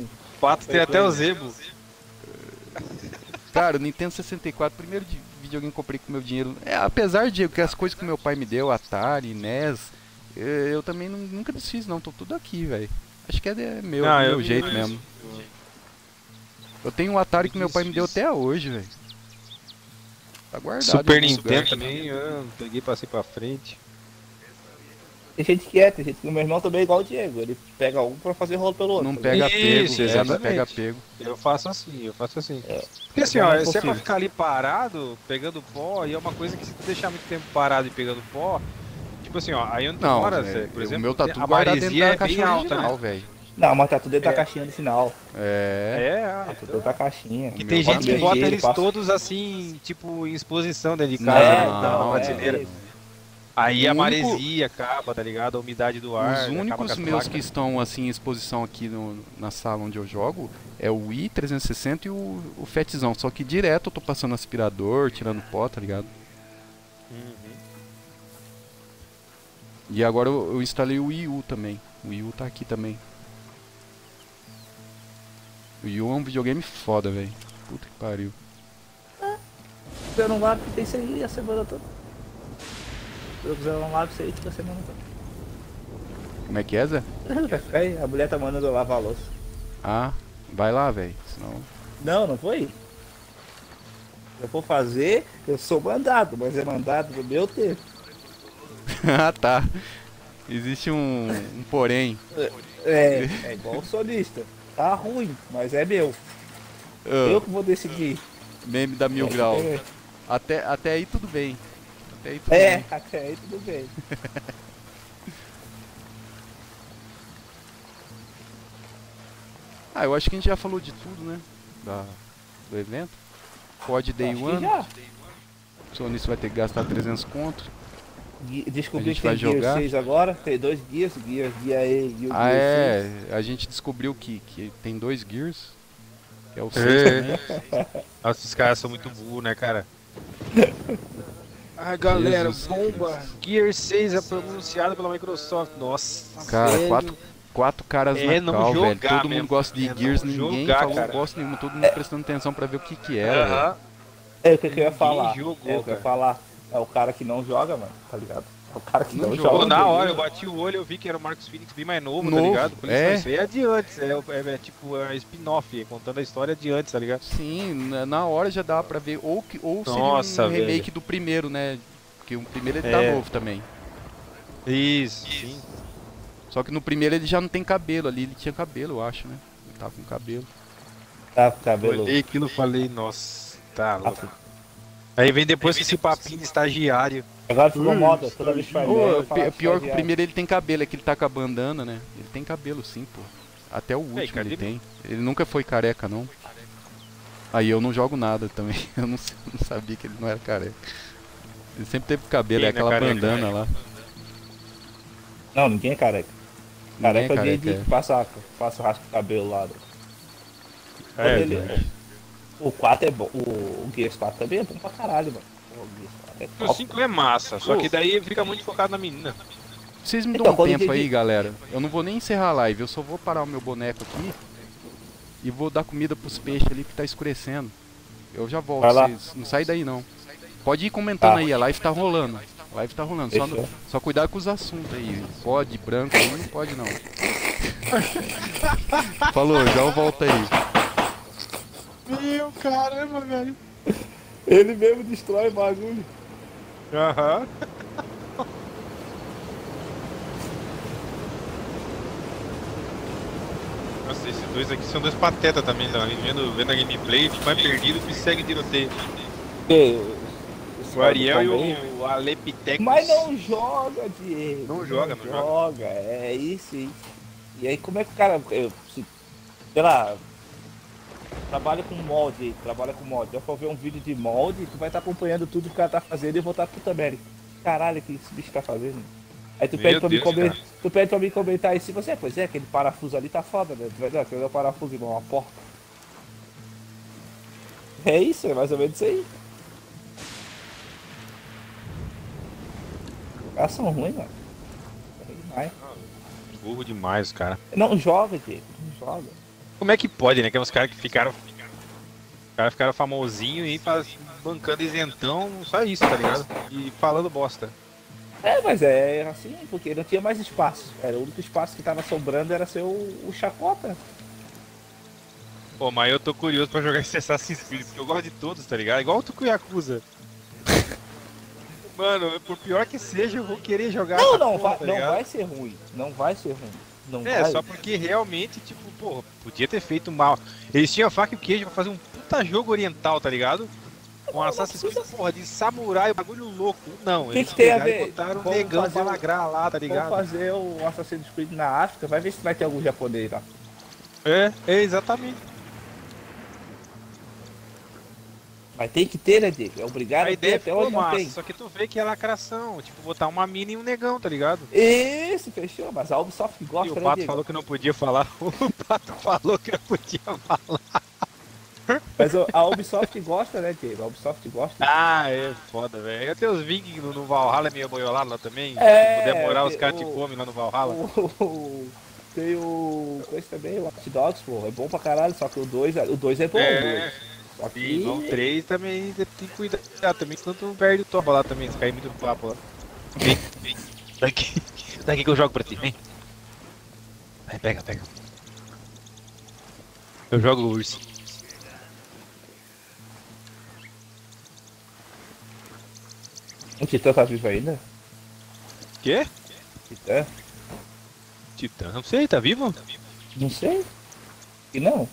Pato tem até o Zebo. Cara, o Nintendo 64, primeiro videogame que eu comprei com meu dinheiro. Apesar de que as coisas que meu pai me deu, Atari, NES, eu também nunca desfiz não, tô tudo aqui, velho. Acho que é meu, Não, do eu meu vi jeito isso. mesmo. Eu tenho um Atari que meu pai me deu até hoje, velho. Tá guardado. Super em algum Nintendo lugar. também, eu peguei, passei pra frente. Tem gente que é, tem gente que o meu irmão também é igual o Diego. Ele pega um pra fazer rolo pelo outro. Não tá pega Isso, apego, não exatamente. pega apego. Eu faço assim, eu faço assim. É. Porque assim, Eu ó, não se é pra consigo. ficar ali parado, pegando pó, e é uma coisa que se tu deixar muito tempo parado e pegando pó, tipo assim, ó, aí onde tu Não, mora, é, por o exemplo, meu tá a tudo guardado dentro maresia da é bem caixa alta, original, né? velho. Não, mas tá tudo dentro da caixinha do final. É. Tá tudo dentro da caixinha. Que O tem meu gente que também. bota Ele eles passa- todos assim, tipo, em exposição dentro de Não, casa, É, né, não, na é, prateleira. é. Aí O a único- maresia acaba, tá ligado? A umidade do ar. Os acaba com únicos as meus que placas. estão assim em exposição aqui na sala onde eu jogo é o Wii 360 e o Fatzão. Só que direto eu tô passando aspirador, tirando pó, tá ligado? E agora eu instalei o Wii U também. O Wii U tá aqui também. O Wii U é um videogame foda, velho. Puta que pariu. Eu não lavo, tem isso aí a semana toda. Se eu quiser não lavo isso aí, fica a semana toda. Como é que é, Zé? Vai ficar aí, a mulher tá mandando eu lavar a louça. Ah, vai lá, velho. Senão. Não, não foi? Se eu for fazer, eu sou mandado, mas é mandado no meu tempo. Ah, tá. Existe um porém. É igual o solista. Tá ruim, mas é meu. Eu que vou decidir. Meme da Mil Grau. Até aí tudo bem. Até aí tudo É, bem. até aí tudo bem. Ah, eu acho que a gente já falou de tudo, né? Do evento. Pode Day Acho que One. já. O Sonício vai ter que gastar 300 conto. A Descobri gente que tem vai Gear jogar? 6 agora, tem dois Gears, Gear E e o Ah, Gear 6. é. A gente descobriu que tem dois Gears. Que é o 6 É. também. Nossa, esses caras são muito burros, né, cara? Ah, galera, Jesus. bomba! Gear 6 é pronunciado pela Microsoft. Nossa, Cara, velho. quatro caras É, na não cal, velho. jogar Todo mesmo. mundo gosta de É, Gears, não ninguém jogar, falou cara. gosto nenhum. Todo mundo prestando atenção pra ver o que era, velho. Aham. É o que eu ia falar. jogou, É o que eu ia cara. falar. É o cara que não joga, mano, tá ligado? É o cara que Não não, joga. Pô, joga. na hora eu bati o olho, eu vi que era o Marcos Phoenix bem mais novo, tá Novo, ligado? Por isso, é. isso aí é de antes, é tipo é spin-off, é contando a história de antes, tá ligado? Sim, na hora já dá pra ver. Ou seria Nossa, um remake velho. do primeiro, né? Porque o primeiro ele tá É. novo também. Isso, sim. Só que no primeiro ele já não tem cabelo ali. Ele tinha cabelo, eu acho, né? Ele tava com cabelo. Tá com o cabelo. Olhei aquilo e falei, nossa, tá louco. Aí vem depois esse papinho de estagiário. Agora ficou moda, toda vez que vai ver, Pô, eu falo pior que o estagiário. primeiro ele tem cabelo, é que ele tá com a bandana, né? Ele tem cabelo sim, pô. Até o último cadê ele ele? tem. Ele nunca foi careca, não. Aí eu não jogo nada também. Eu não sabia que ele não era careca. Ele sempre teve cabelo, Quem é não é aquela careca? bandana lá. Não, ninguém é careca. Ninguém é Careca é de careca, que passa o rastro de cabelo lá. É, Ele- o 4 é bom, o Gears 4 também é bom pra caralho, mano. O Gears 4 é o top. 5 é massa, só que daí fica muito focado na menina. Vocês me Então, dão um quando tempo ele- aí, galera. Eu não vou nem encerrar a live, eu só vou parar o meu boneco aqui e vou dar comida pros peixes ali que tá escurecendo. Eu já volto, Vai lá. vocês não sai daí não. Pode ir comentando Tá. aí, a live tá rolando. A live tá rolando, Fechou. só cuidar com os assuntos aí. Pode, branco aí, não pode não. Falou, já eu volto aí. Meu caramba, velho. Ele mesmo destrói o bagulho. Aham. Nossa, esses dois aqui são dois patetas também, tá? Vendo a gameplay, fico mais perdido que segue tiroteio. O Ariel e o Alepitecos. Mas não joga, Diego. Não joga, não joga. É isso aí. E aí como é que o cara, sei lá, trabalha com molde, Eu for ver um vídeo de molde, tu vai estar acompanhando tudo que o cara tá fazendo e eu vou estar puta merda. Caralho, o que esse bicho tá fazendo? Aí tu Meu pede pra Deus, cara. tu pede pra mim comentar isso. Você, pois é, aquele parafuso ali tá foda, né? Tu vai dizer, aquele parafuso igual uma porta. É isso, é mais ou menos isso aí. Os caras são ruins, mano. É ruim demais. Burro demais, cara. Não joga, Diego, não joga. Como é que pode, né? Que é uns caras que ficaram. Os caras ficaram famosinhos e bancando isentão, só isso, tá ligado? E falando bosta. É, mas é assim, porque não tinha mais espaço. Era o único espaço que tava sobrando era ser o Chacota. Pô, mas eu tô curioso pra jogar esse Assassin's Creed, porque eu gosto de todos, tá ligado? Igual tu com o Yakuza. Mano, por pior que seja, eu vou querer jogar. Não, essa não, porra, vai, tá não ligado? vai ser ruim. Não vai ser ruim. Não É, vai. só porque realmente, tipo, porra, podia ter feito mal. Eles tinham a faca e o queijo pra fazer um puta jogo oriental, tá ligado? Com Assassin's Creed, porra, de samurai, bagulho louco. Não, Que eles que tem a pegaram e ver? botaram um Vamos negão fazer pra um- lagrar lá, tá Vamos ligado? fazer o Assassin's Creed na África, vai ver se vai ter algum japonês lá. É, exatamente. Mas tem que ter, né, Diego? É obrigado A a ter, ideia até ficou hoje não massa, tem. só que tu vê que é lacração, tipo, botar uma mina e um negão, tá ligado? Isso, fechou, mas a Ubisoft E gosta, o né, Pato Diego? falou que não podia falar, o Pato falou que não podia falar. Mas a Ubisoft gosta, né, Diego? A Ubisoft gosta. Ah, é foda, velho. Eu tenho os Vikings no Valhalla meio boiolado lá também. É, Se demorar, os o- caras te comem lá no Valhalla. Tem o. Coisa também, o Watch Dogs, pô. É bom pra caralho, só que o 2 é bom. É. O 2. Só que. Sim, o 3 também tem que cuidar também, senão tu perde o toba lá também, se cair muito no papo lá. Vem, vem. Daqui que eu jogo pra ti, vem. Vai, pega. Eu jogo o urso. O Titã tá vivo ainda? Quê? Titã? Titã, não sei, tá vivo? Não sei. E não?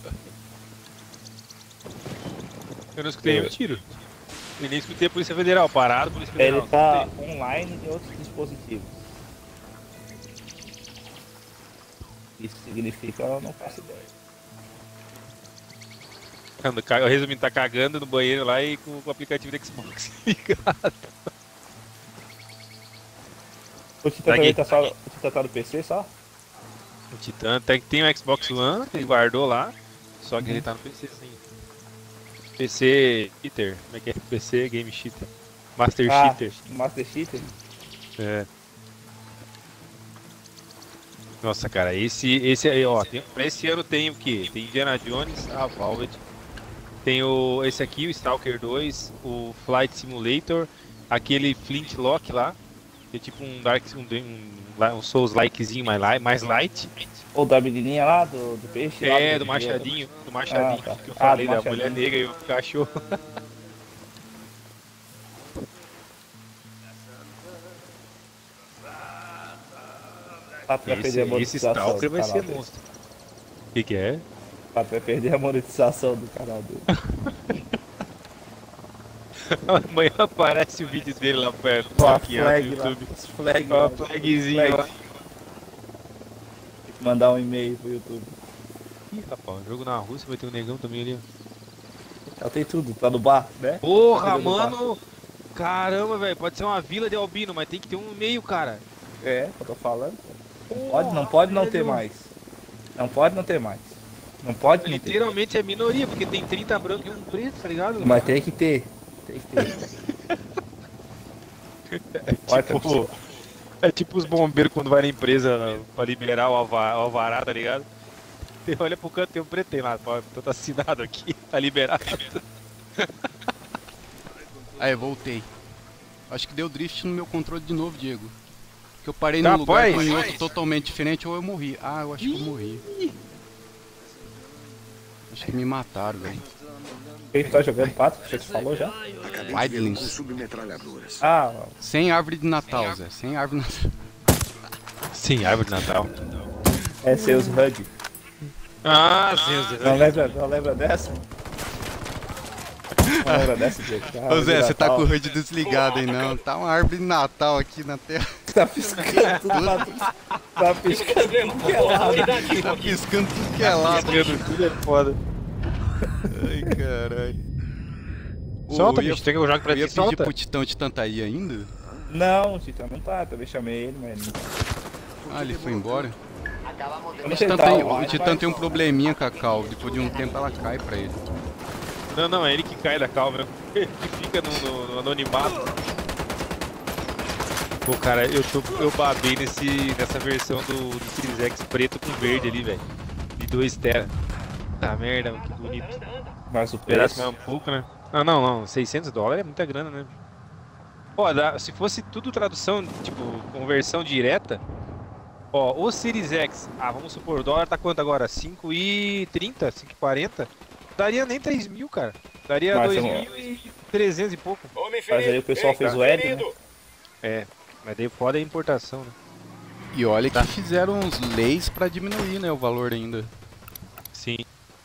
Eu não escutei nenhum tiro. Eu nem escutei a Polícia Federal, parado, Polícia Federal. Ele tá online em outros dispositivos. Isso significa, eu não faço ideia. Resumindo, tá cagando no banheiro lá e com o aplicativo do Xbox ligado. O Titã Tá também aqui. tá só. O Titã tá no PC só? O Titã tem um Xbox One, ele guardou lá, só que ele tá no PC sim. PC Cheater, como é que é? PC Game Cheater. Master Cheater. Master Cheater? É. Nossa, cara, esse aí, ó, pra esse ano tem o que? Tem Indiana Jones, a Valve. Tem esse aqui, o Stalker 2, o Flight Simulator, aquele Flintlock lá, que é tipo um Dark, um Souls-likezinho mais light. Ou da menininha lá, do peixe? lá, É, do Machadinho, tá. que eu Ah, falei do da Machadinho. mulher negra e o cachorro. Pato vai perder a Esse monetização Stalker do vai canal ser dele. monstro. O que é? Pato vai perder a monetização do canal dele. Amanhã aparece o vídeo dele lá perto, Com a aqui no flag lá. YouTube. Os flag Com a lá. flagzinha Flag. lá. Tem que mandar um e-mail pro YouTube. Ih, rapaz, jogo na Rússia vai ter um negão também ali. Já tem tudo, tá no bar, né? Porra, Tá no bar. mano! Caramba, velho, pode ser uma vila de albino, mas tem que ter um meio, cara. É, eu tô falando. Não pode não ter mais. Não pode não ter mais. Não pode não ter. Literalmente é minoria, porque tem 30 brancos e um preto, tá ligado? Mas tem que ter. Tem que ter. Olha, É tipo os bombeiros quando vai na empresa pra liberar o alvará, tá ligado? Você olha pro canto, tem um preto, tem lá, tô assinado aqui, tá liberado. Aí, voltei. Acho que deu drift no meu controle de novo, Diego. Que eu parei Tá, num lugar pois. em outro totalmente diferente ou eu morri. Ah, eu acho que eu morri. Acho que me mataram, velho. quem tá jogando pato? Você te falou já? Acabei de ver Wildlings. com submetralhadoras. Ah, Sem árvore de Natal, Zé. Sem árvore de Natal. Sim, árvore de Natal. é seus HUD. Ah, Deus. Não lembra dessa? Não lembra dessa, Diego? Ah, Ô Zé, você tá Natal. com o HUD desligado aí não. Tá uma árvore de Natal aqui na tela. Tá piscando tudo pra tudo. Tá piscando tudo que é lado. Tá piscando tudo que é lado. Tudo é foda. Ai, caralho. Solta, eu ia, bicho, tem que eu jogo pra eu ia ti, pedir solta. pro Titã tá aí ainda? Não, o Titã não tá. Também chamei ele, mas não. Ah, ele foi embora? Eu O não sei Titã, tá, tem, mas- o Titã tem um probleminha com a Cal. Depois de um tempo ela cai pra ele. Não, é ele que cai da calma, ele fica no anonimato. Pô, cara, eu babei nessa versão do Series X preto com verde ali, velho. De 2 tera. Puta merda, que bonito. Mas o Esperasse preço. mais um pouco, né? Ah, não, $600 é muita grana, né? Pô, se fosse tudo tradução, tipo, conversão direta, ó, o Series X, vamos supor, o dólar tá quanto agora? 5,30, 5,40? Daria nem 3 mil, cara. Daria Mas 2.300 e pouco. Homem Mas aí o pessoal fez o L, né? É, mas daí foda é a importação, né? E olha que fizeram uns leis pra diminuir, né, o valor ainda. Sim.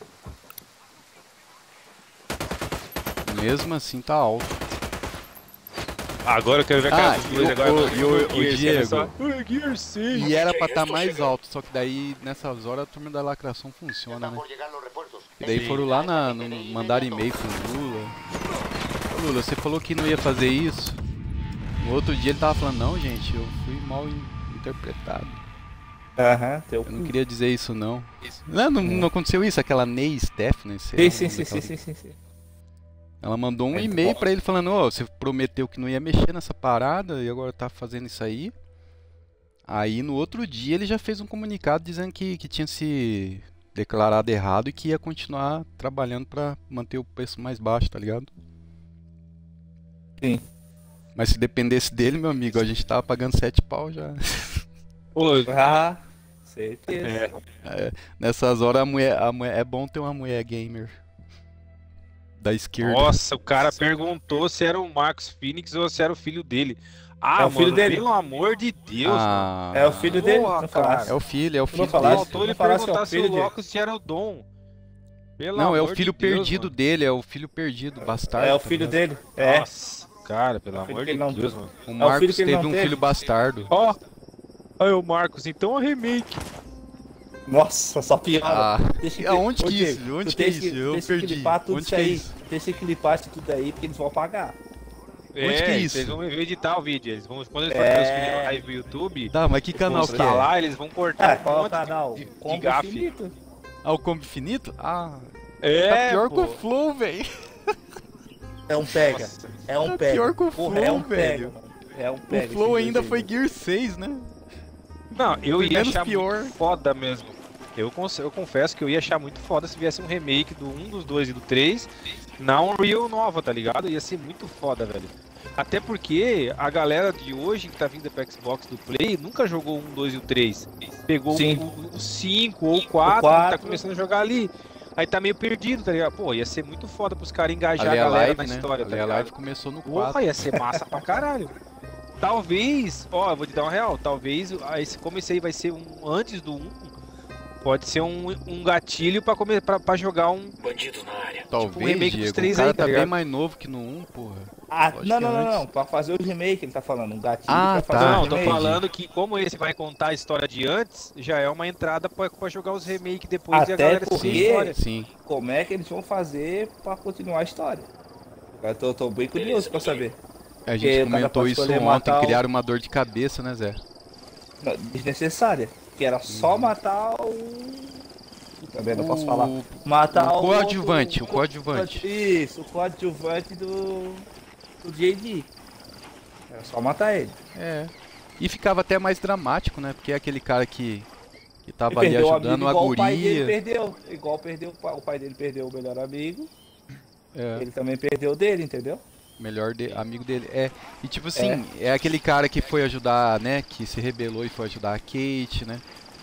Mesmo assim tá alto. Agora eu quero ver a cara dos dois agora. o Diego, Gear 6. e era pra estar mais alto, só que daí nessas horas a turma da lacração funciona, né? E daí foram lá mandaram e-mail pro Lula. Ô, Lula, você falou que não ia fazer isso. No outro dia ele tava falando, não gente, eu fui mal interpretado. Aham, teu Eu não queria dizer isso não. Não aconteceu isso, aquela Ney Stephanie, sei lá o nome daquela- Sim. Ela mandou um É, e-mail bom. pra ele falando, ó, você prometeu que não ia mexer nessa parada e agora tá fazendo isso aí. Aí no outro dia ele já fez um comunicado dizendo que tinha se declarado errado e que ia continuar trabalhando pra manter o preço mais baixo, tá ligado? Sim. Mas se dependesse dele, meu amigo, a gente tava pagando 7 pau já. Pô, Ah, certeza. Nessas horas a mulher é bom ter uma mulher gamer da esquerda. nossa, o cara perguntou se era o Marcos Phoenix ou se era o filho dele. É o filho mano, dele. pelo amor de Deus, mano. Ah, É o filho dele, Porra, não cara. falasse. é o filho Não dele. falasse. Faltou ele Não falasse perguntar ao se o filho dele. Locus se era o Dom. Pelo Não, é o amor filho de Deus, perdido mano. dele, é o filho perdido, bastardo. É o tá filho ligado? dele. É. Nossa, cara, pelo filho amor que de ele não Deus, tem. mano. O filho Marcos que ele teve não um teve. filho bastardo. Ó, aí o Marcos, então a remake. Nossa, só piora. Ah, Deixa aonde Ô, que Diego, isso? Onde tu que é tem isso? Eu tem que perdi. clipar tudo Onde isso que é aí. isso? Tem que clipar isso tudo aí, porque eles vão pagar. Onde que é isso? Eles vão editar o vídeo. Eles vão, quando eles É. forem transferir a live pro YouTube, Tá, mas que canal que postar é? lá, eles vão cortar Qual é o monte canal? de Combo gafe. Infinito. Ah, o Combo Infinito? Ah, É, tá pior pô. que o Flow, velho. É um pega. Nossa. É um Tá pega. pior que o Porra, Flow, é um velho. pega, mano. É um O pega. Flow esse ainda vídeo foi aí. Gear 6, né? Não, eu ia Menos achar pior. muito foda mesmo. Eu confesso que eu ia achar muito foda se viesse um remake do 1, dos 2 e do 3 na Unreal nova, tá ligado? Ia ser muito foda, velho. Até porque a galera de hoje que tá vindo pro Xbox do Play nunca jogou o 1, 2 e o 3. Pegou Sim. o 5 ou o 4 e tá 4. começando a jogar ali. Aí tá meio perdido, tá ligado? Pô, ia ser muito foda pros caras engajar Ali a a galera live, na né? história, tá Ali a ligado? live começou no Porra, 4. ia ser massa pra caralho. Talvez, ó, eu vou te dar uma real, talvez, como esse aí vai ser um antes do 1, pode ser um gatilho pra jogar um... Bandidos na área. Talvez, tipo, um remake dos Diego. O 3 cara aí, tá tá bem ligado? mais novo que no 1, porra. Ah, Lógico não, que não, antes. não. Pra fazer o remake, ele tá falando. Um gatilho Ah, pra fazer tá. o Não, tô remake. falando que como esse vai contar a história de antes, já é uma entrada pra jogar os remakes depois e a Até galera porque- assistir a história. Sim. Como é que eles vão fazer pra continuar a história? Eu tô bem curioso pra saber. A Porque gente o cara comentou pode isso escolher ontem, matar o- criaram uma dor de cabeça, né, Zé? Não, desnecessária. Que era só matar o. Também não posso falar. Matar o o. coadjuvante, outro- o coadjuvante. Isso, o coadjuvante do JD. Era só matar ele. É. E ficava até mais dramático, né? Porque é aquele cara que tava Ele ali perdeu o ajudando amigo a igual o pai dele guria. perdeu. Igual perdeu o pai dele perdeu o melhor amigo. É, Ele também perdeu o dele, entendeu? amigo dele. É. E tipo assim, é aquele cara que foi ajudar, né? Que se rebelou e foi ajudar a Kate, né?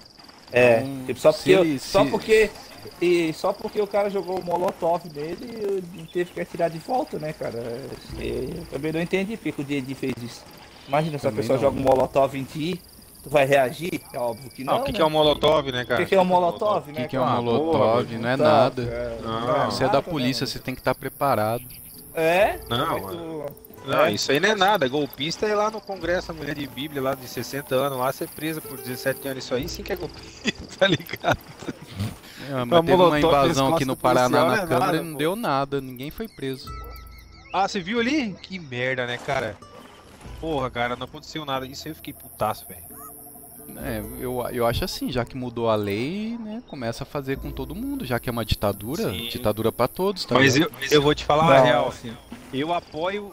É, Então, tipo, só se porque, ele- só se- porque e só porque o cara jogou o molotov nele, não teve que atirar de volta, né, cara? Eu também não entendi porque o JD fez isso. Imagina se a Também pessoa não. joga um molotov em ti, tu vai reagir? É óbvio que não. Não, o que né? é um molotov, né, O cara? que é um molotov, O né? que é um cara? molotov? porra, Não é Tá, nada. Não, Você é da nada, polícia, né? você tem que estar preparado. É? Não, Aí mano. tu- Não, É. isso aí não é nada. Golpista é lá no Congresso, a mulher de Bíblia lá de 60 anos, lá ser presa por 17 anos. Isso aí sim que é golpista, tá ligado? É, mas Uma teve uma molotov invasão nas aqui no costas do Paraná policial na não é Câmara nada, e não pô. deu nada, ninguém foi preso. Ah, você viu ali? Que merda, né, cara? Porra, cara, não aconteceu nada. Isso aí eu fiquei putaço, velho. É, eu acho assim, já que mudou a lei, né, começa a fazer com todo mundo, já que é uma ditadura, Sim. ditadura pra todos, tá Mas ligado? eu vou te falar a Não, real. assim, Eu apoio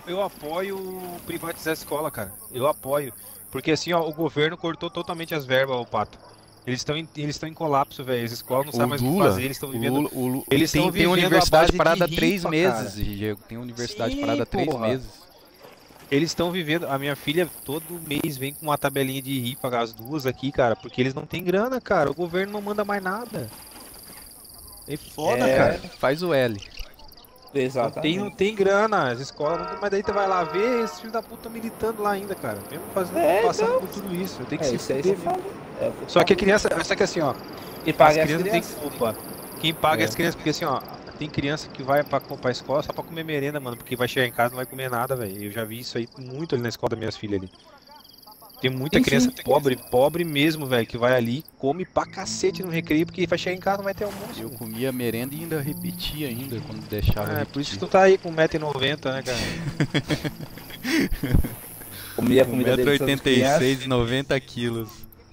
privatizar a escola, cara. Eu apoio. Porque assim, ó, o governo cortou totalmente as verbas, ô Pato. Eles estão em colapso, velho. As escolas não sabem O mais o que Lula, fazer, eles estão vivendo. Eles estão tem vivendo à universidade base de parada há rifa, 3 meses, cara. Diego. Tem universidade Sim, parada há 3 porra. meses. Eles estão vivendo. A minha filha todo mês vem com uma tabelinha de rifa, as duas aqui, cara, porque eles não têm grana, cara. O governo não manda mais nada. É foda, cara. Faz o L. Exatamente. Não tem grana, as escolas não tem, mas daí tu vai lá ver, esses filhos da puta militando lá ainda, cara. Mesmo passando por tudo isso. Tem que se Isso aí fuder você mesmo. fala. É o que eu Só que a falo. criança, só que assim, ó, E as paga as crianças não crianças. tem culpa. Quem paga é É. as crianças, porque assim, ó, tem criança que vai pra escola só pra comer merenda, mano, porque vai chegar em casa e não vai comer nada, velho. Eu já vi isso aí muito ali na escola das minhas filhas ali. Tem muita Sim, criança sim. pobre mesmo, velho, que vai ali, come pra cacete no recreio, porque vai chegar em casa e não vai ter almoço. Eu mano. comia merenda e ainda repetia ainda quando deixava. É, por isso que repetir. tu tá aí com 1,90 m, né, cara? Comia a comida deles, todas as crianças. 1,86 m, 90 quilos.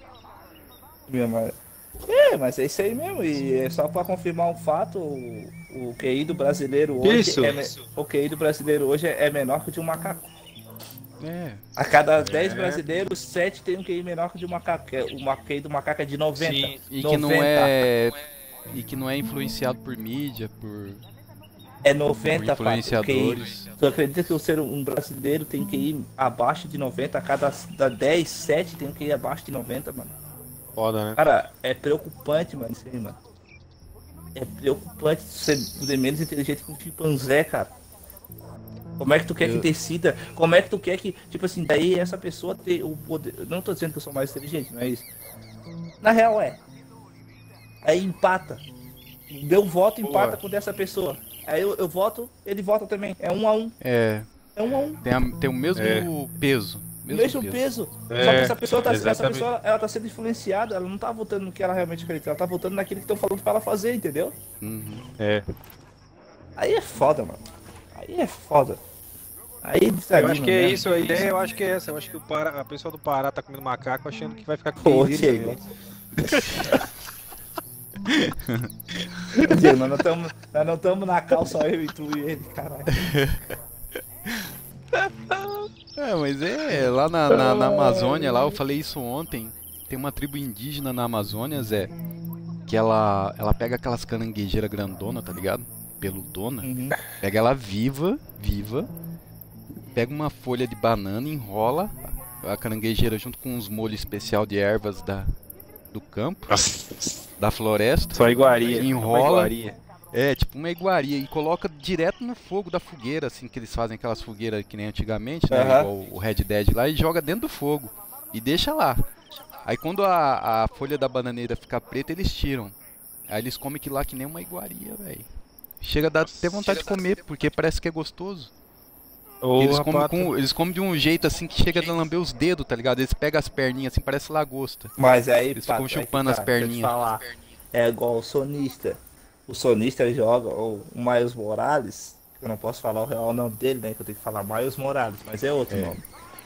Mas é isso aí mesmo. E é só pra confirmar um fato, o QI do brasileiro hoje Isso. o QI do brasileiro hoje é menor que o de um macaco. É. A cada 10 brasileiros, 7 tem um QI menor que o de um macaco. O QI do macaco é de 90. Sim. E que não 90. é. E que não é influenciado por mídia, por É 90, papo, influenciadores. QI. Tu acredita que um brasileiro tem QI abaixo de 90? A cada 10, 7 tem um QI abaixo de 90, mano. Foda, né? Cara, é preocupante, mano, isso aí, mano. É preocupante ser menos inteligente que um chimpanzé, cara. Como é que tu quer que decida? Como é que tu quer que, tipo assim, daí essa pessoa ter o poder. Não tô dizendo que eu sou mais inteligente, não é isso. Na real é. Aí empata. Meu voto empata com o dessa pessoa. Aí eu voto, ele vota também. É 1 a 1. É. É 1 a 1. Tem o mesmo peso. Mesmo peso. É, Só que essa pessoa, exatamente. ela tá sendo influenciada, ela não tá votando no que ela realmente acredita, ela tá votando naquilo que estão falando pra ela fazer, entendeu? Uhum. É. Aí é foda, mano. Aí é foda. Aí Eu desanima acho que é mesmo. isso, a ideia eu acho que é essa. Eu acho que a pessoa do Pará tá comendo macaco achando que vai ficar com Pô, QI dele, Diego. né? Diego, nós não estamos na calça, eu e tu e ele, caralho. É, mas lá na Amazônia, lá eu falei isso ontem. Tem uma tribo indígena na Amazônia, Zé, que ela pega aquelas caranguejeiras grandona, tá ligado? Peludona. Uhum. Pega ela viva, pega uma folha de banana, enrola a caranguejeira junto com uns molhos especial de ervas do campo, da floresta. Só iguaria. Enrola. Só iguaria. É, tipo uma iguaria, e coloca direto no fogo da fogueira, assim, que eles fazem aquelas fogueiras que nem antigamente, né? Aham. Igual o Red Dead lá, e joga dentro do fogo. E deixa lá. Aí quando a folha da bananeira ficar preta, eles tiram. Aí eles comem aquilo lá que nem uma iguaria, velho. Chega a dar até vontade de comer, porque parece que é gostoso. Ô, Eles comem de um jeito assim que chega a lamber os dedos, tá ligado? Eles pegam as perninhas assim, parece lagosta. Mas aí, Eles papo, ficam é que chupando as deixa eu te perninhas. falar. É igual o sonista. O sonista joga o Miles Morales. Eu não posso falar o real nome dele, né? Que eu tenho que falar Miles Morales, mas é outro nome.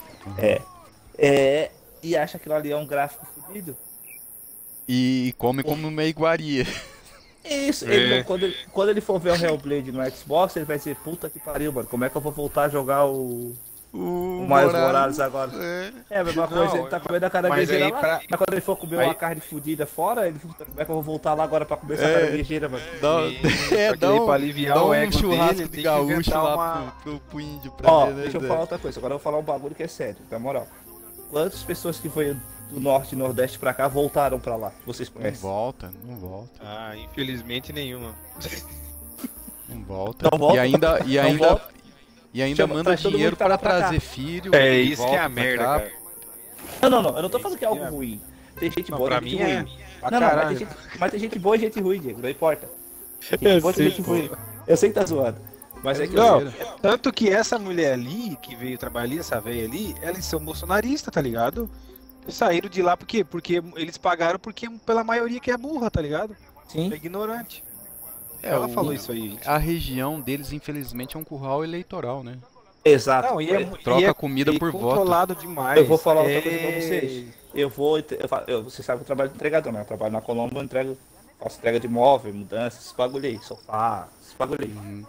E acha que aquilo ali é um gráfico fodido. E come como uma iguaria. Isso, É. ele, quando ele for ver o Hellblade no Xbox, ele vai dizer, puta que pariu, mano, como é que eu vou voltar a jogar o Miles Morales agora? É a mesma coisa, ele tá comendo a caranguejeira aí lá, pra- mas quando ele for comer aí- uma carne fodida fora, ele puta, como é que eu vou voltar lá agora pra comer essa caranguejeira, mano? Só que daí pra aliviar dá o um ego churrasco dele, de tem que gaúcho inventar lá uma- pro índio pra Ó, ver, né, deixa eu Zé? falar outra coisa, agora eu vou falar um bagulho que é sério, na moral. Quantas pessoas que foram do norte e nordeste pra cá voltaram pra lá? Vocês Não conhecem? volta, não volta, Ah, infelizmente nenhuma. não volta. Não volta? E ainda, volta. Chama- manda traz todo dinheiro mundo que tava pra pra cá. trazer filho. É e isso que é volta a pra merda, cá. cara. Não, eu não tô falando que é algo ruim. Tem gente Não, boa pra e gente mim é. ruim. Pra Não, mas caralho. tem gente boa e gente ruim, Diego, não importa. Tem Eu gente boa e sei, gente pô. ruim. Eu sei que tá zoando. Mas é que Não, tanto que essa mulher ali, que veio trabalhar ali, essa velha ali, eles são bolsonaristas, tá ligado? Saíram de lá por quê? Porque eles pagaram pela maioria que é burra, tá ligado? sim. É ignorante. É, Ela o- falou isso aí, gente. A região deles, infelizmente, é um curral eleitoral, né? Exato. Não, Troca comida por controlado demais. Eu vou falar outra coisa pra vocês. Vocês sabem que eu trabalho de entregador, né? Eu trabalho na Colombo, faço entrega de móvel, mudança, esses bagulho aí, sofá, esses bagulho aí. Uhum.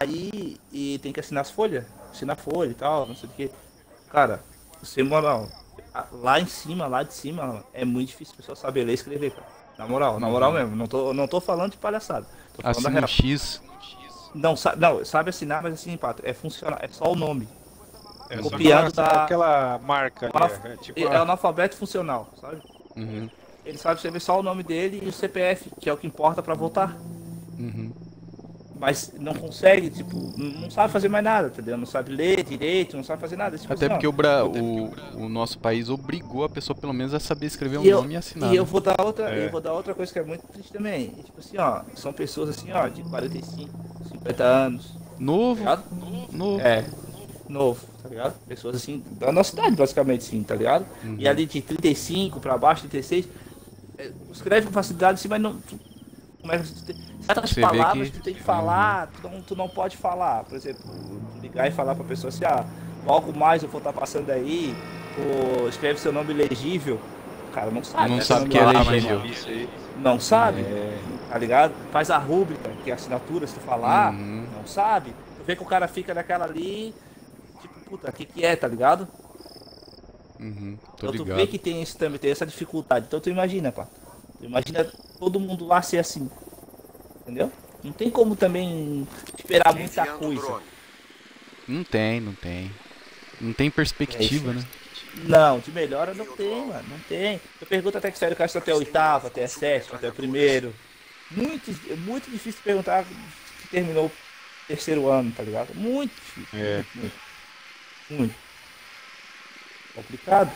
Aí, e tem que assinar as folhas, assinar folha e tal, não sei o que. Cara, sem moral, Lá em cima, lá de cima, é muito difícil a pessoa saber ler e escrever, cara. Na moral mesmo. Não tô falando de palhaçada. Tô falando da Assina um real. X. Não, sabe assinar, mas assim, Pato, é funcionar, é só o nome. É Copiando só da- aquela marca ali, é tipo É analfabeto funcional, sabe? Uhum, Ele sabe escrever só o nome dele e o CPF, que é o que importa pra votar. uhum. Mas não consegue, tipo, não sabe fazer mais nada, entendeu? Não sabe ler direito, não sabe fazer nada. Tipo Até assim, ó. porque o nosso país obrigou a pessoa pelo menos a saber escrever um E eu, nome e assinar. e eu né? vou dar outra, É. eu vou dar outra coisa que é muito triste também. Tipo assim, ó, são pessoas assim, ó, de 45, 50 anos, tá Novo, ligado? novo. É, novo, tá ligado? Pessoas assim, da nossa idade, basicamente, sim, tá ligado? E ali de 35 pra baixo, 36, escreve com facilidade assim, mas não. Como é que certas Você vê palavras que- tu tem que falar, tu não pode falar. Por exemplo, ligar e falar pra pessoa assim, logo mais eu vou estar passando aí, ou escreve seu nome legível. O cara não sabe, Não né? sabe Seu que é nome legível. isso aí. não sabe, tá ligado? Faz a rúbrica, que é a assinatura, se tu falar, Uhum. não sabe. Tu vê que o cara fica naquela ali, tipo, puta, o que é, tá ligado? Uhum, tô Então tu vê ligado. que tem esse também, tem essa dificuldade. Então tu imagina, pá. Tu imagina todo mundo lá ser assim. Entendeu? Não tem como também esperar muita Enviando coisa. drone. Não tem, não tem. Não tem perspectiva, né? Não, de melhora não tem, mano. Não tem. Eu pergunto até que sério, o cara está até o oitavo, até a sétima, até o primeiro. É muito difícil perguntar que terminou o terceiro ano, tá ligado? Muito difícil. É. Muito. Complicado.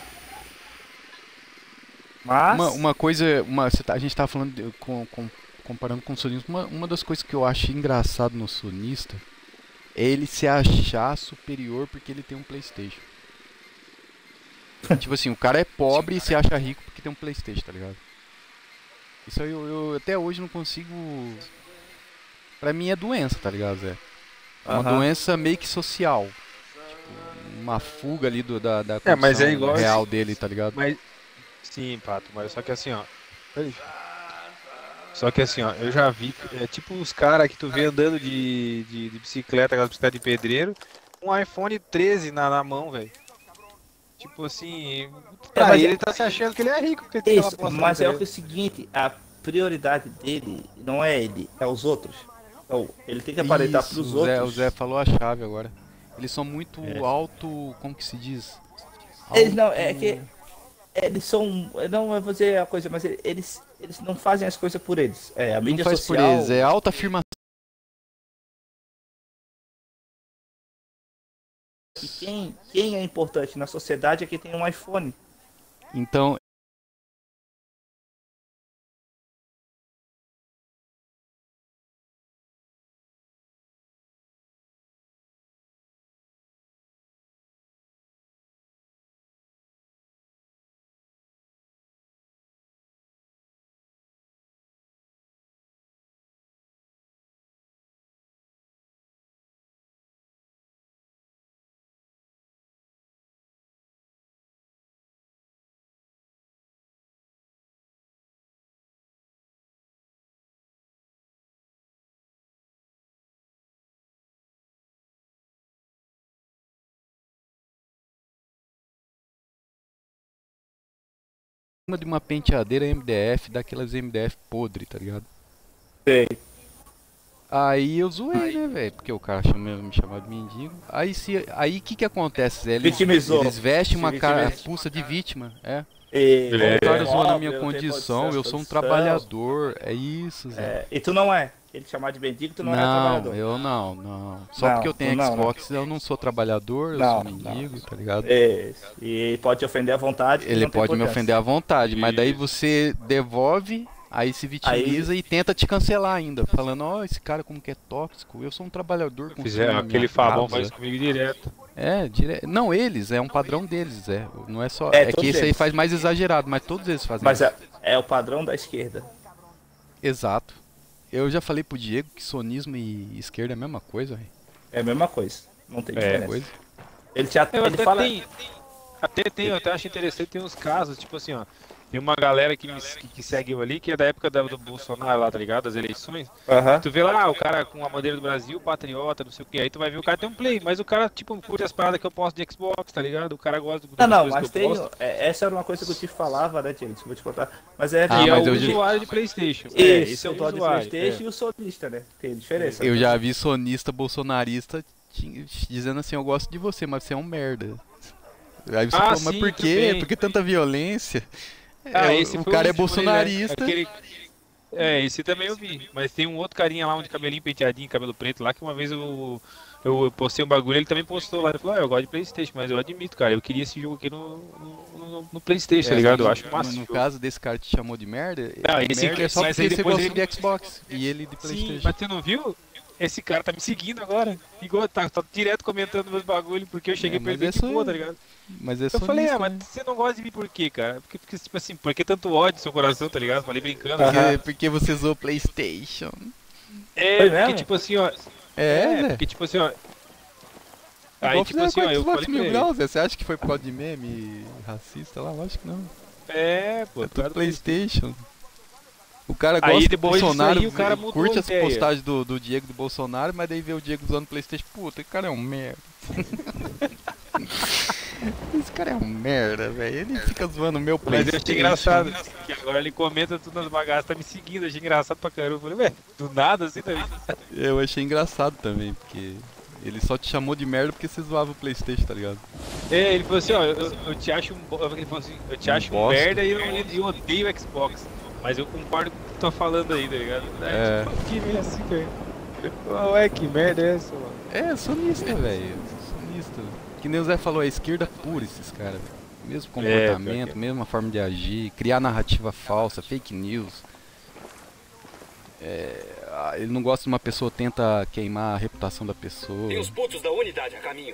Mas. Uma coisa, a gente tava falando, comparando com o sonista, uma das coisas que eu acho engraçado no sonista é ele se achar superior porque ele tem um PlayStation. Tipo assim, o cara é pobre e se acha rico porque tem um PlayStation, tá ligado? Isso aí eu até hoje não consigo. Pra mim é doença, tá ligado, Zé? É uma Aham. doença meio que social. Tipo, uma fuga ali da mas é condição igual real esse- dele, tá ligado? Mas. Sim, Pato, mas só que assim, ó. Peraí. Só que assim, ó, eu já vi, é tipo os caras que tu vê andando de bicicleta, aquela bicicleta de pedreiro, um iPhone 13 na mão, velho. Tipo assim, pra mas ele tá se achando que ele é rico, porque tem aquela Isso, bosta mas no é o pedreiro. seguinte, a prioridade dele não é ele, é os outros. Então, ele tem que aparentar Isso, pros o Zé outros. falou a chave agora. Eles são muito alto. Como que se diz? Eles não, é que eles são, não eu vou dizer a coisa, mas eles não fazem as coisas por eles. É, a Não mídia faz social. por eles, é alta afirmação. E quem é importante na sociedade é quem tem um iPhone. Então, uma de uma penteadeira MDF, daquelas MDF podre, tá ligado? Sei. Aí eu zoei, né, velho? Porque o cara me chamava de mendigo. Aí o que acontece, Zé? Vitimizou. Eles vestem uma Se carapuça de vítima, é. E, O cara zoando a pobre, minha eu tenho condição, eu sou um condição. trabalhador, é isso, Zé. É, e tu não é. Ele te chamar de mendigo, tu não é trabalhador. Eu não. Só Não, porque eu tenho tu não, Xbox, eu não sou trabalhador, eu Não, sou mendigo, tá ligado? É, e pode te ofender à vontade. Ele não tem pode me importância. ofender à vontade, mas daí você devolve, aí se vitimiza e tenta te cancelar ainda, falando, ó, esse cara como que é tóxico, eu sou um trabalhador com Fizer aquele Fabão faz comigo direto. Não, eles, é um padrão deles, não é só, É, é que todos esse aí eles. faz mais exagerado, mas todos eles fazem Mas isso. é o padrão da esquerda. Exato. Eu já falei pro Diego que sonismo e esquerda é a mesma coisa, velho. É a mesma coisa. Não tem diferença. Coisa. Ele Eu ele até fala. tem, eu até acho interessante, tem uns casos, tipo assim, ó. Tem uma galera que segue eu ali, que é da época do Bolsonaro lá, tá ligado? Das eleições. Aham. Tu vê lá, o cara com a bandeira do Brasil, patriota, não sei o que. Aí tu vai ver o cara tem um play, mas o cara, tipo, curte as paradas que eu posto de Xbox, tá ligado? O cara gosta Não, das não, coisas mas que eu tem. posto. Essa era uma coisa que eu te falava, né, gente? Vou te contar. Mas é Ah, E é mas o eu usuário de PlayStation. Isso, Esse é o eu tô de usuário. PlayStation e o sonista, né? Tem diferença. Eu já vi sonista bolsonarista dizendo assim, eu gosto de você, mas você é um merda. Aí você fala, mas sim, por quê? também. Por que tanta violência? Esse O foi cara é último aí, né? bolsonarista. Esse também eu vi. Mas tem um outro carinha lá, um de cabelinho penteadinho, cabelo preto lá, que uma vez eu postei um bagulho, ele também postou lá. Ele falou, eu gosto de PlayStation, mas eu admito, cara, eu queria esse jogo aqui no PlayStation, tá ligado? Eu acho massa. No caso desse cara que te chamou de merda, esse merda é só mas porque aí você depois gosta ele- de Xbox e ele de Sim, PlayStation. mas tu não viu? Esse cara tá me seguindo agora. Igual, tá direto comentando meus bagulho, porque eu cheguei É, pra mas ele é que só- boa, tá ligado? Mas é Eu falei, sonista, mas né? você não gosta de mim por quê, cara? Porque, tipo assim, por que tanto ódio no seu coração, tá ligado? Falei brincando. Porque você usou PlayStation. É, Foi porque mesmo? tipo assim, ó. É, Zé. Porque tipo assim, ó. Aí Igual tipo fizeram assim, com ó, o eu Xbox falei pra Mil ele. Graus, Zé. Você acha que foi por causa de meme racista lá? Lógico que não. É, pô, É cara tudo do PlayStation. O cara Aí gosta do depois disso Bolsonaro, aí, o cara mudou curte a as ideia. postagens do Diego do Bolsonaro, mas daí vê o Diego usando PlayStation. Puta, esse cara é um merda. Esse cara é um merda, velho. Ele fica zoando o meu Mas eu PlayStation. achei engraçado, que agora ele comenta tudo nas bagaças, tá me seguindo, achei engraçado pra caramba. Eu falei, ué, do nada assim também. Eu achei engraçado também, porque ele só te chamou de merda porque você zoava o PlayStation, tá ligado? É, ele falou assim, ó, eu te acho ele falou assim, eu te acho um bosta. merda e eu odeio o Xbox. Mas eu concordo com o que tu tá falando aí, tá ligado? É. Tipo, que meio assim, velho. Ué, que merda é essa, mano? É, sonista, velho. Sonista. Que nem o Zé falou, é esquerda pura esses caras. Mesmo comportamento, pior que mesma forma de agir, criar narrativa falsa, fake news. Ele não gosta de uma pessoa, tenta queimar a reputação da pessoa. Tem os putos da unidade a caminho.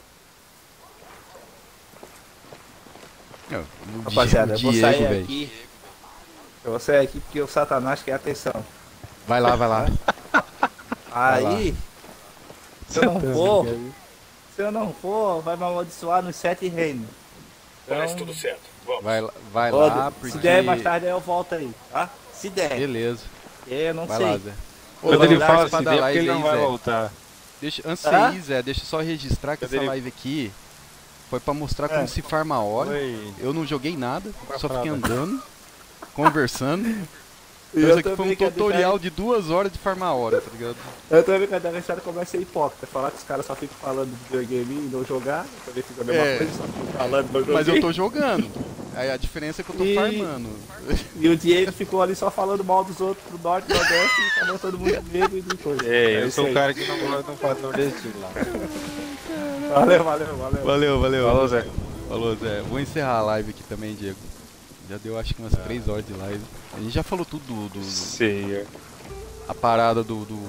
O Rapaziada, eu vou Diego, sair velho. aqui. Eu vou sair aqui porque o Satanás quer atenção. Vai lá, vai lá. Aí, se eu não for, vai me amaldiçoar nos 7 reinos. Parece tudo certo. Vamos. Vai Pode. lá, porque... Se der mais tarde, eu volto aí, tá? Se der. Beleza. Eu não Vai sei. lá, Zé. Quando Ô, ele dá fala essa assim, da é porque live ele não aí, vai Zé. voltar. Antes de Hã? você ir, Zé, deixa eu só registrar que Cadê essa ele? live aqui foi pra mostrar como se farma a hora. Oi. Eu não joguei nada, só fiquei nada. andando, conversando. E Então eu isso aqui foi também um quero tutorial de 2 horas de farmar a hora, tá ligado? Eu também quero deixar de começar hipócrita. Falar que os caras só ficam falando de videogame e não jogar. Eu também fico a mesma É. coisa, só fico falando não joguei. Mas eu tô jogando. Aí a diferença é que eu tô E- farmando. E o Diego ficou ali só falando mal dos outros do norte, do nordeste e falou todo mundo medo e de coisa. É, eu isso sou o aí. cara que não faz nordestino lá. Valeu. Valeu. Falou, Zé. Falou, Zé. Vou encerrar a live aqui também, Diego. Já deu acho que umas 3 horas de live. A gente já falou tudo Sei. a parada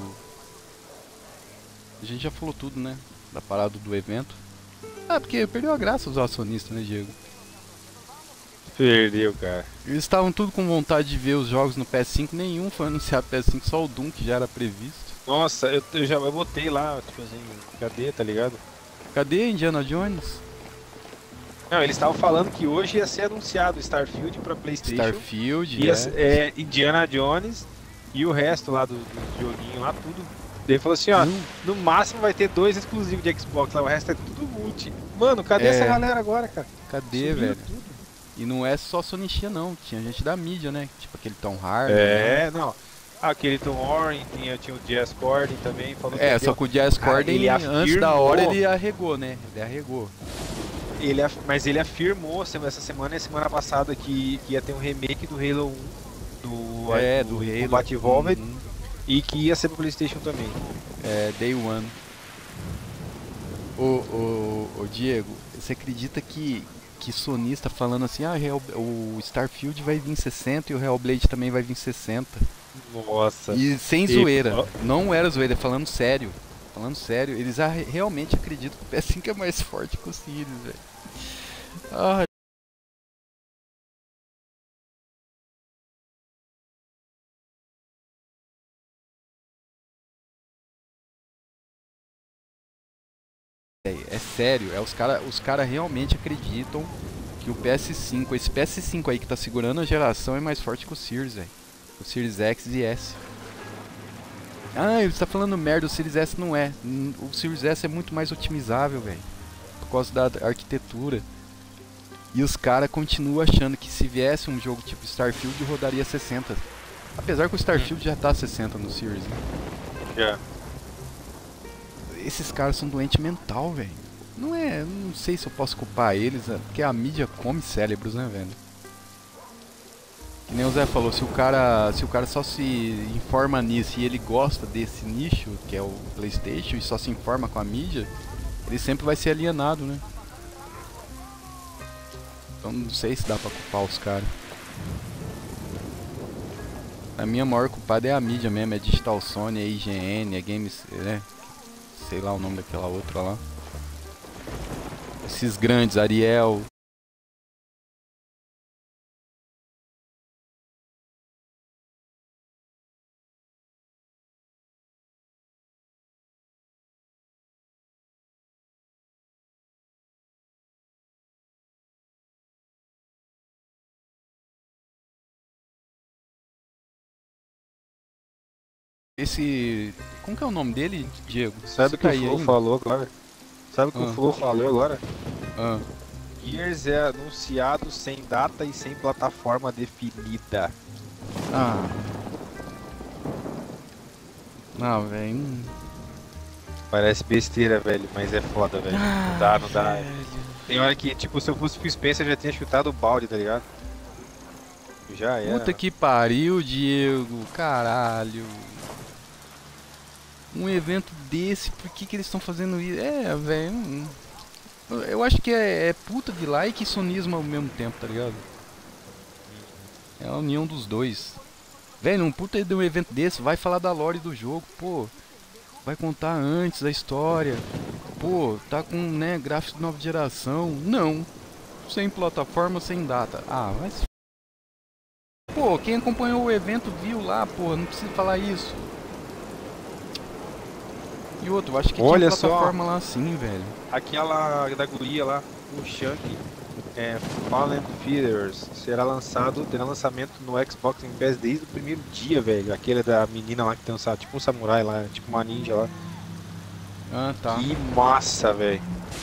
A gente já falou tudo, né? Da parada do evento. Ah, porque perdeu a graça os acionistas, né, Diego? Perdeu, cara. Eles estavam tudo com vontade de ver os jogos no PS5, nenhum foi anunciado PS5, só o Doom que já era previsto. Nossa, eu botei lá, tipo assim, cadê, tá ligado? Cadê Indiana Jones? Não, eles estavam falando que hoje ia ser anunciado Starfield pra PlayStation. Starfield, Ia ser, Indiana Jones e o resto lá do joguinho lá, tudo. Ele falou assim, ó, no máximo vai ter 2 exclusivos de Xbox lá, o resto é tudo multi. Mano, cadê É. essa galera agora, cara? Cadê, Sumiu velho? tudo. E não é só sonistinha não, tinha gente da mídia, né? Tipo aquele Tom Hardy. Né? É, não. Aquele Tom Warren, tinha o Jazz Corden também, falou É, que só que o Jazz Corden, ele antes da afirmou- hora, ele arregou, né? Ele arregou. mas ele afirmou essa semana e semana passada que ia ter um remake do Halo 1, do Halo. Combat Evolved, Uhum. e que ia ser pro PlayStation também. É, Day One. Ô Diego, você acredita que sonista falando assim, o Starfield vai vir 60 e o Hellblade também vai vir 60? Nossa. E sem zoeira, não era zoeira, falando sério. Falando sério, eles realmente acreditam que o PS5 é mais forte que o Series, velho. Ah, é sério, os cara realmente acreditam que o PS5, esse PS5 aí que tá segurando a geração é mais forte que o Series, velho. O Series X e S. Ah, você tá falando merda, o Series S não é. O Series S é muito mais otimizável, velho. Por causa da arquitetura. E os caras continuam achando que se viesse um jogo tipo Starfield rodaria 60. Apesar que o Starfield já tá 60 no Series, né? Já. Esses caras são doentes mental, velho. Não sei se eu posso culpar eles, porque a mídia come cérebros, né, velho? Que nem o Zé falou, se o cara só se informa nisso e ele gosta desse nicho, que é o PlayStation, e só se informa com a mídia, ele sempre vai ser alienado, né? Então não sei se dá pra culpar os caras. A minha maior culpada é a mídia mesmo, é Digital Sony, é IGN, é Games, né? Sei lá o nome daquela outra lá. Esses grandes, Ariel. Esse... Como que é o nome dele, Diego? Sabe o que Tá o aí Flow ainda? falou agora? Sabe o que o Flow falou agora? Ah. Gears é anunciado sem data e sem plataforma definida. Ah. Não, velho. Parece besteira, velho, mas é foda, velho. Não dá, não dá. Tem hora que, tipo, se eu fosse pro Spencer, eu já tinha chutado o balde, tá ligado? Já era. Puta que pariu, Diego. Caralho. Um evento desse, por que eles estão fazendo isso? É, velho. Eu acho que é puta de like e sonismo ao mesmo tempo, tá ligado? É a união dos dois. Velho, um puta de um evento desse, vai falar da lore do jogo, pô. Vai contar antes a história. Pô, tá com, né, gráficos de nova geração. Não. Sem plataforma, sem data. Ah, mas... Pô, quem acompanhou o evento viu lá, pô, não precisa falar isso. E outro, eu acho que Olha tinha só. plataforma lá sim, velho. Aquela da guria lá, o Shank, Fallen Feathers, terá lançamento no Xbox Game Pass desde o primeiro dia, velho. Aquele da menina lá que tem tipo um samurai lá, tipo uma ninja lá. Ah, tá. Que massa, velho.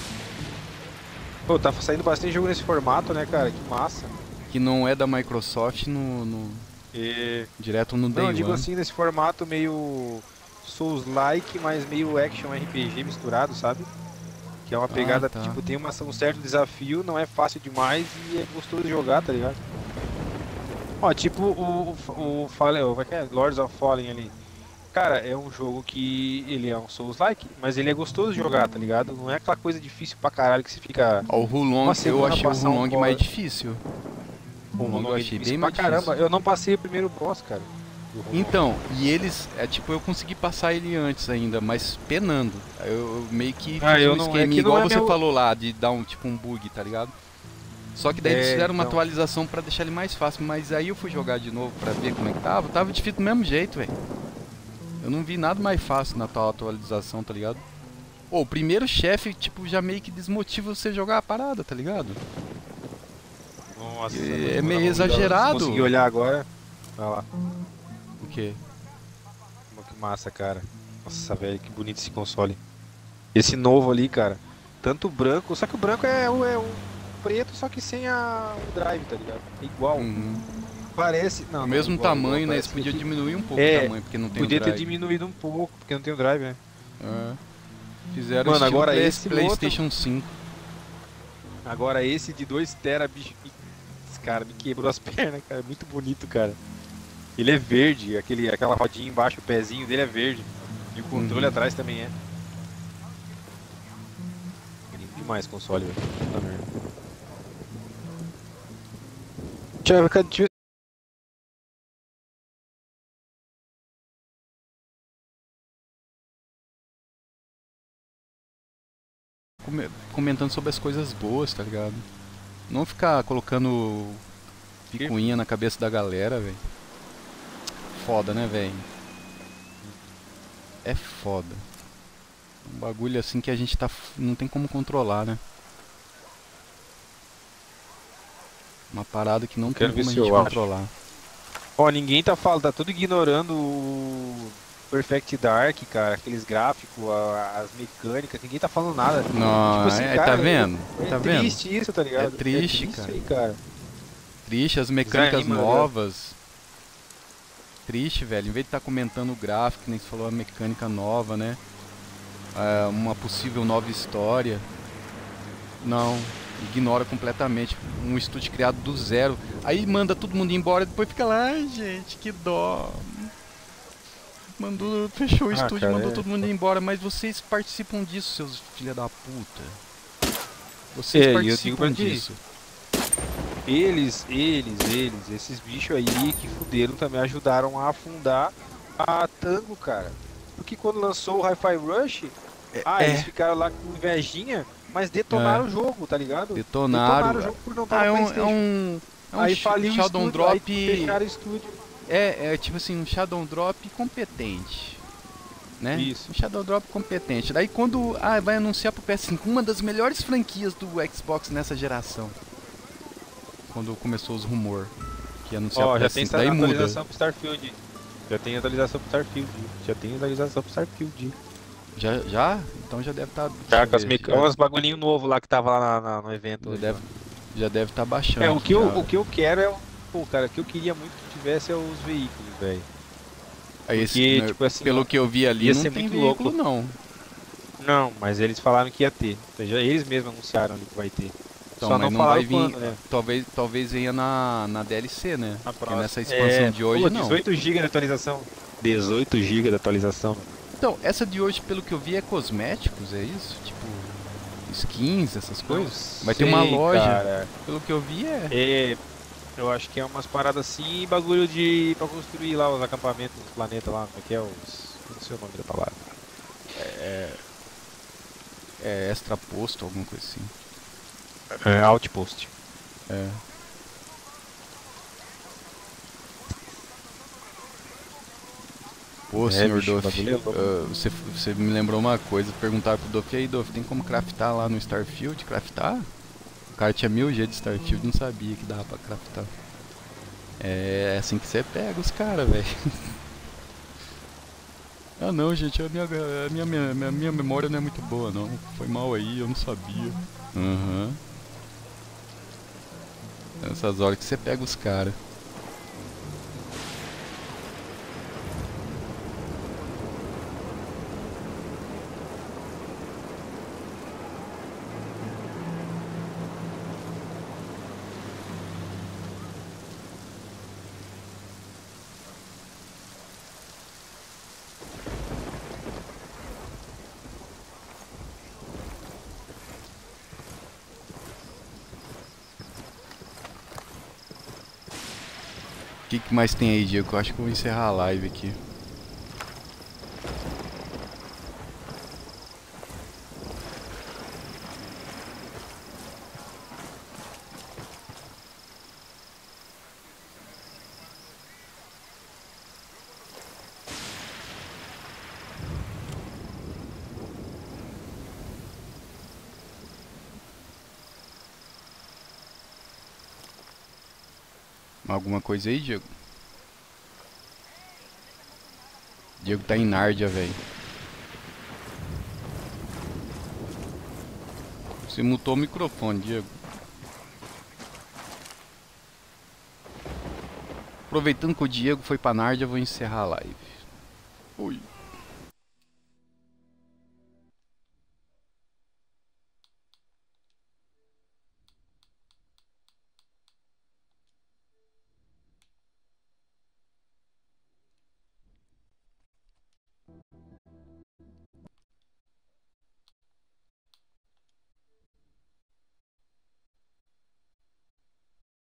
Pô, tá saindo bastante jogo nesse formato, né, cara? Que massa. Que não é da Microsoft direto no Day Não, eu digo One. assim, nesse formato meio Souls-like, mas meio action RPG misturado, sabe? Que é uma pegada, tá. tipo, tem um certo desafio, não é fácil demais e é gostoso de jogar, tá ligado? Ó, tipo o Fallen, como é que é? Lords of Fallen ali. Cara, é um jogo que ele é um Souls-like, mas ele é gostoso de jogar, tá ligado? Não é aquela coisa difícil pra caralho que você fica... Ó, o Hulong, uma eu semana achei o passar um Hulong mais boss. difícil. O Pô, Hulong eu é achei difícil bem pra mais caramba. difícil. Eu não passei o primeiro boss, cara. do Hulong. Então, e eles, tipo, eu consegui passar ele antes ainda, mas penando. Eu meio que fiz eu um não- esquema é que igual não é você meu- falou lá, de dar tipo um bug, tá ligado? Só que daí eles fizeram uma então. atualização pra deixar ele mais fácil, mas aí eu fui jogar de novo pra ver como é que tava difícil do mesmo jeito, velho. Eu não vi nada mais fácil na tal atualização, tá ligado? Pô, o primeiro chefe, tipo, já meio que desmotiva você jogar a parada, tá ligado? Nossa, É mano, meio não- exagerado. Consegui olhar agora. Olha lá. O quê? Que massa, cara. Nossa, velho, que bonito esse console. Esse novo ali, cara. Tanto o branco, só que o branco é o preto, só que sem o drive, tá ligado? É igual. Uhum. Parece. Não, O não, mesmo igual, tamanho, igual, né? parece Eles podiam que- diminuir um pouco É, o tamanho, porque não tem Podia o ter drive. diminuído um pouco, porque não tem o drive, né? É. Fizeram Mano, estilo agora esse PlayStation 5. Agora esse de 2 tera, bicho. Esse cara me quebrou as pernas, cara. Muito bonito, cara. Ele é verde, aquela rodinha embaixo, o pezinho dele é verde. E o controle atrás também é. Bonito demais o console, velho. Puta merda. Deixa eu- Comentando sobre as coisas boas, tá ligado? Não ficar colocando picuinha na cabeça da galera, velho. Foda, né, velho? É foda. Um bagulho assim que a gente não tem como controlar, né? Uma parada que não tem Quero ver como a se gente eu acho. controlar. Ó, ninguém tá falando, tá tudo ignorando o Perfect Dark, cara, aqueles gráficos, as mecânicas, ninguém tá falando nada. Não, Tipo assim, tá cara, vendo? é Tá vendo? triste isso, tá ligado? É triste, isso cara. aí, cara. Triste, as mecânicas Desanima, né? novas. Triste, velho. Em vez de estar comentando o gráfico, que nem você falou, a mecânica nova, né? Uma possível nova história. Não, ignora completamente. Um estúdio criado do zero. Aí manda todo mundo embora e depois fica lá, ai gente, que dó. Fechou o estúdio, cara, mandou todo mundo embora, mas vocês participam disso, seus filha da puta. E Vocês eu digo participam pra ti, disso. esses bichos aí que fuderam também ajudaram a afundar a Tango, cara. Porque quando lançou o Hi-Fi Rush, eles ficaram lá com invejinha, mas detonaram o jogo, tá ligado? Detonaram. o jogo por não estar É no um, PlayStation. Aí faliu o Shadow estúdio, aí Drop. fecharam o estúdio. É tipo assim, um Shadow Drop competente. Né? Isso. Um Shadow Drop competente. Daí quando vai anunciar pro PS5 uma das melhores franquias do Xbox nessa geração. Quando começou os rumores que ia anunciar pro Já tem PS5, daí muda. atualização pro Starfield. Já tem atualização pro Starfield. Já? Então já deve estar. Tá, com os bagulhinhos novos lá que tava lá no evento. Já deve estar baixando. O que eu quero é Pô, cara, o que eu queria muito que tivesse é os veículos, velho. Porque, tipo assim, pelo que eu vi ali, não tem veículo, não. Não, mas eles falaram que ia ter. Ou seja, eles mesmos anunciaram ali que vai ter. Então, só mas não vai vir. quando, né? Talvez venha na DLC, né? Porque nessa expansão expansão de hoje, não. 18 GB de atualização. 18 GB de atualização. Então, essa de hoje, pelo que eu vi, é cosméticos, é isso? Tipo, skins, essas coisas? Vai ter uma loja. Cara. Pelo que eu vi, eu acho que é umas paradas assim e bagulho pra construir lá os acampamentos do planeta lá, como é que é os... Não sei o nome da palavra. É extra posto, alguma coisa assim. Outpost. Pô, senhor Duff, você me lembrou uma coisa, perguntaram pro Duff, e aí Duff, tem como craftar lá no Starfield? Craftar? O cara tinha 1000 G de Starfield, não sabia que dava pra craftar. É assim que você pega os caras, velho. Ah não, gente, a minha memória não é muito boa não. Foi mal aí, eu não sabia. Nessas horas que você pega os caras. O que mais tem aí, Diego? Eu acho que eu vou encerrar a live aqui. Alguma coisa aí, Diego? Diego tá em Nárdia, velho. Você mutou o microfone, Diego. Aproveitando que o Diego foi pra Nárdia, eu vou encerrar a live. Ui.